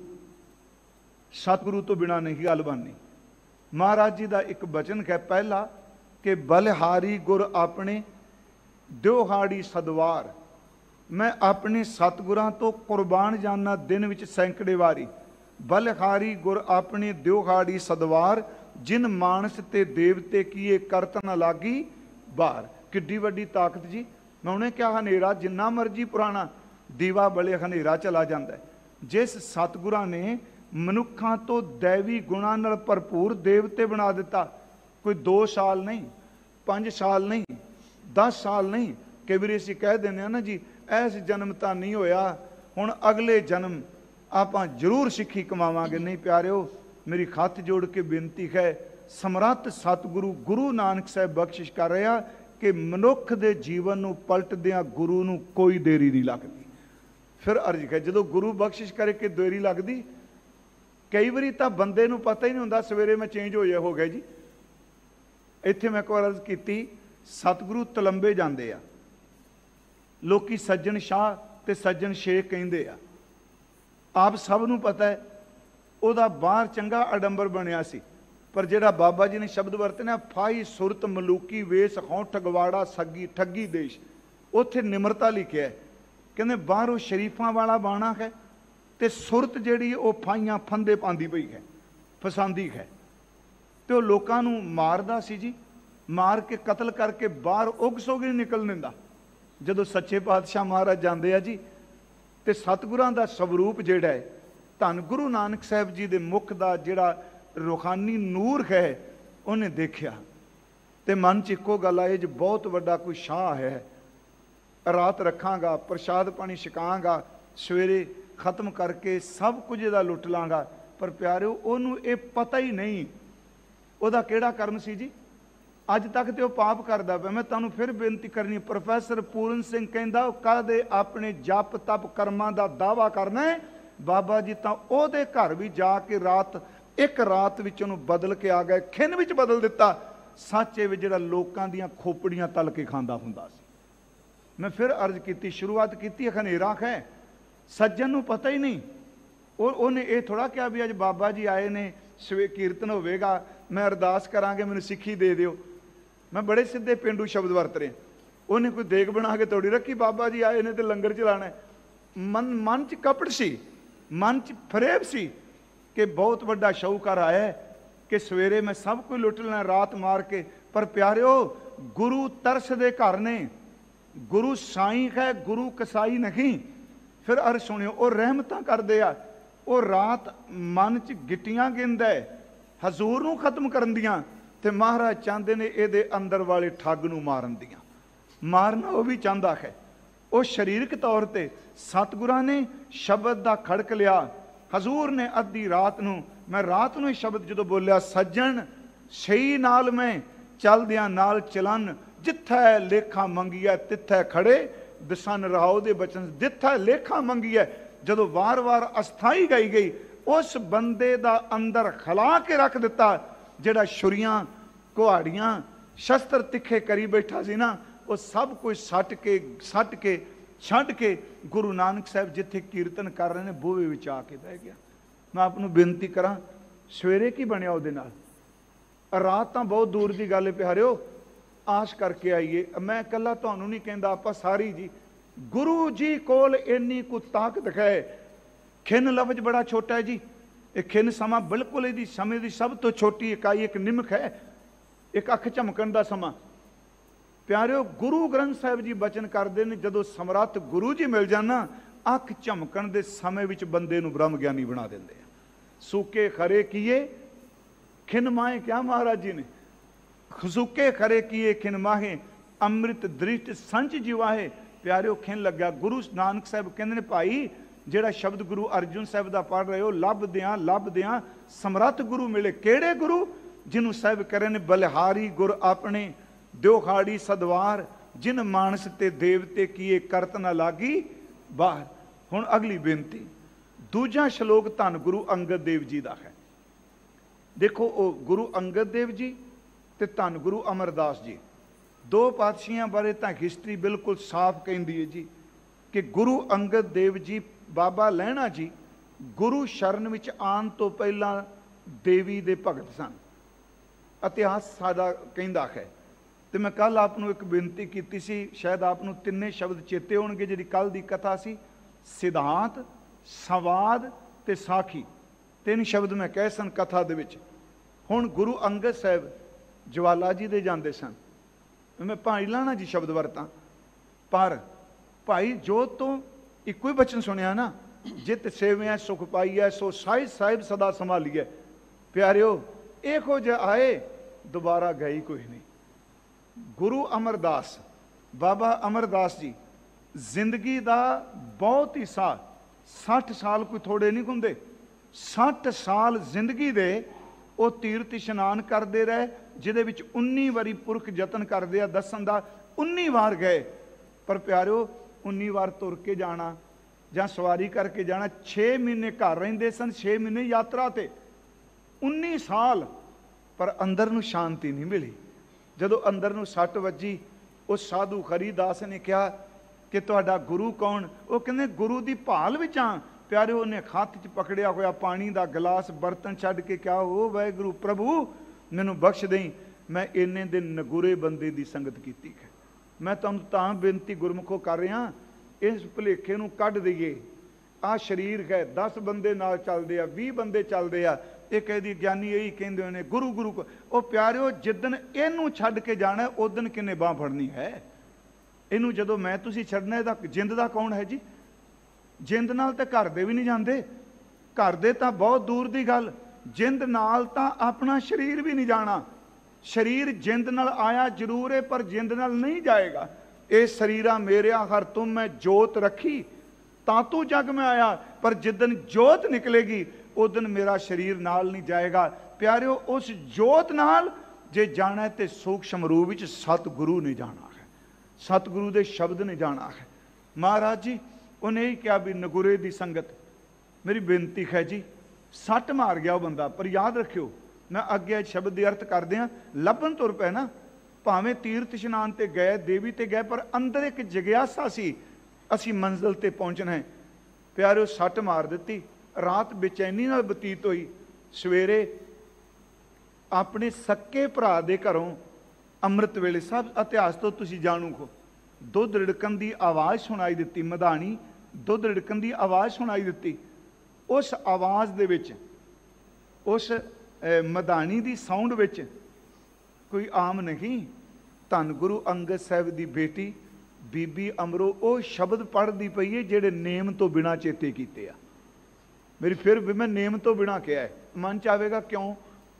ਸਤਿਗੁਰੂ ਤੋਂ ਬਿਨਾਂ ਨਹੀਂ ਗੱਲ ਬਣਨੀ। ਮਹਾਰਾਜ ਜੀ ਦਾ ਇੱਕ ਬਚਨ ਹੈ ਪਹਿਲਾ ਕਿ ਬਲਿਹਾਰੀ ਗੁਰ ਆਪਣੇ ਦਿਉਹਾੜੀ ਸਦਵਾਰ। ਮੈਂ ਆਪਣੇ ਸਤਿਗੁਰਾਂ ਤੋਂ ਕੁਰਬਾਨ ਜਾਨਾ ਦਿਨ ਵਿੱਚ ਸੈਂਕੜੇ ਵਾਰੀ। ਬਲਿਹਾਰੀ ਗੁਰ ਆਪਣੇ ਦਿਉਹਾੜੀ ਸਦਵਾਰ, ਜਿਨ ਮਾਨਸ ਤੇ ਦੇਵਤੇ ਕੀਏ ਕਰਤ ਨਾ ਲਾਗੀ ਬਾਹਰ। ਕਿੱਡੀ ਵੱਡੀ ਤਾਕਤ ਜੀ। ਮੈਂ ਉਹਨੇ ਕਿਹਾ ਹਨੇਰਾ ਜਿੰਨਾ ਮਰਜੀ ਪੁਰਾਣਾ ਦੀਵਾ ਬਲੇ ਹਨੇਰਾ ਚਲਾ ਜਾਂਦਾ। ਜਿਸ ਸਤਿਗੁਰਾਂ ਨੇ ਮਨੁੱਖਾਂ ਤੋਂ ਦੈਵੀ ਗੁਣਾਂ ਨਾਲ ਭਰਪੂਰ ਦੇਵਤੇ ਬਣਾ ਦਿੱਤਾ, ਕੋਈ ਦੋ ਸਾਲ ਨਹੀਂ, ਪੰਜ ਸਾਲ ਨਹੀਂ, ਦਸ ਸਾਲ ਨਹੀਂ। ਕਈ ਵਾਰੀ ਅਸੀਂ ਕਹਿ ਦਿੰਦੇ ਹਾਂ ਨਾ ਜੀ, ਐਸ ਜਨਮ ਤਾਂ ਨਹੀਂ ਹੋਇਆ, ਹੁਣ ਅਗਲੇ ਜਨਮ ਆਪਾਂ ਜ਼ਰੂਰ ਸਿੱਖੀ ਕਮਾਵਾਂਗੇ। ਨਹੀਂ ਪਿਆਰਿਓ, ਮੇਰੀ ਹੱਥ ਜੋੜ ਕੇ ਬੇਨਤੀ ਹੈ, ਸਮਰੱਥ ਸਤਿਗੁਰੂ ਗੁਰੂ ਨਾਨਕ ਸਾਹਿਬ ਬਖਸ਼ਿਸ਼ ਕਰ ਰਿਹਾ ਕਿ ਮਨੁੱਖ ਦੇ ਜੀਵਨ ਨੂੰ ਪਲਟਦਿਆਂ ਗੁਰੂ ਨੂੰ ਕੋਈ ਦੇਰੀ ਨਹੀਂ ਲੱਗਦੀ। ਫਿਰ ਅਰਜ਼ ਹੈ, ਜਦੋਂ ਗੁਰੂ ਬਖਸ਼ਿਸ਼ ਕਰੇ ਕਿ ਦੇਰੀ ਲੱਗਦੀ, ਕਈ ਵਾਰੀ ਤਾਂ ਬੰਦੇ ਨੂੰ ਪਤਾ ਹੀ ਨਹੀਂ ਹੁੰਦਾ ਸਵੇਰੇ ਮੈਂ ਚੇਂਜ ਹੋ ਜਾ ਹੋ ਗਿਆ ਜੀ। ਇੱਥੇ ਮੈਂ ਇੱਕ ਵਾਰ ਅਰਜ਼ ਕੀਤੀ, ਸਤਿਗੁਰੂ ਤਲੰਬੇ ਜਾਂਦੇ ਆ, ਲੋਕੀ ਸੱਜਣ ਸ਼ਾਹ ਤੇ ਸੱਜਣ ਸ਼ੇਖ ਕਹਿੰਦੇ ਆ। ਆਪ ਸਭ ਨੂੰ ਪਤਾ ਹੈ ਉਹਦਾ ਬਾਹਰ ਚੰਗਾ ਅਡੰਬਰ ਬਣਿਆ ਸੀ, ਪਰ ਜਿਹੜਾ ਬਾਬਾ ਜੀ ਨੇ ਸ਼ਬਦ ਵਰਤੇ ਨਾ, ਫਾਈ ਸੁਰਤ ਮਲੂਕੀ ਵੇਸ ਹੋਂ ਠਗਵਾੜਾ ਸੱਗੀ ਠੱਗੀ ਦੇਸ਼, ਉੱਥੇ ਨਿਮਰਤਾ ਲਿਖਿਆ। ਕਹਿੰਦੇ ਬਾਹਰੋਂ ਸ਼ਰੀਫਾਂ ਵਾਲਾ ਬਾਣਾ ਹੈ ਤੇ ਸੁਰਤ ਜਿਹੜੀ ਉਹ ਫਾਈਆਂ ਫੰਦੇ ਪਾਉਂਦੀ ਪਈ ਹੈ, ਫਸਾਉਂਦੀ ਹੈ। ਤੇ ਉਹ ਲੋਕਾਂ ਨੂੰ ਮਾਰਦਾ ਸੀ ਜੀ, ਮਾਰ ਕੇ ਕਤਲ ਕਰਕੇ ਬਾਹਰ ਉਗ ਸੋਗ ਨਹੀਂ ਨਿਕਲ ਦਿੰਦਾ। ਜਦੋਂ ਸੱਚੇ ਪਾਤਸ਼ਾਹ ਮਹਾਰਾਜ ਜਾਂਦੇ ਆ ਜੀ, ਤੇ ਸਤਿਗੁਰਾਂ ਦਾ ਸਵਰੂਪ ਜਿਹੜਾ ਹੈ, ਧੰਨ ਗੁਰੂ ਨਾਨਕ ਸਾਹਿਬ ਜੀ ਦੇ ਮੁਖ ਦਾ ਜਿਹੜਾ ਰੂਹਾਨੀ ਨੂਰ ਹੈ, ਉਹਨੇ ਦੇਖਿਆ ਤੇ ਮਨ 'ਚ ਇੱਕੋ ਗੱਲ ਆਈ, ਜੇ ਬਹੁਤ ਵੱਡਾ ਕੋਈ ਸ਼ਾਹ ਹੈ, ਰਾਤ ਰੱਖਾਂਗਾ, ਪ੍ਰਸ਼ਾਦ ਪਾਣੀ ਛਕਾਂਗਾ, ਸਵੇਰੇ ਖਤਮ ਕਰਕੇ ਸਭ ਕੁਝ ਇਹਦਾ ਲੁੱਟ ਲਾਂਗਾ। ਪਰ ਪਿਆਰਿਓ, ਉਹਨੂੰ ਇਹ ਪਤਾ ਹੀ ਨਹੀਂ ਉਹਦਾ ਕਿਹੜਾ ਕਰਮ ਸੀ ਜੀ। ਅੱਜ ਤੱਕ ਤੇ ਉਹ ਪਾਪ ਕਰਦਾ ਪਿਆ। ਮੈਂ ਤੁਹਾਨੂੰ ਫਿਰ ਬੇਨਤੀ ਕਰਨੀ, ਪ੍ਰੋਫੈਸਰ ਪੂਰਨ ਸਿੰਘ ਕਹਿੰਦਾ, ਉਹ ਕਾਹਦੇ ਆਪਣੇ ਜਪ ਤਪ ਕਰਮਾਂ ਦਾ ਦਾਅਵਾ ਕਰਨਾ ਹੈ। ਬਾਬਾ ਜੀ ਤਾਂ ਉਹਦੇ ਘਰ ਵੀ ਜਾ ਕੇ ਰਾਤ ਇੱਕ ਰਾਤ ਵਿੱਚ ਉਹਨੂੰ ਬਦਲ ਕੇ ਆ ਗਏ, ਖਿੰਨ ਵਿੱਚ ਬਦਲ ਦਿੱਤਾ। ਸੱਚ ਇਹ ਵੀ ਜਿਹੜਾ ਲੋਕਾਂ ਦੀਆਂ ਖੋਪੜੀਆਂ ਤਲ ਕੇ ਖਾਂਦਾ ਹੁੰਦਾ ਸੀ। ਮੈਂ ਫਿਰ ਅਰਜ਼ ਕੀਤੀ, ਸ਼ੁਰੂਆਤ ਕੀਤੀ, ਹਨੇਰਾ ਹੈ, ਸੱਜਣ ਨੂੰ ਪਤਾ ਹੀ ਨਹੀਂ। ਉਹ ਉਹਨੇ ਇਹ ਥੋੜ੍ਹਾ ਕਿਹਾ ਵੀ ਅੱਜ ਬਾਬਾ ਜੀ ਆਏ ਨੇ, ਸਵੇ ਕੀਰਤਨ ਹੋਵੇਗਾ, ਮੈਂ ਅਰਦਾਸ ਕਰਾਂਗੇ, ਮੈਨੂੰ ਸਿੱਖੀ ਦੇ ਦਿਓ। ਮੈਂ ਬੜੇ ਸਿੱਧੇ ਪੇਂਡੂ ਸ਼ਬਦ ਵਰਤ ਰਿਹਾ। ਉਹਨੇ ਕੋਈ ਦੇਗ ਬਣਾ ਕੇ ਤੋੜੀ ਰੱਖੀ, ਬਾਬਾ ਜੀ ਆਏ ਨੇ ਤੇ ਲੰਗਰ ਚਲਾਣਾ। ਮਨ ਮਨ 'ਚ ਕਪਟ ਸੀ, ਮਨ 'ਚ ਫਰੇਬ ਸੀ ਕਿ ਬਹੁਤ ਵੱਡਾ ਸ਼ਾਹੂਕਾਰ ਆਇਆ ਕਿ ਸਵੇਰੇ ਮੈਂ ਸਭ ਕੁਝ ਲੁੱਟ ਲੈਣਾ ਰਾਤ ਮਾਰ ਕੇ। ਪਰ ਪਿਆਰਿਓ, ਗੁਰੂ ਤਰਸ ਦੇ ਘਰ ਨੇ, ਗੁਰੂ ਸਾਈਂ ਹੈ, ਗੁਰੂ ਕਸਾਈ ਨਹੀਂ। ਫਿਰ ਅਰ ਸੁਣਿਓ, ਉਹ ਰਹਿਮਤਾਂ ਕਰਦੇ ਆ। ਉਹ ਰਾਤ ਮਨ 'ਚ ਗਿੱਟੀਆਂ ਗਿਣਦਾ ਹੈ ਹਜ਼ੂਰ ਨੂੰ ਖਤਮ ਕਰਨ ਦੀਆਂ, ਤੇ ਮਹਾਰਾਜ ਚਾਹੁੰਦੇ ਨੇ ਇਹਦੇ ਅੰਦਰ ਵਾਲੇ ਠੱਗ ਨੂੰ ਮਾਰਨ ਦੀਆਂ। ਮਾਰਨਾ ਉਹ ਵੀ ਚਾਹੁੰਦਾ ਹੈ। ਉਹ ਸਰੀਰਕ ਤੌਰ ਤੇ ਸਤਿਗੁਰਾਂ ਨੇ ਸ਼ਬਦ ਦਾ ਖੜਕ ਲਿਆ। ਹਜ਼ੂਰ ਨੇ ਅੱਧੀ ਰਾਤ ਨੂੰ, ਮੈਂ ਰਾਤ ਨੂੰ ਇਹ ਸ਼ਬਦ ਜਦੋਂ ਬੋਲਿਆ, ਸੱਜਣ ਸਹੀ ਨਾਲ ਮੈਂ ਚੱਲਦਿਆਂ ਨਾਲ ਚਲਨ, ਜਿੱਥੈ ਲੇਖਾ ਮੰਗੀਐ ਤਿੱਥੈ ਖੜੇ, ਦਸਨ ਰਾਓ ਦੇ ਬਚਨ, ਜਿੱਥੈ ਲੇਖਾ ਮੰਗੀਐ। ਜਦੋਂ ਵਾਰ-ਵਾਰ ਅਸਥਾਈ ਗਈ ਗਈ, ਉਸ ਬੰਦੇ ਦਾ ਅੰਦਰ ਖਲਾ ਕੇ ਰੱਖ ਦਿੱਤਾ ਜਿਹੜਾ ਛੁਰੀਆਂ ਕੁਹਾੜੀਆਂ ਸ਼ਸਤਰ ਤਿੱਖੇ ਕਰੀ ਬੈਠਾ ਸੀ ਨਾ। ਉਹ ਸਭ ਕੁਝ ਸੱਟ ਕੇ ਸੱਟ ਕੇ ਛੱਡ ਕੇ ਗੁਰੂ ਨਾਨਕ ਸਾਹਿਬ ਜਿੱਥੇ ਕੀਰਤਨ ਕਰ ਰਹੇ ਨੇ, ਬੂਹੇ ਵਿੱਚ ਆ ਕੇ ਬਹਿ ਗਿਆ। ਮੈਂ ਆਪ ਨੂੰ ਬੇਨਤੀ ਕਰਾਂ, ਸਵੇਰੇ ਕੀ ਬਣਿਆ ਉਹਦੇ ਨਾਲ? ਰਾਤ ਤਾਂ ਬਹੁਤ ਦੂਰ ਦੀ ਗੱਲ ਹੈ ਪਿਆਰਿਓ, ਆਸ ਕਰਕੇ ਆਈਏ। ਮੈਂ ਇਕੱਲਾ ਤੁਹਾਨੂੰ ਨਹੀਂ ਕਹਿੰਦਾ, ਆਪਾਂ ਸਾਰੀ ਜੀ ਗੁਰੂ ਜੀ ਕੋਲ ਇੰਨੀ ਕੁ ਤਾਕਤ ਹੈ। ਖਿੰਨ ਲਫ਼ਜ਼ ਬੜਾ ਛੋਟਾ ਹੈ ਜੀ। ਇਹ ਖਿੰਨ ਸਮਾਂ ਬਿਲਕੁਲ ਇਹਦੀ ਸਮੇਂ ਦੀ ਸਭ ਤੋਂ ਛੋਟੀ ਇਕਾਈ ਇੱਕ ਨਿਮਕ ਹੈ, ਇੱਕ ਅੱਖ ਝਮਕਣ ਦਾ ਸਮਾਂ। ਪਿਆਰਿਓ, ਗੁਰੂ ਗ੍ਰੰਥ ਸਾਹਿਬ ਜੀ ਬਚਨ ਕਰਦੇ ਨੇ, ਜਦੋਂ ਸਮਰੱਥ ਗੁਰੂ ਜੀ ਮਿਲ ਜਾਣਾ, ਅੱਖ ਝਮਕਣ ਦੇ ਸਮੇਂ ਵਿੱਚ ਬੰਦੇ ਨੂੰ ਬ੍ਰਹਮ ਗਿਆਨੀ ਬਣਾ ਦਿੰਦੇ ਆ। ਸੂਕੇ ਖਰੇ ਕੀਏ ਖਿੰਨ ਮਾਹੇ, ਕਿਆ ਮਹਾਰਾਜ ਜੀ ਨੇ, ਸੂਕੇ ਖਰੇ ਕੀਏ ਖਿੰਨ ਮਾਹੇ, ਅੰਮ੍ਰਿਤ ਦ੍ਰਿਸ਼ਟ ਸੰਚ ਜਿਵਾਹੇ। ਪਿਆਰਿਓ, ਖਿੰਨ ਲੱਗਾ। ਗੁਰੂ ਨਾਨਕ ਸਾਹਿਬ ਕਹਿੰਦੇ ਨੇ, ਭਾਈ ਜਿਹੜਾ ਸ਼ਬਦ ਗੁਰੂ ਅਰਜੁਨ ਸਾਹਿਬ ਦਾ ਪੜ੍ਹ ਰਹੇ ਹੋ, ਲੱਭਦਿਆਂ ਲੱਭਦਿਆਂ ਸਮਰੱਥ ਗੁਰੂ ਮਿਲੇ। ਕਿਹੜੇ ਗੁਰੂ? ਜਿਹਨੂੰ ਸਾਹਿਬ ਕਰੇ ਨੇ, ਬਲਿਹਾਰੀ ਗੁਰ ਆਪਣੇ ਦਿਓਖਾੜੀ ਸਦਵਾਰ, ਜਿਨ ਮਾਨਸ ਤੇ ਦੇਵਤੇ ਕੀਏ ਕਰਤ ਨਾ ਲਾਗੀ ਬਾਹਰ। ਹੁਣ ਅਗਲੀ ਬੇਨਤੀ, ਦੂਜਾ ਸ਼ਲੋਕ ਧੰਨ ਗੁਰੂ ਅੰਗਦ ਦੇਵ ਜੀ ਦਾ ਹੈ। ਦੇਖੋ, ਉਹ ਗੁਰੂ ਅੰਗਦ ਦੇਵ ਜੀ ਤੇ ਧੰਨ ਗੁਰੂ ਅਮਰਦਾਸ ਜੀ, ਦੋ ਪਾਤਸ਼ਾਹੀਆਂ ਬਾਰੇ ਤਾਂ ਹਿਸਟਰੀ ਬਿਲਕੁਲ ਸਾਫ਼ ਕਹਿੰਦੀ ਹੈ ਜੀ ਕਿ ਗੁਰੂ ਅੰਗਦ ਦੇਵ ਜੀ, ਬਾਬਾ ਲਹਿਣਾ ਜੀ, ਗੁਰੂ ਸ਼ਰਨ ਵਿੱਚ ਆਉਣ ਤੋਂ ਪਹਿਲਾਂ ਦੇਵੀ ਦੇ ਭਗਤ ਸਨ। ਇਤਿਹਾਸ ਸਾਡਾ ਕਹਿੰਦਾ ਹੈ। ਤੇ ਮੈਂ ਕੱਲ ਆਪ ਨੂੰ ਇੱਕ ਬੇਨਤੀ ਕੀਤੀ ਸੀ, ਸ਼ਾਇਦ ਆਪ ਨੂੰ ਤਿੰਨੇ ਸ਼ਬਦ ਚੇਤੇ ਹੋਣਗੇ। ਜਿਹੜੀ ਕੱਲ ਦੀ ਕਥਾ ਸੀ, ਸਿਧਾਂਤ, ਸੰਵਾਦ ਤੇ ਸਾਖੀ, ਤਿੰਨ ਸ਼ਬਦ ਮੈਂ ਕਹੇ ਸਨ ਕਥਾ ਦੇ ਵਿੱਚ। ਹੁਣ ਗੁਰੂ ਅੰਗਦ ਸਾਹਿਬ ਜਵਾਲਾ ਜੀ ਦੇ ਜਾਂਦੇ ਸਨ। ਮੈਂ ਭਾਈ ਲਾਣਾ ਜੀ ਸ਼ਬਦ ਵਰਤਾਂ, ਪਰ ਭਾਈ ਜੋਤ ਤੋਂ ਇੱਕੋ ਹੀ ਬਚਨ ਸੁਣਿਆ ਨਾ, ਜਿਤ ਸੇਵਿਆ ਸੁਖ ਪਾਈਐ, ਸੋ ਸਾਹਿਬ ਸਾਹਿਬ ਸਦਾ ਸੰਭਾਲੀਐ। ਪਿਆਰਿਓ, ਇਹੋ ਜਿਹਾ ਆਏ, ਦੁਬਾਰਾ ਗਈ ਕੋਈ ਨਹੀਂ। ਗੁਰੂ ਅਮਰਦਾਸ, ਬਾਬਾ ਅਮਰਦਾਸ ਜੀ, ਜ਼ਿੰਦਗੀ ਦਾ ਬਹੁਤ ਹਿੱਸਾ, ਸੱਠ ਸਾਲ ਕੋਈ ਥੋੜੇ ਨਹੀਂ ਹੁੰਦੇ, ਸੱਠ ਸਾਲ ਜ਼ਿੰਦਗੀ ਦੇ ਉਹ ਤੀਰਥ ਇਸ਼ਨਾਨ ਕਰਦੇ ਰਹੇ, ਜਿਹਦੇ ਵਿੱਚ ਉੱਨੀ ਵਾਰੀ ਪੁਰਖ ਯਤਨ ਕਰਦੇ ਆ ਦੱਸਣ ਦਾ। ਉੱਨੀ ਵਾਰ ਗਏ, ਪਰ ਪਿਆਰਿਓ, ਉੱਨੀ ਵਾਰ ਤੁਰ ਕੇ ਜਾਣਾ ਜਾਂ ਸਵਾਰੀ ਕਰਕੇ ਜਾਣਾ। ਛੇ ਮਹੀਨੇ ਘਰ ਰਹਿੰਦੇ ਸਨ, ਛੇ ਮਹੀਨੇ ਯਾਤਰਾ ਤੇ, ਉੱਨੀ ਸਾਲ। ਪਰ ਅੰਦਰ ਨੂੰ ਸ਼ਾਂਤੀ ਨਹੀਂ ਮਿਲੀ। ਜਦੋਂ ਅੰਦਰ ਨੂੰ ਸੱਟ ਵੱਜੀ, ਉਹ ਸਾਧੂ ਖਰੀਦਾਸ ਨੇ ਕਿਹਾ ਕਿ ਤੁਹਾਡਾ ਗੁਰੂ ਕੌਣ? ਉਹ ਕਹਿੰਦੇ, ਗੁਰੂ ਦੀ ਭਾਲ ਵਿੱਚ ਆ। ਪਿਆਰਿਓ, ਉਹਨੇ ਹੱਥ 'ਚ ਪਕੜਿਆ ਹੋਇਆ ਪਾਣੀ ਦਾ ਗਲਾਸ, ਬਰਤਨ ਛੱਡ ਕੇ ਕਿਹਾ, ਉਹ ਵਾਹਿਗੁਰੂ ਪ੍ਰਭੂ ਮੈਨੂੰ ਬਖਸ਼ ਦੇਈ, ਮੈਂ ਇੰਨੇ ਦਿਨ ਨਗੂਰੇ ਬੰਦੇ ਦੀ ਸੰਗਤ ਕੀਤੀ ਹੈ। ਮੈਂ ਤੁਹਾਨੂੰ ਤਾਂ ਬੇਨਤੀ ਗੁਰਮੁਖੋ ਕਰ ਰਿਹਾ, ਇਸ ਭੁਲੇਖੇ ਨੂੰ ਕੱਢ ਦਈਏ। ਆਹ ਸਰੀਰ ਹੈ, ਦਸ ਬੰਦੇ ਨਾਲ ਚੱਲਦੇ ਆ, ਵੀਹ ਬੰਦੇ ਚੱਲਦੇ ਆ, ਇਹ ਕਹਿੰਦੀ ਗਿਆਨੀ ਇਹੀ ਕਹਿੰਦੇ ਨੇ ਗੁਰੂ ਗੁਰੂ। ਉਹ ਪਿਆਰਿਓ, ਜਿੱਦਣ ਇਹਨੂੰ ਛੱਡ ਕੇ ਜਾਣਾ, ਉਦਣ ਕਿੰਨੇ ਬਾਂਹ ਫੜਨੀ ਹੈ ਇਹਨੂੰ। ਜਦੋਂ ਮੈਂ ਤੁਸੀਂ ਛੱਡਣਾ, ਇਹਦਾ ਜਿੰਦ ਦਾ ਕੌਣ ਹੈ ਜੀ? ਜਿੰਦ ਨਾਲ ਤਾਂ ਘਰ ਦੇ ਵੀ ਨਹੀਂ ਜਾਂਦੇ, ਘਰ ਦੇ ਤਾਂ ਬਹੁਤ ਦੂਰ ਦੀ ਗੱਲ, ਜਿੰਦ ਨਾਲ ਤਾਂ ਆਪਣਾ ਸਰੀਰ ਵੀ ਨਹੀਂ ਜਾਣਾ। शरीर जिंद नाल आया जरूर है पर जिंद नाल नहीं जाएगा। ये शरीरा मेरिया हर तुम मैं जोत रखी तातू जग में आया, पर जिदन जोत निकलेगी उस दिन मेरा शरीर नाल नहीं जाएगा। प्यारिओ उस जोत नाल जे जाना है तो सूक्ष्म रूप विच सतगुरु ने जाना है, सतगुरु दे शब्द ने जाना है। महाराज जी उन्हें ही क्या भी नगुरे दी संगत, मेरी बेनती है जी, सट मार गया वो बंदा, पर याद रखियो मैं अगे शब्द के अर्थ कर दिया। लभन तुर पे ना, भावें तीर्थ इशनान ते गए, देवी ते गए, पर अंदर एक जिग्यासा सी असी मंजिल ते पहुंचना है। प्यारिओ सट मार दी, रात बेचैनी नाल बतीत हुई। सवेरे अपने सक्के भरा दे घरों अमृत वेले सब इतिहास तो तुसीं जाणू हो, दुध रिड़कन की आवाज़ सुनाई दी, मधानी दुध रिड़कन की आवाज़ सुनाई दी। उस आवाज़ दे विच, उस मधानी की साउंड विच कोई आम नहीं, धन गुरु अंगद साहिब की बेटी बीबी अमरो वो शब्द पढ़ती पई है जिहड़े नेम तो बिना चेते कीते आ। मेरी फिर भी मैं नेम तो बिना कहा है, मन च आवेगा क्यों?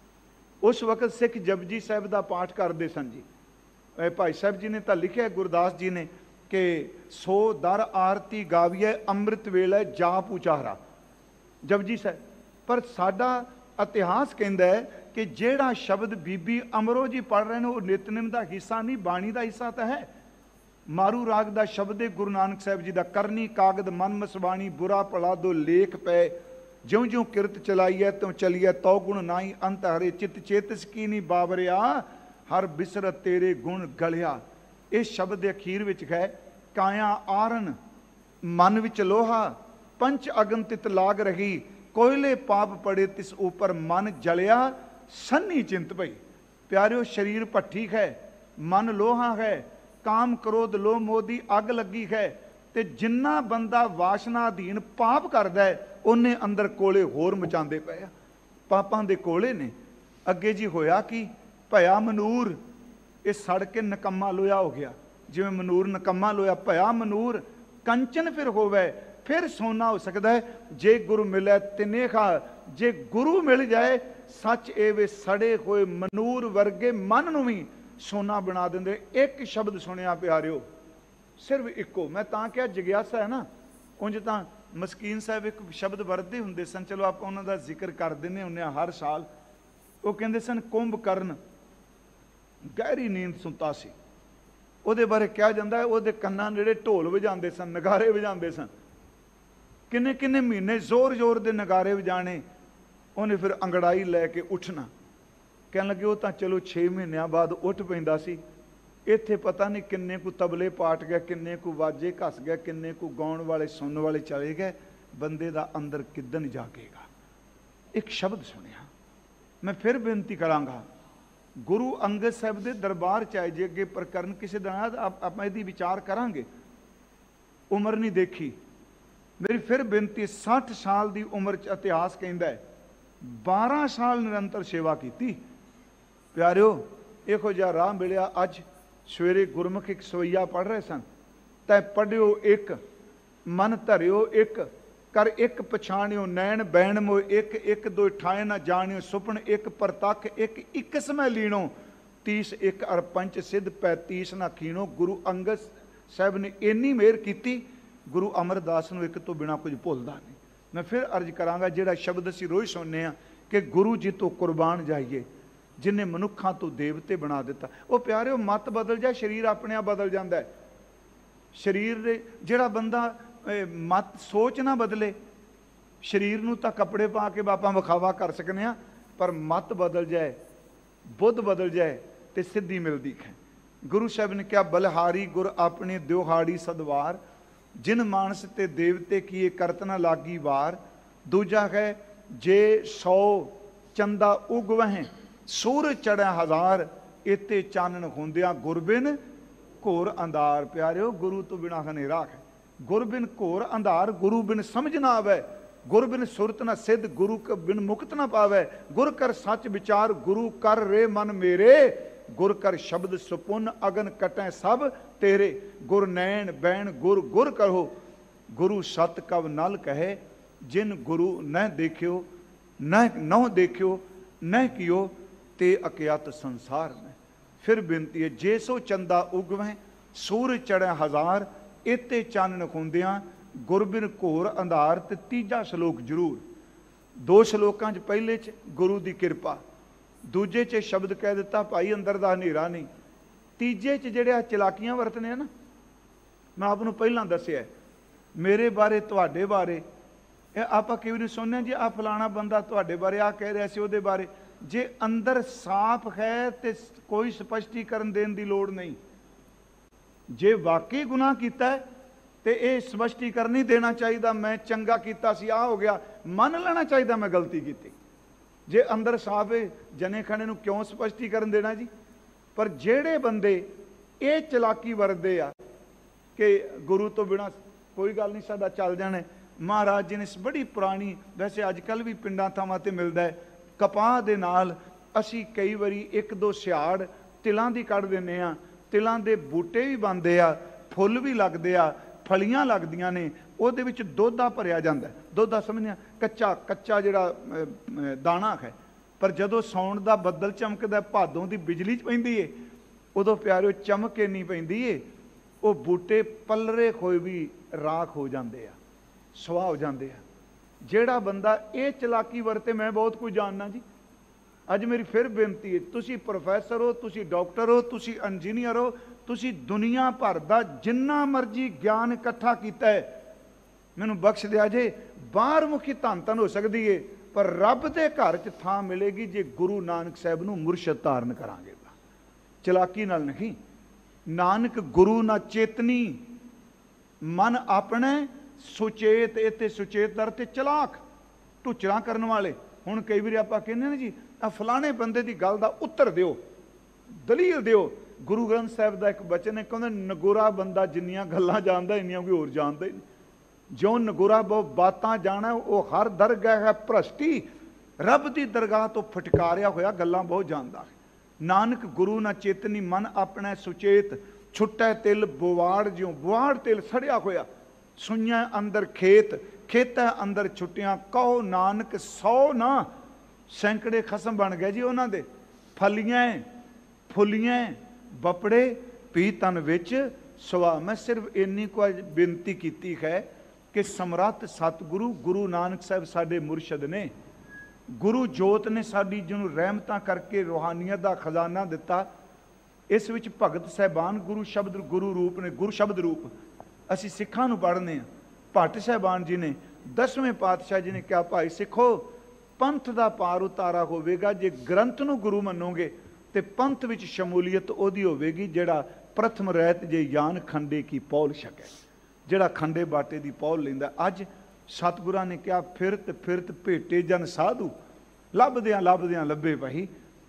उस वक्त सिख जपजी साहिब का पाठ करते सन जी। भाई साहब जी ने तो लिखा, गुरदास जी ने, कि सो दर आरती गाविए अमृत वेले जाप उचारा जपजी साहब। पर साडा इतिहास कहता है कि जेड़ा शब्द बीबी अमरो जी पढ़ रहे हैं वो नितनेम का हिस्सा नहीं, बाणी का हिस्सा तो है। मारू राग का शब्द है गुरु नानक साहब जी का, करनी कागद मन मसवाणी बुरा भला दो लेख पै, ज्यों ज्यों किरत चलाई है त्यों चलिए तौ गुण नाई अंत हरे, चित चेतस की नहीं बाबरिया हर बिसरत तेरे गुण गलिया। इस शब्द के अखीर विच है, काया आरन मन विच लोहा, पंच अगन तित लाग रही, कोयले पाप पड़े तिस ऊपर मन जलिया, सन्नी चिंत पई। प्यारिओ शरीर भट्ठी है, मन लोहा है, काम क्रोध लोह मोदी अग लगी है, ते जिन्ना बंदा वासना अधीन पाप करदा है उन्हें अंदर कोले होर मचांदे पे आ, पापां दे कोले ने। अगे जी होया कि भया मनूर ये सड़ के नकम्मा लोया हो गया, जिवें मनूर नकम्मा लोया, भया मनूर कंचन फिर होवे फिर सोना हो सकता है, जे गुरु मिले तिने खा, जे गुरु मिल जाए सच ए वे सड़े हुए मनूर वर्गे मन नूं भी सोना बना देंदे। एक शब्द सुनिया प्यारिओ, सिर्फ इको, मैं तां क्या जिग्यासा है ना, उंज तां मस्कीन साहब एक शब्द वरतदे हुंदे सन, चलो आप उन्हां दा जिक्र कर दिंदे हुंदे आ हर साल। वो कहंदे सन कुंभकर्ण गहरी नींद सुता सी, ਉਹਦੇ बारे कहा जाता है ਉਹਦੇ ਕੰਨਾਂ ਜਿਹੜੇ ਢੋਲ ਵਜਾਉਂਦੇ सन, नगारे ਵਜਾਉਂਦੇ सन, किन्ने किन्ने महीने जोर जोर के नगारे वजाने, उन्हें फिर अंगड़ाई लैके उठना। कहने लगे वो तो चलो छे महीनों बाद उठ पैंदा सी, इत्थे पता नहीं किन्ने को तबले पाट गए, किन्ने को वाजे घस गए, किन्ने को गाउण वाले सुनने वाले चले गए, बंदे दा अंदर किदन जागेगा। एक शब्द सुनिया, मैं फिर बेनती करांगा, गुरु अंगद साहब के दरबार च आए जे अगे प्रकरण किसी दिन आप यदि विचार करांगे, उम्र नहीं देखी। मेरी फिर बेनती, साठ साल की उम्र च इतिहास कहता है बारह साल निरंतर सेवा की। प्यारिओ इहो जिहा राह मिलिया, अज सवेरे गुरमुख एक सवैया पढ़ रहे सन, तै पढ़ियो एक मन धरियो एक कर एक पछाणियो नैन बैण मोय एक एक दो ठाए ना जाणियो सुपन एक परतख एक इक समय लीणो तीस एक अर पंच सिद्ध पैंतीस ना खीणो। गुरु अंगद साहब ने इन्नी मेहर की, गुरु अमरदास नूं एक तो बिना कुछ भुलदा नहीं। मैं फिर अर्ज करांगा, जिहड़ा शब्द असीं रोज़ सुनने कि गुरु जी तो कुरबान जाइए, जिन्हें मनुखा तो देवते बना दिता। वो प्यारे मत बदल जाए, शरीर अपने आप बदल जाता है। शरीर दे जिहड़ा बंदा मत सोच ना बदले, शरीर नूं तां कपड़े पा के बापा विखावा कर सकने आ, पर मत बदल जाए, बुद्ध बदल जाए तो सिद्धि मिलती है। गुरु साहब ने क्या, बलहारी गुर अपने द्योहाड़ी सदवार, जिन मानस ते देवते किए करत ना लागी वार। दूजा है, जे सौ चंदा उगवहें सूरज चढ़ा हजार, इते चानन होंदिया गुरबिन घोर अंधार। प्यारिओ गुरु तो बिना हनेरा है, गुर बिन घोर अंधार, गुरु बिन समझ ना आवे, गुर बिन सुरत ना सिद्ध, गुरु बिन मुक्त ना पावे। गुर कर सच विचार, गुरु कर रे मन मेरे, गुर कर शब्द सुपुन अगन कटें सब तेरे। गुर नैन बैण गुर गुर कहो, गुरु सत कव नल कहे, जिन गुरु न देखियो न नौ देखियो न कियो ते अकियत संसार में। फिर बेनती है, जे सो चंदा उगवें सूरज चढ़े हजार, इते चानन खुंदियां गुरबिन घोर अंधार। ते तीजा श्लोक जरूर, दो श्लोकां च पहले च गुरु की कृपा, दूजे च शब्द कह दिता भाई अंदर दा हनेरा नहीं, तीजे च जिहड़े चलाकियां वरतने ना, मैं आपनूं पहलां दस्सिआ मेरे बारे तुहाडे बारे आपां कई वारी सुनने जी आ फलाना बंदा तुहाडे बारे आ कह रहा सी उहदे बारे, जे अंदर साफ है तो कोई स्पष्टीकरण देने की लोड़ नहीं। जे वाकई गुनाह किया है तो यह स्पष्टीकरण नहीं देना चाहिए मैं चंगा किया सी आ हो गया, मन लेना चाहिए मैं गलती की। जे अंदर साफ है जने खने नूं क्यों स्पष्टीकरण देना जी। पर जेड़े बंदे ये चलाकी वरतदे आ कि गुरु तो बिना कोई गल नहीं साडा चल जाना, महाराज जी ने इस बड़ी पुरानी, वैसे अजकल भी पिंडां थावां ते मिलदा है, कपाह दे नाल असी कई बारी एक दो सियाड़ तिलां दी कढ़ दिंदे आ, तिलां दे बूटे भी बनदे आ, फुੱਲ भी लगदे आ, फलियां लगदियां ने, ਉਹਦੇ ਵਿੱਚ ਦੁੱਧ ਆ ਭਰਿਆ ਜਾਂਦਾ। ਦੁੱਧ ਆ ਸਮਝਿਆ ਕੱਚਾ ਕੱਚਾ ਜਿਹੜਾ ਦਾਣਾ ਹੈ, ਪਰ ਜਦੋਂ ਸੌਣ ਦਾ ਬੱਦਲ ਚਮਕਦਾ ਭਾਦੋਂ ਦੀ ਬਿਜਲੀ ਚ ਪੈਂਦੀ ਏ ਉਦੋਂ ਪਿਆਰਿਓ ਚਮਕ ਇੰਨੀ ਪੈਂਦੀ ਏ ਉਹ ਬੂਟੇ ਪੱਲਰੇ ਹੋਏ ਵੀ ਰਾਖ ਹੋ ਜਾਂਦੇ ਆ, ਸੁਆਹ ਹੋ ਜਾਂਦੇ ਆ। ਜਿਹੜਾ ਬੰਦਾ ਇਹ ਚਲਾਕੀ ਵਰਤੇ, ਮੈਂ ਬਹੁਤ ਕੁਝ ਜਾਣਨਾ ਜੀ। ਅੱਜ ਮੇਰੀ ਫਿਰ ਬੇਨਤੀ ਹੈ, ਤੁਸੀਂ ਪ੍ਰੋਫੈਸਰ ਹੋ, ਤੁਸੀਂ ਡਾਕਟਰ ਹੋ, ਤੁਸੀਂ ਇੰਜੀਨੀਅਰ ਹੋ, ਤੁਸੀਂ ਦੁਨੀਆ ਭਰ ਦਾ ਜਿੰਨਾ ਮਰਜ਼ੀ ਗਿਆਨ ਇਕੱਠਾ ਕੀਤਾ ਹੈ ਮੈਨੂੰ ਬਖਸ਼ ਦਿਆ ਜੇ, ਬਾਹਰ ਮੁਖੀ ਧੰਨ ਧੰਨ ਹੋ ਸਕਦੀ ਏ, ਪਰ ਰੱਬ ਦੇ ਘਰ 'ਚ ਥਾਂ ਮਿਲੇਗੀ ਜੇ ਗੁਰੂ ਨਾਨਕ ਸਾਹਿਬ ਨੂੰ ਮੁਰਸ਼ਦ ਧਾਰਨ ਕਰਾਂਗੇ। ਚਲਾਕੀ ਨਾਲ ਨਹੀਂ। ਨਾਨਕ ਗੁਰੂ ਨਾ ਚੇਤਨੀ, ਮਨ ਆਪਣੇ ਸੁਚੇਤ, ਇੱਥੇ ਸੁਚੇਤ ਦਰ ਤੇ ਚਲਾਕ ਢੁੱਚਰਾਂ ਕਰਨ ਵਾਲੇ। ਹੁਣ ਕਈ ਵਾਰੀ ਆਪਾਂ ਕਹਿੰਦੇ ਨਾ ਜੀ ਆ ਫਲਾਣੇ ਬੰਦੇ ਦੀ ਗੱਲ ਦਾ ਉੱਤਰ ਦਿਓ, ਦਲੀਲ ਦਿਓ। ਗੁਰੂ ਗ੍ਰੰਥ ਸਾਹਿਬ ਦਾ ਇੱਕ ਬਚਨ ਹੈ, ਕਹਿੰਦੇ ਨਗੋਰਾ ਬੰਦਾ ਜਿੰਨੀਆਂ ਗੱਲਾਂ ਜਾਣਦਾ ਇੰਨੀਆਂ ਕੋਈ ਹੋਰ ਜਾਣਦਾ ਹੀ ਨਹੀਂ। ਜੋ ਨਗੋਰਾ ਬਹੁਤ ਬਾਤਾਂ ਜਾਣਾ ਉਹ ਹਰ ਦਰਗਾਹ ਹੈ ਭ੍ਰਸ਼ਟੀ, ਰੱਬ ਦੀ ਦਰਗਾਹ ਤੋਂ ਫਟਕਾਰਿਆ ਹੋਇਆ ਗੱਲਾਂ ਬਹੁਤ ਜਾਣਦਾ ਹੈ। ਨਾਨਕ ਗੁਰੂ ਨਾ ਚੇਤਨੀ, ਮਨ ਆਪਣਾ ਸੁਚੇਤ, ਛੁੱਟੈ ਤਿਲ ਬੁਵਾੜ ਜਿਉ, ਬੁਵਾੜ ਤਿਲ ਸੜਿਆ ਹੋਇਆ, ਸੁਈਆਂ ਅੰਦਰ ਖੇਤ, ਖੇਤਾਂ ਅੰਦਰ ਛੁੱਟੀਆਂ, ਕਹੋ ਨਾਨਕ ਸੌ ਨਾ, ਸੈਂਕੜੇ ਖਸਮ ਬਣ ਗਏ ਜੀ ਉਹਨਾਂ ਦੇ। ਫਲੀਆਂ ਫੁੱਲੀਆਂ ਬਪੜੇ ਪੀ ਤਨ ਵਿੱਚ ਸਵਾ। ਮੈਂ ਸਿਰਫ ਇੰਨੀ ਕੁ ਬੇਨਤੀ ਕੀਤੀ ਹੈ ਕਿ ਸਮਰੱਥ ਸਤਿਗੁਰੂ ਗੁਰੂ ਨਾਨਕ ਸਾਹਿਬ ਸਾਡੇ ਮੁਰਸ਼ਦ ਨੇ, ਗੁਰੂ ਜੋਤ ਨੇ ਸਾਡੀ ਜਿਹਨੂੰ ਰਹਿਮਤਾਂ ਕਰਕੇ ਰੂਹਾਨੀਅਤ ਦਾ ਖਜ਼ਾਨਾ ਦਿੱਤਾ। ਇਸ ਵਿੱਚ ਭਗਤ ਸਾਹਿਬਾਨ ਗੁਰੂ ਸ਼ਬਦ ਗੁਰੂ ਰੂਪ ਨੇ, ਗੁਰੂ ਸ਼ਬਦ ਰੂਪ ਅਸੀਂ ਸਿੱਖਾਂ ਨੂੰ ਪੜ੍ਹਨੇ ਹਾਂ। ਭੱਟ ਸਾਹਿਬਾਨ ਜੀ ਨੇ, ਦਸਵੇਂ ਪਾਤਸ਼ਾਹ ਜੀ ਨੇ ਕਿਹਾ ਭਾਈ ਸਿੱਖੋ ਪੰਥ ਦਾ ਪਾਰ ਉਤਾਰਾ ਹੋਵੇਗਾ ਜੇ ਗ੍ਰੰਥ ਨੂੰ ਗੁਰੂ ਮੰਨੋਗੇ ਤੇ ਪੰਥ ਵਿੱਚ ਸ਼ਮੂਲੀਅਤ ਉਹਦੀ ਹੋਵੇਗੀ ਜਿਹੜਾ ਪ੍ਰਥਮ ਰਹਿਤ ਜੇ ਯਾਨ ਖੰਡੇ ਕੀ ਪੌਲ ਛਕੇ, ਜਿਹੜਾ ਖੰਡੇ ਬਾਟੇ ਦੀ ਪੌਲ ਲੈਂਦਾ। ਅੱਜ ਸਤਿਗੁਰਾਂ ਨੇ ਕਿਹਾ ਫਿਰਤ ਫਿਰਤ ਭੇਟੇ ਜਨ ਸਾਧੂ, ਲੱਭਦਿਆਂ ਲੱਭਦਿਆਂ ਲੱਭੇ ਭਾਈ।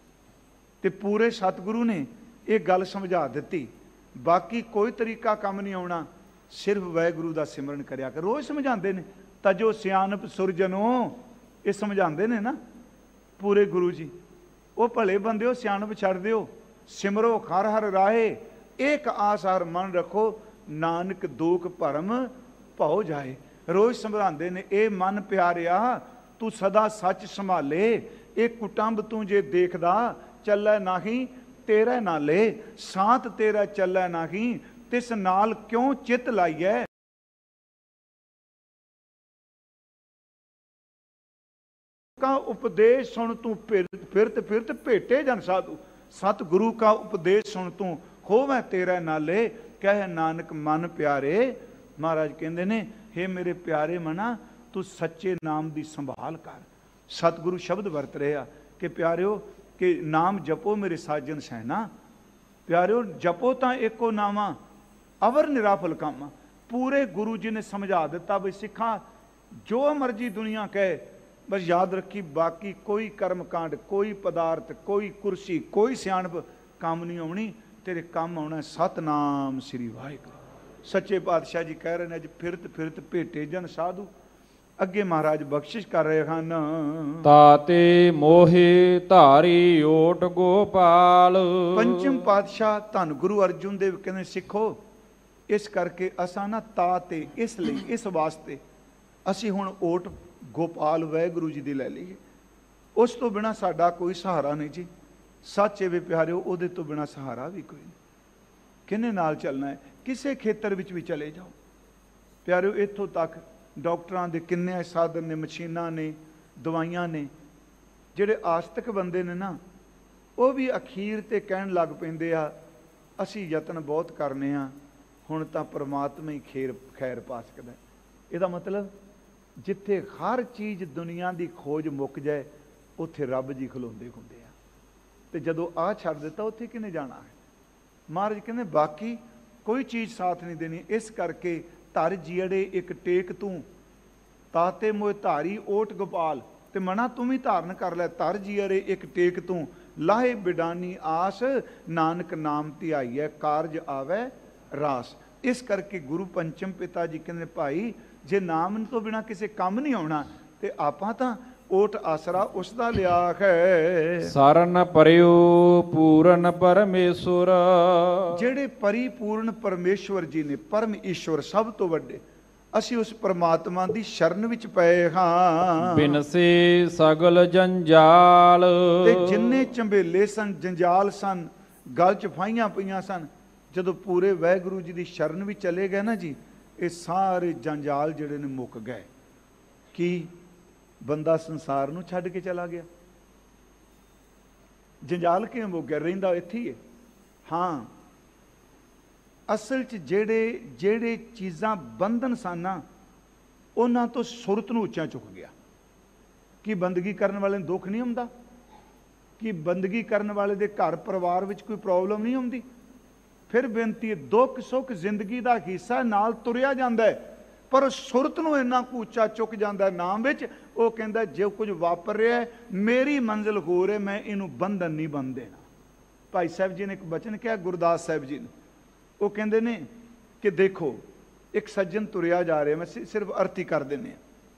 ਤੇ ਪੂਰੇ ਸਤਿਗੁਰੂ ਨੇ ਇਹ ਗੱਲ ਸਮਝਾ ਦਿੱਤੀ। ਬਾਕੀ ਕੋਈ ਤਰੀਕਾ ਕੰਮ ਨਹੀਂ ਆਉਣਾ, ਸਿਰਫ ਵਾਹਿਗੁਰੂ ਦਾ ਸਿਮਰਨ ਕਰਿਆ ਕਰ। ਰੋਜ਼ ਸਮਝਾਉਂਦੇ ਨੇ ਤਜੋ ਸਿਆਣਪ ਸੁਰਜਨੋ, ਇਹ ਸਮਝਾਉਂਦੇ ਨੇ ਨਾ ਪੂਰੇ ਗੁਰੂ ਜੀ। ਉਹ ਭਲੇ ਬੰਦੇ ਹੋ, ਸਿਆਣਪ ਛੱਡ ਦਿਓ, ਸਿਮਰੋ ਹਰ ਹਰ ਰਾਹੇ, ਇੱਕ ਆਸ ਹਰ ਮਨ ਰੱਖੋ, ਨਾਨਕ ਦੋਖ ਭਰਮ ਭਉ ਜਾਏ। ਰੋਜ਼ ਸਮਝਾਉਂਦੇ ਨੇ ਇਹ ਮਨ ਪਿਆਰਿਆ ਤੂੰ ਸਦਾ ਸੱਚ ਸੰਭਾਲੇ, ਇਹ ਕੁਟੰਬ ਤੂੰ ਜੇ ਦੇਖਦਾ ਚੱਲੈ ਨਾਹੀਂ ਤੇਰੇ ਨਾਲੇ, ਸਾਥ ਤੇਰਾ ਚੱਲੈ ਨਾਹੀਂ ਤਿਸ ਨਾਲ ਕਿਉਂ ਚਿੱਤ ਲਾਈਐ। का उपदेश सुन तू फिरत फिरत फिरत भेटे जन साधु, सतगुरु का उपदेश सुन तू होवे तेरे नाले, कह नानक मन प्यारे। महाराज कहते ने हे मेरे प्यारे मना तू सच्चे नाम की संभाल कर। सतगुरु शब्द वरत रहे आ कि प्यारिओ कि नाम जपो मेरे साजन सैना। प्यारिओ जपो तो एको नामा अवर निराफल काम। पूरे गुरु जी ने समझा दिता भी सिखा जो मर्जी दुनिया कहे, बस याद रखी बाकी कोई कर्म कांड, कोई पदार्थ, कोई कुर्सी, कोई सियाणप काम नहीं आनी, तेरे काम आना सतनाम श्री वाहिगुरू। सच्चे पातशाह जी कह रहे हैं अज फिरत फिरत भेटे जन साधु। अगे महाराज बख्शिश कर रहे हैं ताते मोहे धारी ओट गोपाल। पंचम पातशाह धन गुरु अर्जुन देव कहते सिखो इस करके असा ना ताते इसलिए इस वास्ते असी हुण ओट गोपाल वाहिगुरू जी दी लै लईए, उस तो बिना साडा कोई सहारा नहीं जी। सच है वे प्यारिओ, ਉਹਦੇ ਤੋਂ ਬਿਨਾ सहारा भी कोई नहीं। किने नाल चलना है? किसी खेतर विच भी चले जाओ प्यारिओ, इत्थों तक डॉक्टरां दे किन्ने साधन ने, मशीनां ने, दवाइयां ने। ਜਿਹੜੇ ਆਸਤਕ ਬੰਦੇ ਨੇ ਨਾ, ਉਹ ਵੀ ਅਖੀਰ ਤੇ ਕਹਿਣ ਲੱਗ ਪੈਂਦੇ ਆ ਅਸੀਂ ਯਤਨ ਬਹੁਤ ਕਰਨੇ ਆ, ਹੁਣ ਤਾਂ ਪਰਮਾਤਮਾ ਹੀ ਖੇਰ ਖੈਰ ਪਾ ਸਕਦਾ। ਇਹਦਾ ਮਤਲਬ ਜਿੱਥੇ ਹਰ ਚੀਜ਼ ਦੁਨੀਆ ਦੀ ਖੋਜ ਮੁੱਕ ਜਾਏ ਉੱਥੇ ਰੱਬ ਜੀ ਖਲੋਂਦੇ ਹੁੰਦੇ ਆ, ਤੇ ਜਦੋਂ ਆ ਛੱਡ ਦਿੱਤਾ ਉੱਥੇ ਕਿਹਨੇ ਜਾਣਾ ਹੈ? ਮਹਾਰਾਜ ਕਹਿੰਦੇ ਬਾਕੀ ਕੋਈ ਚੀਜ਼ ਸਾਥ ਨਹੀਂ ਦੇਣੀ। ਇਸ ਕਰਕੇ ਧਰ ਜੀੜੇ ਇੱਕ ਟੇਕ ਤੂੰ, ਤਾਤੇ ਮੋਏ ਧਾਰੀ ਓਟ ਗੋਪਾਲ, ਤੇ ਮਨਾ ਤੂੰ ਵੀ ਧਾਰਨ ਕਰ ਲੈ। ਧਰ ਜੀੜੇ ਇੱਕ ਟੇਕ ਤੂੰ, ਲਾਹੇ ਬਿਡਾਨੀ ਆਸ, ਨਾਨਕ ਨਾਮ ਧਿਆਈਐ ਕਾਰਜ ਆਵੈ ਰਾਸ। ਇਸ ਕਰਕੇ ਗੁਰੂ ਪੰਚਮ ਪਿਤਾ ਜੀ ਕਹਿੰਦੇ ਭਾਈ ਜੇ ਨਾਮ ਤੋਂ ਬਿਨਾਂ ਕਿਸੇ ਕੰਮ ਨਹੀਂ ਆਉਣਾ, ਤੇ ਆਪਾਂ ਤਾਂ ਓਟ ਆਸਰਾ ਉਸ ਦਾ ਲਿਆ ਹੈ। ਸਰਨ ਪਰਿਓ ਪੂਰਨ ਪਰਮੇਸ਼ਵਰ, ਜਿਹੜੇ ਪਰਿਪੂਰਨ ਪਰਮੇਸ਼ਵਰ ਜੀ ਨੇ, ਪਰਮ ਈਸ਼ਵਰ ਸਭ ਤੋਂ ਵੱਡੇ, ਅਸੀਂ ਉਸ ਪਰਮਾਤਮਾ ਦੀ ਸ਼ਰਨ ਵਿੱਚ ਪਏ ਹਾਂ। ਬਿਨਸੇ ਸਗਲ ਜੰਜਾਲ, ਤੇ ਜਿੰਨੇ ਝੰਬੇਲੇ ਸਨ, ਜੰਜਾਲ ਸਨ, ਗਲ ਚ ਫਾਈਆਂ ਪਈਆਂ ਸਨ, ਜਦੋਂ ਪੂਰੇ ਵਾਹਿਗੁਰੂ ਜੀ ਦੀ ਸ਼ਰਨ ਵਿੱਚ ਚਲੇ ਗਏ ਨਾ ਜੀ, ਇਹ ਸਾਰੇ ਜੰਜਾਲ ਜਿਹੜੇ ਨੇ ਮੁੱਕ ਗਏ। ਕੀ ਬੰਦਾ ਸੰਸਾਰ ਨੂੰ ਛੱਡ ਕੇ ਚਲਾ ਗਿਆ? ਜੰਜਾਲ ਕਿਵੇਂ ਮੁੱਕ ਗਿਆ? ਰਹਿੰਦਾ ਇੱਥੇ ਹੀ ਹੈ। ਹਾਂ, ਅਸਲ 'ਚ ਜਿਹੜੇ ਜਿਹੜੇ ਚੀਜ਼ਾਂ ਬੰਧਨ ਸਨ ਨਾ, ਉਹਨਾਂ ਤੋਂ ਸੁਰਤ ਨੂੰ ਉੱਚਾ ਚੁੱਕ ਗਿਆ। ਕੀ ਬੰਦਗੀ ਕਰਨ ਵਾਲੇ ਨੂੰ ਦੁੱਖ ਨਹੀਂ ਹੁੰਦਾ? ਕਿ ਬੰਦਗੀ ਕਰਨ ਵਾਲੇ ਦੇ ਘਰ ਪਰਿਵਾਰ ਵਿੱਚ ਕੋਈ ਪ੍ਰੋਬਲਮ ਨਹੀਂ ਹੁੰਦੀ? ਫਿਰ ਬੇਨਤੀ ਹੈ, ਦੁੱਖ ਸੁੱਖ ਜ਼ਿੰਦਗੀ ਦਾ ਹਿੱਸਾ, ਨਾਲ ਤੁਰਿਆ ਜਾਂਦਾ ਹੈ, ਪਰ ਸੁਰਤ ਨੂੰ ਇੰਨਾ ਕੁ ਉੱਚਾ ਚੁੱਕ ਜਾਂਦਾ ਨਾਮ ਵਿੱਚ। ਉਹ ਕਹਿੰਦਾ ਜੇ ਕੁਝ ਵਾਪਰ ਰਿਹਾ ਮੇਰੀ ਮੰਜ਼ਿਲ ਹੋ ਰਿਹਾ, ਮੈਂ ਇਹਨੂੰ ਬੰਧਨ ਨਹੀਂ ਬਣ ਦੇਣਾ। ਭਾਈ ਸਾਹਿਬ ਜੀ ਨੇ ਇੱਕ ਬਚਨ ਕਿਹਾ, ਗੁਰਦਾਸ ਸਾਹਿਬ ਜੀ ਨੇ, ਉਹ ਕਹਿੰਦੇ ਨੇ ਕਿ ਦੇਖੋ ਇੱਕ ਸੱਜਣ ਤੁਰਿਆ ਜਾ ਰਿਹਾ, ਮੈਂ ਸਿਰਫ ਅਰਥੀ ਕਰ ਦਿੰਦੇ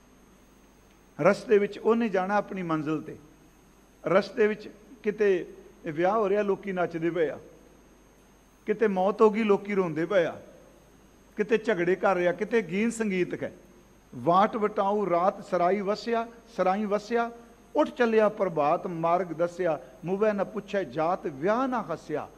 ਹਾਂ। ਰਸਤੇ ਵਿੱਚ ਉਹਨੇ ਜਾਣਾ ਆਪਣੀ ਮੰਜ਼ਿਲ ਤੇ, ਰਸਤੇ ਵਿੱਚ ਕਿਤੇ ਵਿਆਹ ਹੋ ਰਿਹਾ, ਲੋਕੀ ਨੱਚਦੇ ਪਏ ਆ, ਕਿਤੇ ਮੌਤ ਹੋ ਗਈ, ਲੋਕੀ ਰੋਂਦੇ ਪਏ ਆ, ਕਿਤੇ ਝਗੜੇ ਕਰ ਰਿਹਾ, ਕਿਤੇ ਗੀਤ ਸੰਗੀਤ ਹੈ। ਵਾਟ ਵਟਾਊ ਰਾਤ ਸਰਾਈ ਵਸਿਆ, ਸਰਾਈ ਵਸਿਆ, ਉੱਠ ਚੱਲਿਆ ਪ੍ਰਭਾਤ ਮਾਰਗ ਦੱਸਿਆ, ਮੁਵੇ ਨਾ ਪੁੱਛੇ ਜਾਤ ਵਿਆਹ ਨਾ ਹੱਸਿਆ।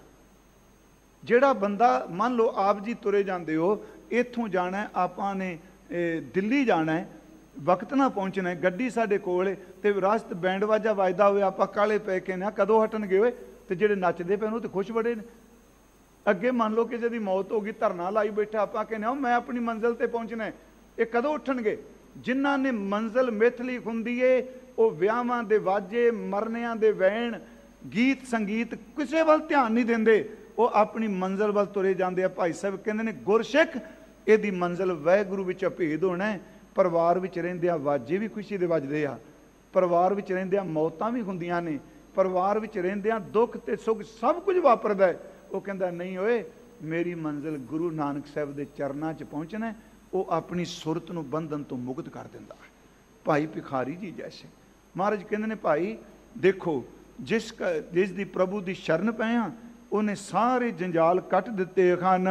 ਜਿਹੜਾ ਬੰਦਾ ਮੰਨ ਲਓ ਆਪ ਜੀ ਤੁਰੇ ਜਾਂਦੇ ਹੋ, ਇੱਥੋਂ ਜਾਣਾ ਆਪਾਂ ਨੇ ਦਿੱਲੀ ਜਾਣਾ, ਵਕਤ ਨਾਲ ਪਹੁੰਚਣਾ, ਗੱਡੀ ਸਾਡੇ ਕੋਲ, ਤੇ ਰਸਤ ਬੈਂਡ ਵਾਜਾ ਵੱਜਦਾ ਹੋਵੇ, ਆਪਾਂ ਕਾਲੇ ਪੈ ਕੇ ਨਾ ਕਦੋਂ ਹਟਣਗੇ ਹੋਏ, ਤੇ ਜਿਹੜੇ ਨੱਚਦੇ ਪਏ ਉਹ ਤੇ ਖੁਸ਼ ਬੜੇ ਨੇ। ਅੱਗੇ ਮੰਨ ਲਓ ਕਿਸੇ ਦੀ ਮੌਤ ਹੋ ਗਈ, ਧਰਨਾ ਲਾਈ ਬੈਠਾ, ਆਪਾਂ ਕਹਿੰਦੇ ਹਾਂ ਮੈਂ ਆਪਣੀ ਮੰਜ਼ਿਲ ਤੇ ਪਹੁੰਚਣਾ, ਇਹ ਕਦੋਂ ਉੱਠਣਗੇ? ਜਿਨ੍ਹਾਂ ਨੇ ਮੰਜ਼ਿਲ ਮਿੱਥ ਲਈ ਹੁੰਦੀ ਏ, ਉਹ ਵਿਆਹਾਂ ਦੇ ਵਾਜੇ, ਮਰਨਿਆਂ ਦੇ ਵੈਣ, ਗੀਤ ਸੰਗੀਤ ਕਿਸੇ ਵੱਲ ਧਿਆਨ ਨਹੀਂ ਦਿੰਦੇ, ਉਹ ਆਪਣੀ ਮੰਜ਼ਿਲ ਵੱਲ ਤੁਰੇ ਜਾਂਦੇ ਆ। ਭਾਈ ਸਾਹਿਬ ਕਹਿੰਦੇ ਨੇ ਗੁਰਸਿੱਖ ਇਹਦੀ ਮੰਜ਼ਿਲ ਵਾਹਿਗੁਰੂ ਵਿੱਚ ਅਭੇਦ ਹੋਣਾ। ਪਰਿਵਾਰ ਵਿੱਚ ਰਹਿੰਦਿਆਂ ਵਾਜੇ ਵੀ ਖੁਸ਼ੀ ਦੇ ਵੱਜਦੇ ਆ, ਪਰਿਵਾਰ ਵਿੱਚ ਰਹਿੰਦਿਆਂ ਮੌਤਾਂ ਵੀ ਹੁੰਦੀਆਂ ਨੇ, ਪਰਿਵਾਰ ਵਿੱਚ ਰਹਿੰਦਿਆਂ ਦੁੱਖ ਤੇ ਸੁੱਖ ਸਭ ਕੁਝ ਵਾਪਰਦਾ। ਉਹ ਕਹਿੰਦਾ ਨਹੀਂ ਓਏ, ਮੇਰੀ ਮੰਜ਼ਿਲ ਗੁਰੂ ਨਾਨਕ ਸਾਹਿਬ ਦੇ ਚਰਨਾਂ 'ਚ ਪਹੁੰਚਣਾ। ਉਹ ਆਪਣੀ ਸੁਰਤ ਨੂੰ ਬੰਧਨ ਤੋਂ ਮੁਕਤ ਕਰ ਦਿੰਦਾ ਹੈ। ਭਾਈ ਭਿਖਾਰੀ ਜੀ ਜੈਸੇ ਮਹਾਰਾਜ ਕਹਿੰਦੇ ਨੇ ਭਾਈ ਦੇਖੋ, ਜਿਸ ਜਿਸ ਦੀ ਪ੍ਰਭੂ ਦੀ ਸ਼ਰਨ ਪਏ ਆ, ਉਹਨੇ ਸਾਰੇ ਜੰਜਾਲ ਕੱਟ ਦਿੱਤੇ ਹਨ।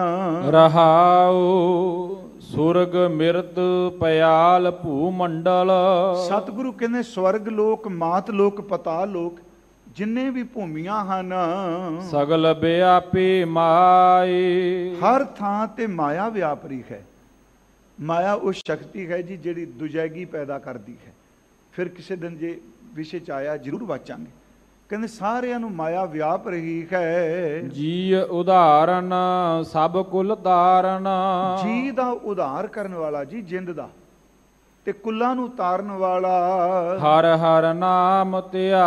ਰਹਾਉ ਸੁਰਗ ਮਿਰਤ ਪਿਆਲ ਭੂ ਮੰਡਲ, ਸਤਿਗੁਰੂ ਕਹਿੰਦੇ ਸਵਰਗ ਲੋਕ, ਮਾਤ ਲੋਕ, ਪਤਾਲ ਲੋਕ, ਜਿੰਨੇ ਵੀ ਭੂਮੀਆਂ ਹਨ, ਸਗਲ ਵਿਆਪੀ ਮਾਈ, ਹਰ ਥਾਂ ਤੇ ਮਾਇਆ ਵਿਆਪਰੀ ਹੈ। ਮਾਇਆ ਉਹ ਸ਼ਕਤੀ ਹੈ ਜੀ ਜਿਹੜੀ ਦੁਜੈਗੀ ਪੈਦਾ ਕਰਦੀ ਹੈ। ਫਿਰ ਕਿਸੇ ਦਿਨ ਜੇ ਵਿਸ਼ੇ 'ਚ ਆਇਆ ਜ਼ਰੂਰ ਵਾਚਾਂਗੇ। ਕਹਿੰਦੇ ਸਾਰਿਆਂ ਨੂੰ ਮਾਇਆ ਵਿਆਪ ਰਹੀ ਹੈ। ਜੀ ਉਦਾਹਰਨ ਸਭ ਕੁਲ ਤਾਰਨ, ਜੀ ਦਾ ਉਧਾਰ ਕਰਨ ਵਾਲਾ ਜੀ ਜਿੰਦ ਦਾ, ਤੇ ਕੁੱਲਾਂ ਨੂੰ ਤਾਰਨ ਵਾਲਾ ਹਰ ਹਰ ਨਾਮ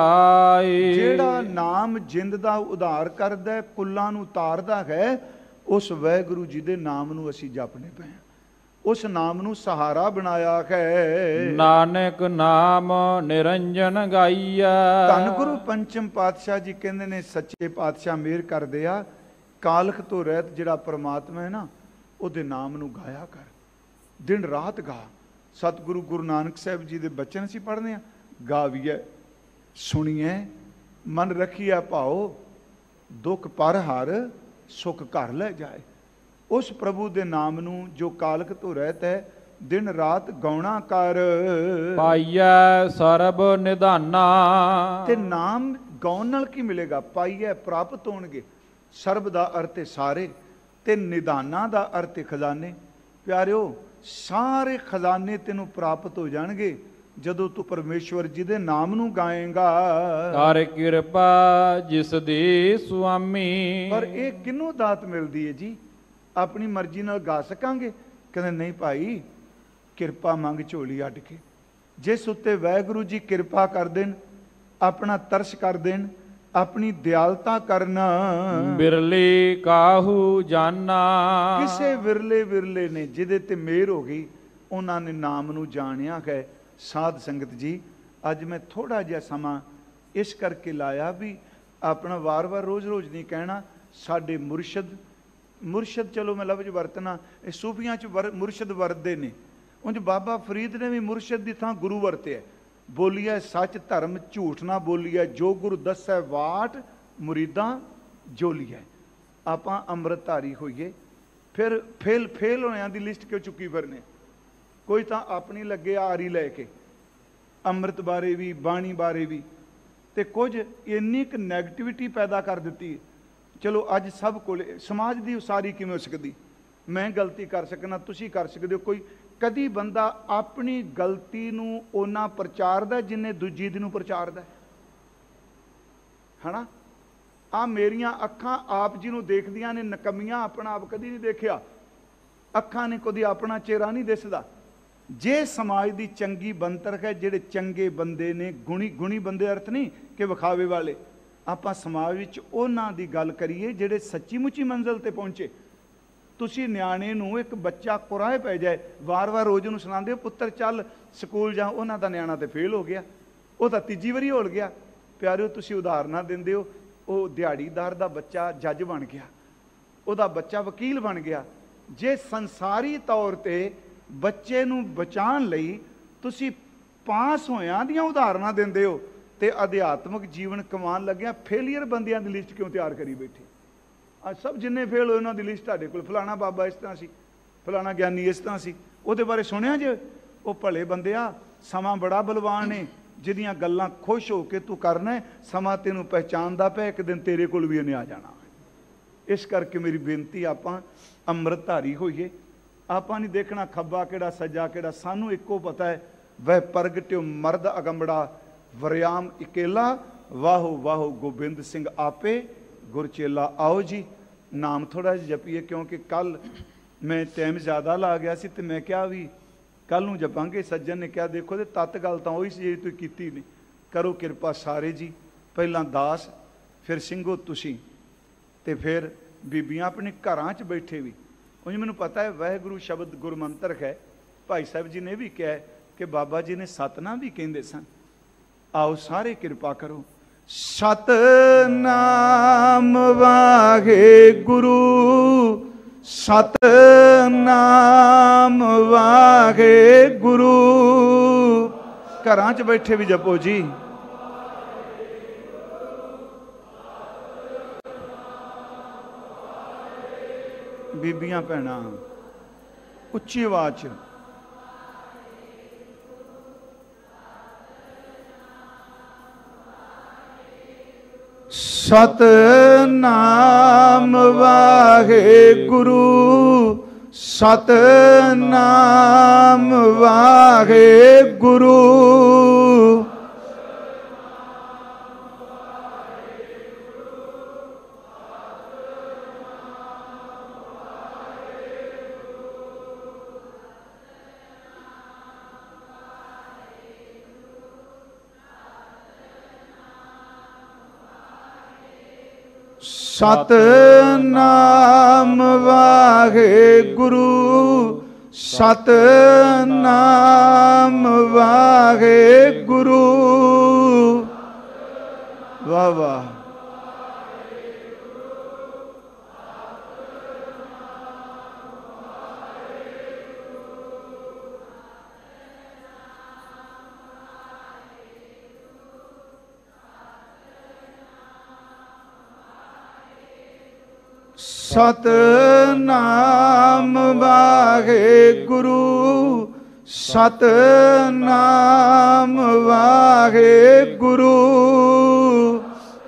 ਧਿਆਈ। ਜਿਹੜਾ ਨਾਮ ਜਿੰਦ ਦਾ ਉਧਾਰ ਕਰਦਾ, ਕੁੱਲਾਂ ਨੂੰ ਤਾਰਦਾ ਹੈ, ਉਸ ਵਾਹਿਗੁਰੂ ਜੀ ਦੇ ਨਾਮ ਨੂੰ ਅਸੀਂ ਜਪਣੇ ਪਏ, ਉਸ ਨਾਮ ਨੂੰ ਸਹਾਰਾ ਬਣਾਇਆ ਹੈ। ਨਾਨਕ ਨਾਮ ਨਿਰੰਜਨ ਗਾਈਆ। ਧੰਨ ਗੁਰੂ ਪੰਚਮ ਪਾਤਸ਼ਾਹ ਜੀ ਕਹਿੰਦੇ ਨੇ, ਸੱਚੇ ਪਾਤਸ਼ਾਹ ਮਿਹਰ ਕਰਦੇ ਆ, ਕਾਲਖ ਤੋਂ ਰਹਿਤ ਜਿਹੜਾ ਪਰਮਾਤਮਾ ਹੈ ਨਾ, ਉਹਦੇ ਨਾਮ ਨੂੰ ਗਾਇਆ ਕਰ, ਦਿਨ ਰਾਤ ਗਾ। ਸਤਿਗੁਰੂ ਗੁਰੂ ਨਾਨਕ ਸਾਹਿਬ ਜੀ ਦੇ ਬਚਨ ਅਸੀਂ ਪੜ੍ਹਦੇ ਹਾਂ, ਗਾਵੀਐ ਸੁਣੀਐ ਮਨ ਰੱਖੀਐ ਭਾਓ, ਦੁੱਖ ਪਰ ਹਰ ਸੁਖ ਘਰ ਲੈ ਜਾਏ। ਉਸ ਪ੍ਰਭੂ ਦੇ ਨਾਮ ਨੂੰ ਜੋ ਕਾਲਖ ਤੋਂ ਰਹਿਤ ਹੈ, ਦਿਨ ਰਾਤ ਗਾਉਣਾ ਕਰ। ਪਾਈਐ ਸਰਬ ਨਿਧਾਨਾ, ਤੇ ਨਾਮ ਗਾਉਣ ਨਾਲ ਕੀ ਮਿਲੇਗਾ? ਪਾਈਐ ਪ੍ਰਾਪਤ ਹੋਣਗੇ। ਸਰਬ ਦਾ ਅਰਥ ਹੈ ਸਾਰੇ, ਤੇ ਨਿਦਾਨਾਂ ਦਾ ਅਰਥ ਹੈ ਖਜ਼ਾਨੇ। ਪਿਆਰਿਓ, ਸਾਰੇ ਖਜ਼ਾਨੇ ਤੈਨੂੰ ਪ੍ਰਾਪਤ ਹੋ ਜਾਣਗੇ ਜਦੋਂ ਤੂੰ ਪਰਮੇਸ਼ਵਰ ਜੀ ਦੇ ਨਾਮ ਨੂੰ ਗਾਏਗਾ। ਕਰ ਕਿਰਪਾ ਜਿਸ ਦੀ ਸੁਆਮੀ। ਪਰ ਇਹ ਕਿਹਨੂੰ ਦਾਤ ਮਿਲਦੀ ਹੈ ਜੀ? ਆਪਣੀ ਮਰਜ਼ੀ ਨਾਲ ਗਾ ਸਕਾਂਗੇ? ਕਹਿੰਦੇ ਨਹੀਂ ਭਾਈ, ਕਿਰਪਾ ਮੰਗ ਝੋਲੀ ਅੱਡ ਕੇ। ਜਿਸ ਉੱਤੇ ਵਾਹਿਗੁਰੂ ਜੀ ਕਿਰਪਾ ਕਰ ਦੇਣ, ਆਪਣਾ ਤਰਸ ਕਰ ਦੇਣ, ਆਪਣੀ ਦਿਆਲਤਾ ਕਰਨਾ। ਬਿਰਲੇ ਕਾਹੂ ਜਾਨਾ। ਕਿਸੇ ਵਿਰਲੇ ਵਿਰਲੇ ਨੇ ਜਿਹਦੇ ਤੇ ਮਿਹਰ ਹੋ ਗਈ, ਉਹਨਾਂ ਨੇ ਨਾਮ ਨੂੰ ਜਾਣਿਆ ਹੈ। ਸਾਧ ਸੰਗਤ ਜੀ, ਅੱਜ ਮੈਂ ਥੋੜਾ ਜਿਹਾ ਸਮਾਂ ਇਸ ਕਰਕੇ ਲਾਇਆ ਵੀ ਆਪਣਾ ਵਾਰ-ਵਾਰ ਰੋਜ਼-ਰੋਜ਼ ਨਹੀਂ ਕਹਿਣਾ ਸਾਡੇ ਮੁਰਸ਼ਦ, ਮੁਰਸ਼ਦ ਚਲੋ ਮੈਂ ਲਫ਼ਜ਼ ਵਰਤਣਾ, ਇਹ ਸੂਫੀਆਂ 'ਚ ਵਰ ਮੁਰਸ਼ਦ ਵਰਤਦੇ ਨੇ। ਉਂਝ ਬਾਬਾ ਫਰੀਦ ਨੇ ਵੀ ਮੁਰਸ਼ਦ ਦੀ ਥਾਂ ਗੁਰੂ ਵਰਤਿਆ। ਬੋਲੀਐ ਸੱਚ ਧਰਮ ਝੂਠ ਨਾ ਬੋਲੀਐ, ਜੋ ਗੁਰੂ ਦੱਸੈ ਵਾਟ ਮੁਰੀਦਾਂ ਜੋਲੀਐ। ਆਪਾਂ ਅੰਮ੍ਰਿਤਧਾਰੀ ਹੋਈਏ, ਫਿਰ ਫੇਲ ਫੇਲ ਹੋਇਆਂ ਦੀ ਲਿਸਟ ਕਿਉਂ ਚੁੱਕੀ ਫਿਰਨੇ? ਕੋਈ ਤਾਂ ਆਪਣੀ ਲੱਗੇ ਆਰੀ ਲੈ ਕੇ ਅੰਮ੍ਰਿਤ ਬਾਰੇ ਵੀ, ਬਾਣੀ ਬਾਰੇ ਵੀ, ਤੇ ਕੁਝ ਇੰਨੀ ਕੁ ਨੈਗੇਟਿਵਿਟੀ ਪੈਦਾ ਕਰ ਦਿੱਤੀ। ਚਲੋ ਅੱਜ ਸਭ ਕੋਲ ਸਮਾਜ ਦੀ ਉਸਾਰੀ ਕਿਵੇਂ ਹੋ ਸਕਦੀ? ਮੈਂ ਗਲਤੀ ਕਰ ਸਕਣਾ, ਤੁਸੀਂ ਕਰ ਸਕਦੇ ਹੋ। ਕੋਈ ਕਦੀ ਬੰਦਾ ਆਪਣੀ ਗਲਤੀ ਨੂੰ ਓਨਾ ਪ੍ਰਚਾਰਦਾ ਜਿੰਨੇ ਦੂਜੀ ਦੀ ਨੂੰ ਪ੍ਰਚਾਰਦਾ ਹੈ ਨਾ? ਆ ਮੇਰੀਆਂ ਅੱਖਾਂ ਆਪ ਜੀ ਨੂੰ ਦੇਖਦੀਆਂ ਨੇ ਨਕਮੀਆਂ, ਆਪਣਾ ਆਪ ਕਦੀ ਨਹੀਂ ਦੇਖਿਆ। ਅੱਖਾਂ ਨੇ ਕਦੀ ਆਪਣਾ ਚਿਹਰਾ ਨਹੀਂ ਦਿਸਦਾ। ਜੇ ਸਮਾਜ ਦੀ ਚੰਗੀ ਬਣਤਰ ਹੈ, ਜਿਹੜੇ ਚੰਗੇ ਬੰਦੇ ਨੇ, ਗੁਣੀ ਗੁਣੀ ਬੰਦੇ ਅਰਥ ਨਹੀਂ ਕਿ ਵਿਖਾਵੇ ਵਾਲੇ, ਆਪਾਂ ਸਮਾਜ ਵਿੱਚ ਉਹਨਾਂ ਦੀ ਗੱਲ ਕਰੀਏ ਜਿਹੜੇ ਸੱਚੀ ਮੁੱਚੀ ਮੰਜ਼ਿਲ ਤੇ ਪਹੁੰਚੇ। ਤੁਸੀਂ ਨਿਆਣੇ ਨੂੰ, ਇੱਕ ਬੱਚਾ ਕੁਰਾਏ ਪੈ ਜਾਏ, ਵਾਰ-ਵਾਰ ਰੋਜ਼ ਨੂੰ ਸੁਣਾਉਂਦੇ ਹੋ ਪੁੱਤਰ ਚੱਲ ਸਕੂਲ ਜਾ, ਉਹਨਾਂ ਦਾ ਨਿਆਣਾ ਤੇ ਫੇਲ ਹੋ ਗਿਆ, ਉਹ ਤਾਂ ਤੀਜੀ ਵਾਰੀ ਹੋ ਗਿਆ। ਪਿਆਰਿਓ, ਤੁਸੀਂ ਉਦਾਹਰਨਾਂ ਦਿੰਦੇ ਹੋ। ਉਹ ਦਿਹਾੜੀਦਾਰ ਦਾ ਬੱਚਾ ਜੱਜ ਬਣ ਗਿਆ, ਉਹਦਾ ਬੱਚਾ ਵਕੀਲ ਬਣ ਗਿਆ। ਜੇ ਸੰਸਾਰੀ ਤੌਰ ਤੇ ਬੱਚੇ ਨੂੰ ਬਚਾਉਣ ਲਈ ਤੁਸੀਂ ਪਾਸ ਹੋਇਆਂ ਦੀਆਂ ਉਦਾਹਰਨਾਂ ਦਿੰਦੇ ਹੋ, ਤੇ ਅਧਿਆਤਮਿਕ ਜੀਵਨ ਕਮਾਉਣ ਲੱਗਿਆ ਫੇਲੀਅਰ ਬੰਦਿਆਂ ਦੀ ਲਿਸਟ ਕਿਉਂ ਤਿਆਰ ਕਰੀ ਬੈਠੇ? ਅੱਜ ਸਭ ਜਿੰਨੇ ਫੇਲ ਹੋਏ ਉਹਨਾਂ ਦੀ ਲਿਸਟ ਤੁਹਾਡੇ ਕੋਲ, ਫਲਾਣਾ ਬਾਬਾ ਇਸ ਤਰ੍ਹਾਂ ਸੀ, ਫਲਾਣਾ ਗਿਆਨੀ ਇਸ ਤਰ੍ਹਾਂ ਸੀ, ਉਹਦੇ ਬਾਰੇ ਸੁਣਿਆ ਜੇ? ਉਹ ਭਲੇ ਬੰਦਿਆ, ਸਮਾਂ ਬੜਾ ਬਲਵਾਨ ਨੇ, ਜਿਹਦੀਆਂ ਗੱਲਾਂ ਖੁਸ਼ ਹੋ ਕੇ ਤੂੰ ਕਰਨਾ, ਸਮਾਂ ਤੈਨੂੰ ਪਹਿਚਾਣਦਾ ਪਿਆ, ਇੱਕ ਦਿਨ ਤੇਰੇ ਕੋਲ ਵੀ ਉਹਨੇ ਆ ਜਾਣਾ। ਇਸ ਕਰਕੇ ਮੇਰੀ ਬੇਨਤੀ, ਆਪਾਂ ਅੰਮ੍ਰਿਤਧਾਰੀ ਹੋਈਏ। ਆਪਾਂ ਨਹੀਂ ਦੇਖਣਾ ਖੱਬਾ ਕਿਹੜਾ ਸੱਜਾ ਕਿਹੜਾ, ਸਾਨੂੰ ਇੱਕੋ ਪਤਾ ਹੈ, ਵਹਿ ਪ੍ਰਗਟਿਓ ਮਰਦ ਅਗੰਬੜਾ, ਵਰਿਆਮ ਇਕੇਲਾ, ਵਾਹੋ ਵਾਹੋ ਗੋਬਿੰਦ ਸਿੰਘ ਆਪੇ ਗੁਰਚੇਲਾ। ਆਓ ਜੀ ਨਾਮ ਥੋੜਾ ਜਿਹਾ ਜਪੀਏ, ਕਿਉਂਕਿ ਕੱਲ ਮੈਂ ਟਾਈਮ ਜ਼ਿਆਦਾ ਲਾ ਗਿਆ ਸੀ, ਤੇ ਮੈਂ ਕਿਹਾ ਵੀ ਕੱਲ ਨੂੰ ਜਪਾਂਗੇ। ਸੱਜਣ ਨੇ ਕਿਹਾ ਦੇਖੋ ਤੇ ਤੱਤ ਗੱਲ ਤਾਂ ਉਹੀ ਸੀ ਜਿਹੜੀ ਤੁਸੀਂ ਕੀਤੀ ਨਹੀਂ। ਕਰੋ ਕਿਰਪਾ ਸਾਰੇ ਜੀ, ਪਹਿਲਾਂ ਦਾਸ, ਫਿਰ ਸਿੰਘੋ ਤੁਸੀਂ, ਤੇ ਫਿਰ ਬੀਬੀਆਂ ਆਪਣੇ ਘਰਾਂ 'ਚ ਬੈਠੇ ਵੀ। ਉਂਝ ਮੈਨੂੰ ਪਤਾ ਹੈ ਵਾਹਿਗੁਰੂ ਸ਼ਬਦ ਗੁਰਮੰਤਰ ਹੈ, ਭਾਈ ਸਾਹਿਬ ਜੀ ਨੇ ਵੀ ਕਿਹਾ ਕਿ ਬਾਬਾ ਜੀ ਨੇ ਸਤਨਾਮ ਵੀ ਕਹਿੰਦੇ ਸਨ। ਆਓ ਸਾਰੇ ਕਿਰਪਾ ਕਰੋ। ਸਤਨਾਮ ਵਾਹਿਗੁਰੂ, ਸਤਨਾਮ ਵਾਹਿਗੁਰੂ। ਘਰਾਂ 'ਚ ਬੈਠੇ ਵੀ ਜਪੋ ਜੀ। ਬੀਬੀਆਂ ਭੈਣਾਂ ਉੱਚੀ ਆਵਾਜ਼ 'ਚ ਸਤਨਾਮ ਵਾਹਿਗੁਰੂ, ਸਤਨਾਮ ਵਾਹਿਗੁਰੂ। ਸਤਨਾਮ ਵਾਹਿਗੁਰੂ, ਸਤਨਾਮ ਵਾਹਿਗੁਰੂ। ਵਾਹ ਵਾਹ। ਸਤਨਾਮ ਵਾਹਿਗੁਰੂ, ਸਤਨਾਮ ਵਾਹਿਗੁਰੂ।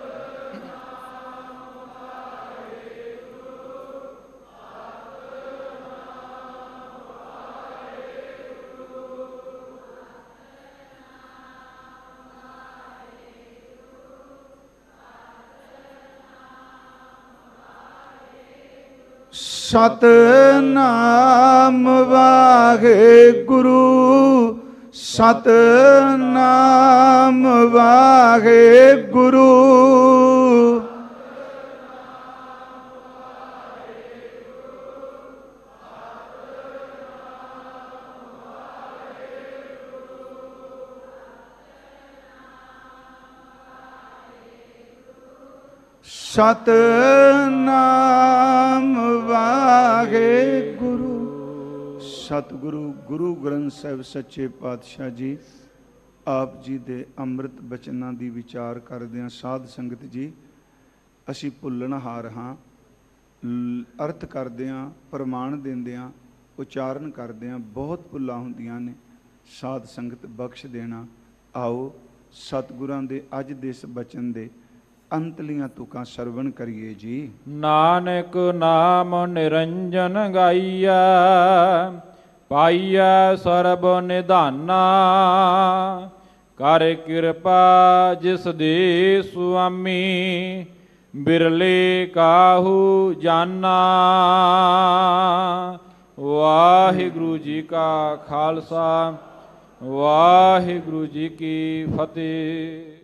ਸਤਨਾਮ ਵਾਹਿਗੁਰੂ ਸਤਨਾਮ ਵਾਹਿਗੁਰੂ ਸਤਨਾਮ ਵਾਹਿਗੁਰੂ। ਸਤਿਗੁਰੂ ਗੁਰੂ ਗ੍ਰੰਥ ਸਾਹਿਬ ਸੱਚੇ ਪਾਤਸ਼ਾਹ ਜੀ ਆਪ ਜੀ ਦੇ ਅੰਮ੍ਰਿਤ ਬਚਨਾਂ ਦੀ ਵਿਚਾਰ ਕਰਦਿਆਂ ਸਾਧ ਸੰਗਤ ਜੀ ਅਸੀਂ ਭੁੱਲਣਹਾਰ ਹਾਂ। ਅਰਥ ਕਰਦਿਆਂ ਪ੍ਰਮਾਣ ਦਿੰਦਿਆਂ ਉਚਾਰਨ ਕਰਦਿਆਂ ਬਹੁਤ ਭੁੱਲਾਂ ਹੁੰਦੀਆਂ ਨੇ। ਸਾਧ ਸੰਗਤ ਬਖਸ਼ ਦੇਣਾ। ਆਓ ਸਤਿਗੁਰਾਂ ਦੇ ਅੱਜ ਦੇ ਇਸ ਬਚਨ ਦੇ ਅੰਤਲੀਆਂ ਤੁਕਾਂ ਸਰਵਣ ਕਰੀਏ ਜੀ। ਨਾਨਕ ਨਾਮ ਨਿਰੰਜਨ ਗਾਈਆ ਪਾਈਆ ਸਰਬ ਨਿਧਾਨਾ ਕਰ ਕਿਰਪਾ ਜਿਸ ਦੇ ਸੁਆਮੀ ਬਿਰਲੇ ਕਾਹੂ ਜਾਨਾ। ਵਾਹਿਗੁਰੂ ਜੀ ਕਾ ਖਾਲਸਾ ਵਾਹਿਗੁਰੂ ਜੀ ਕੀ ਫਤਿਹ।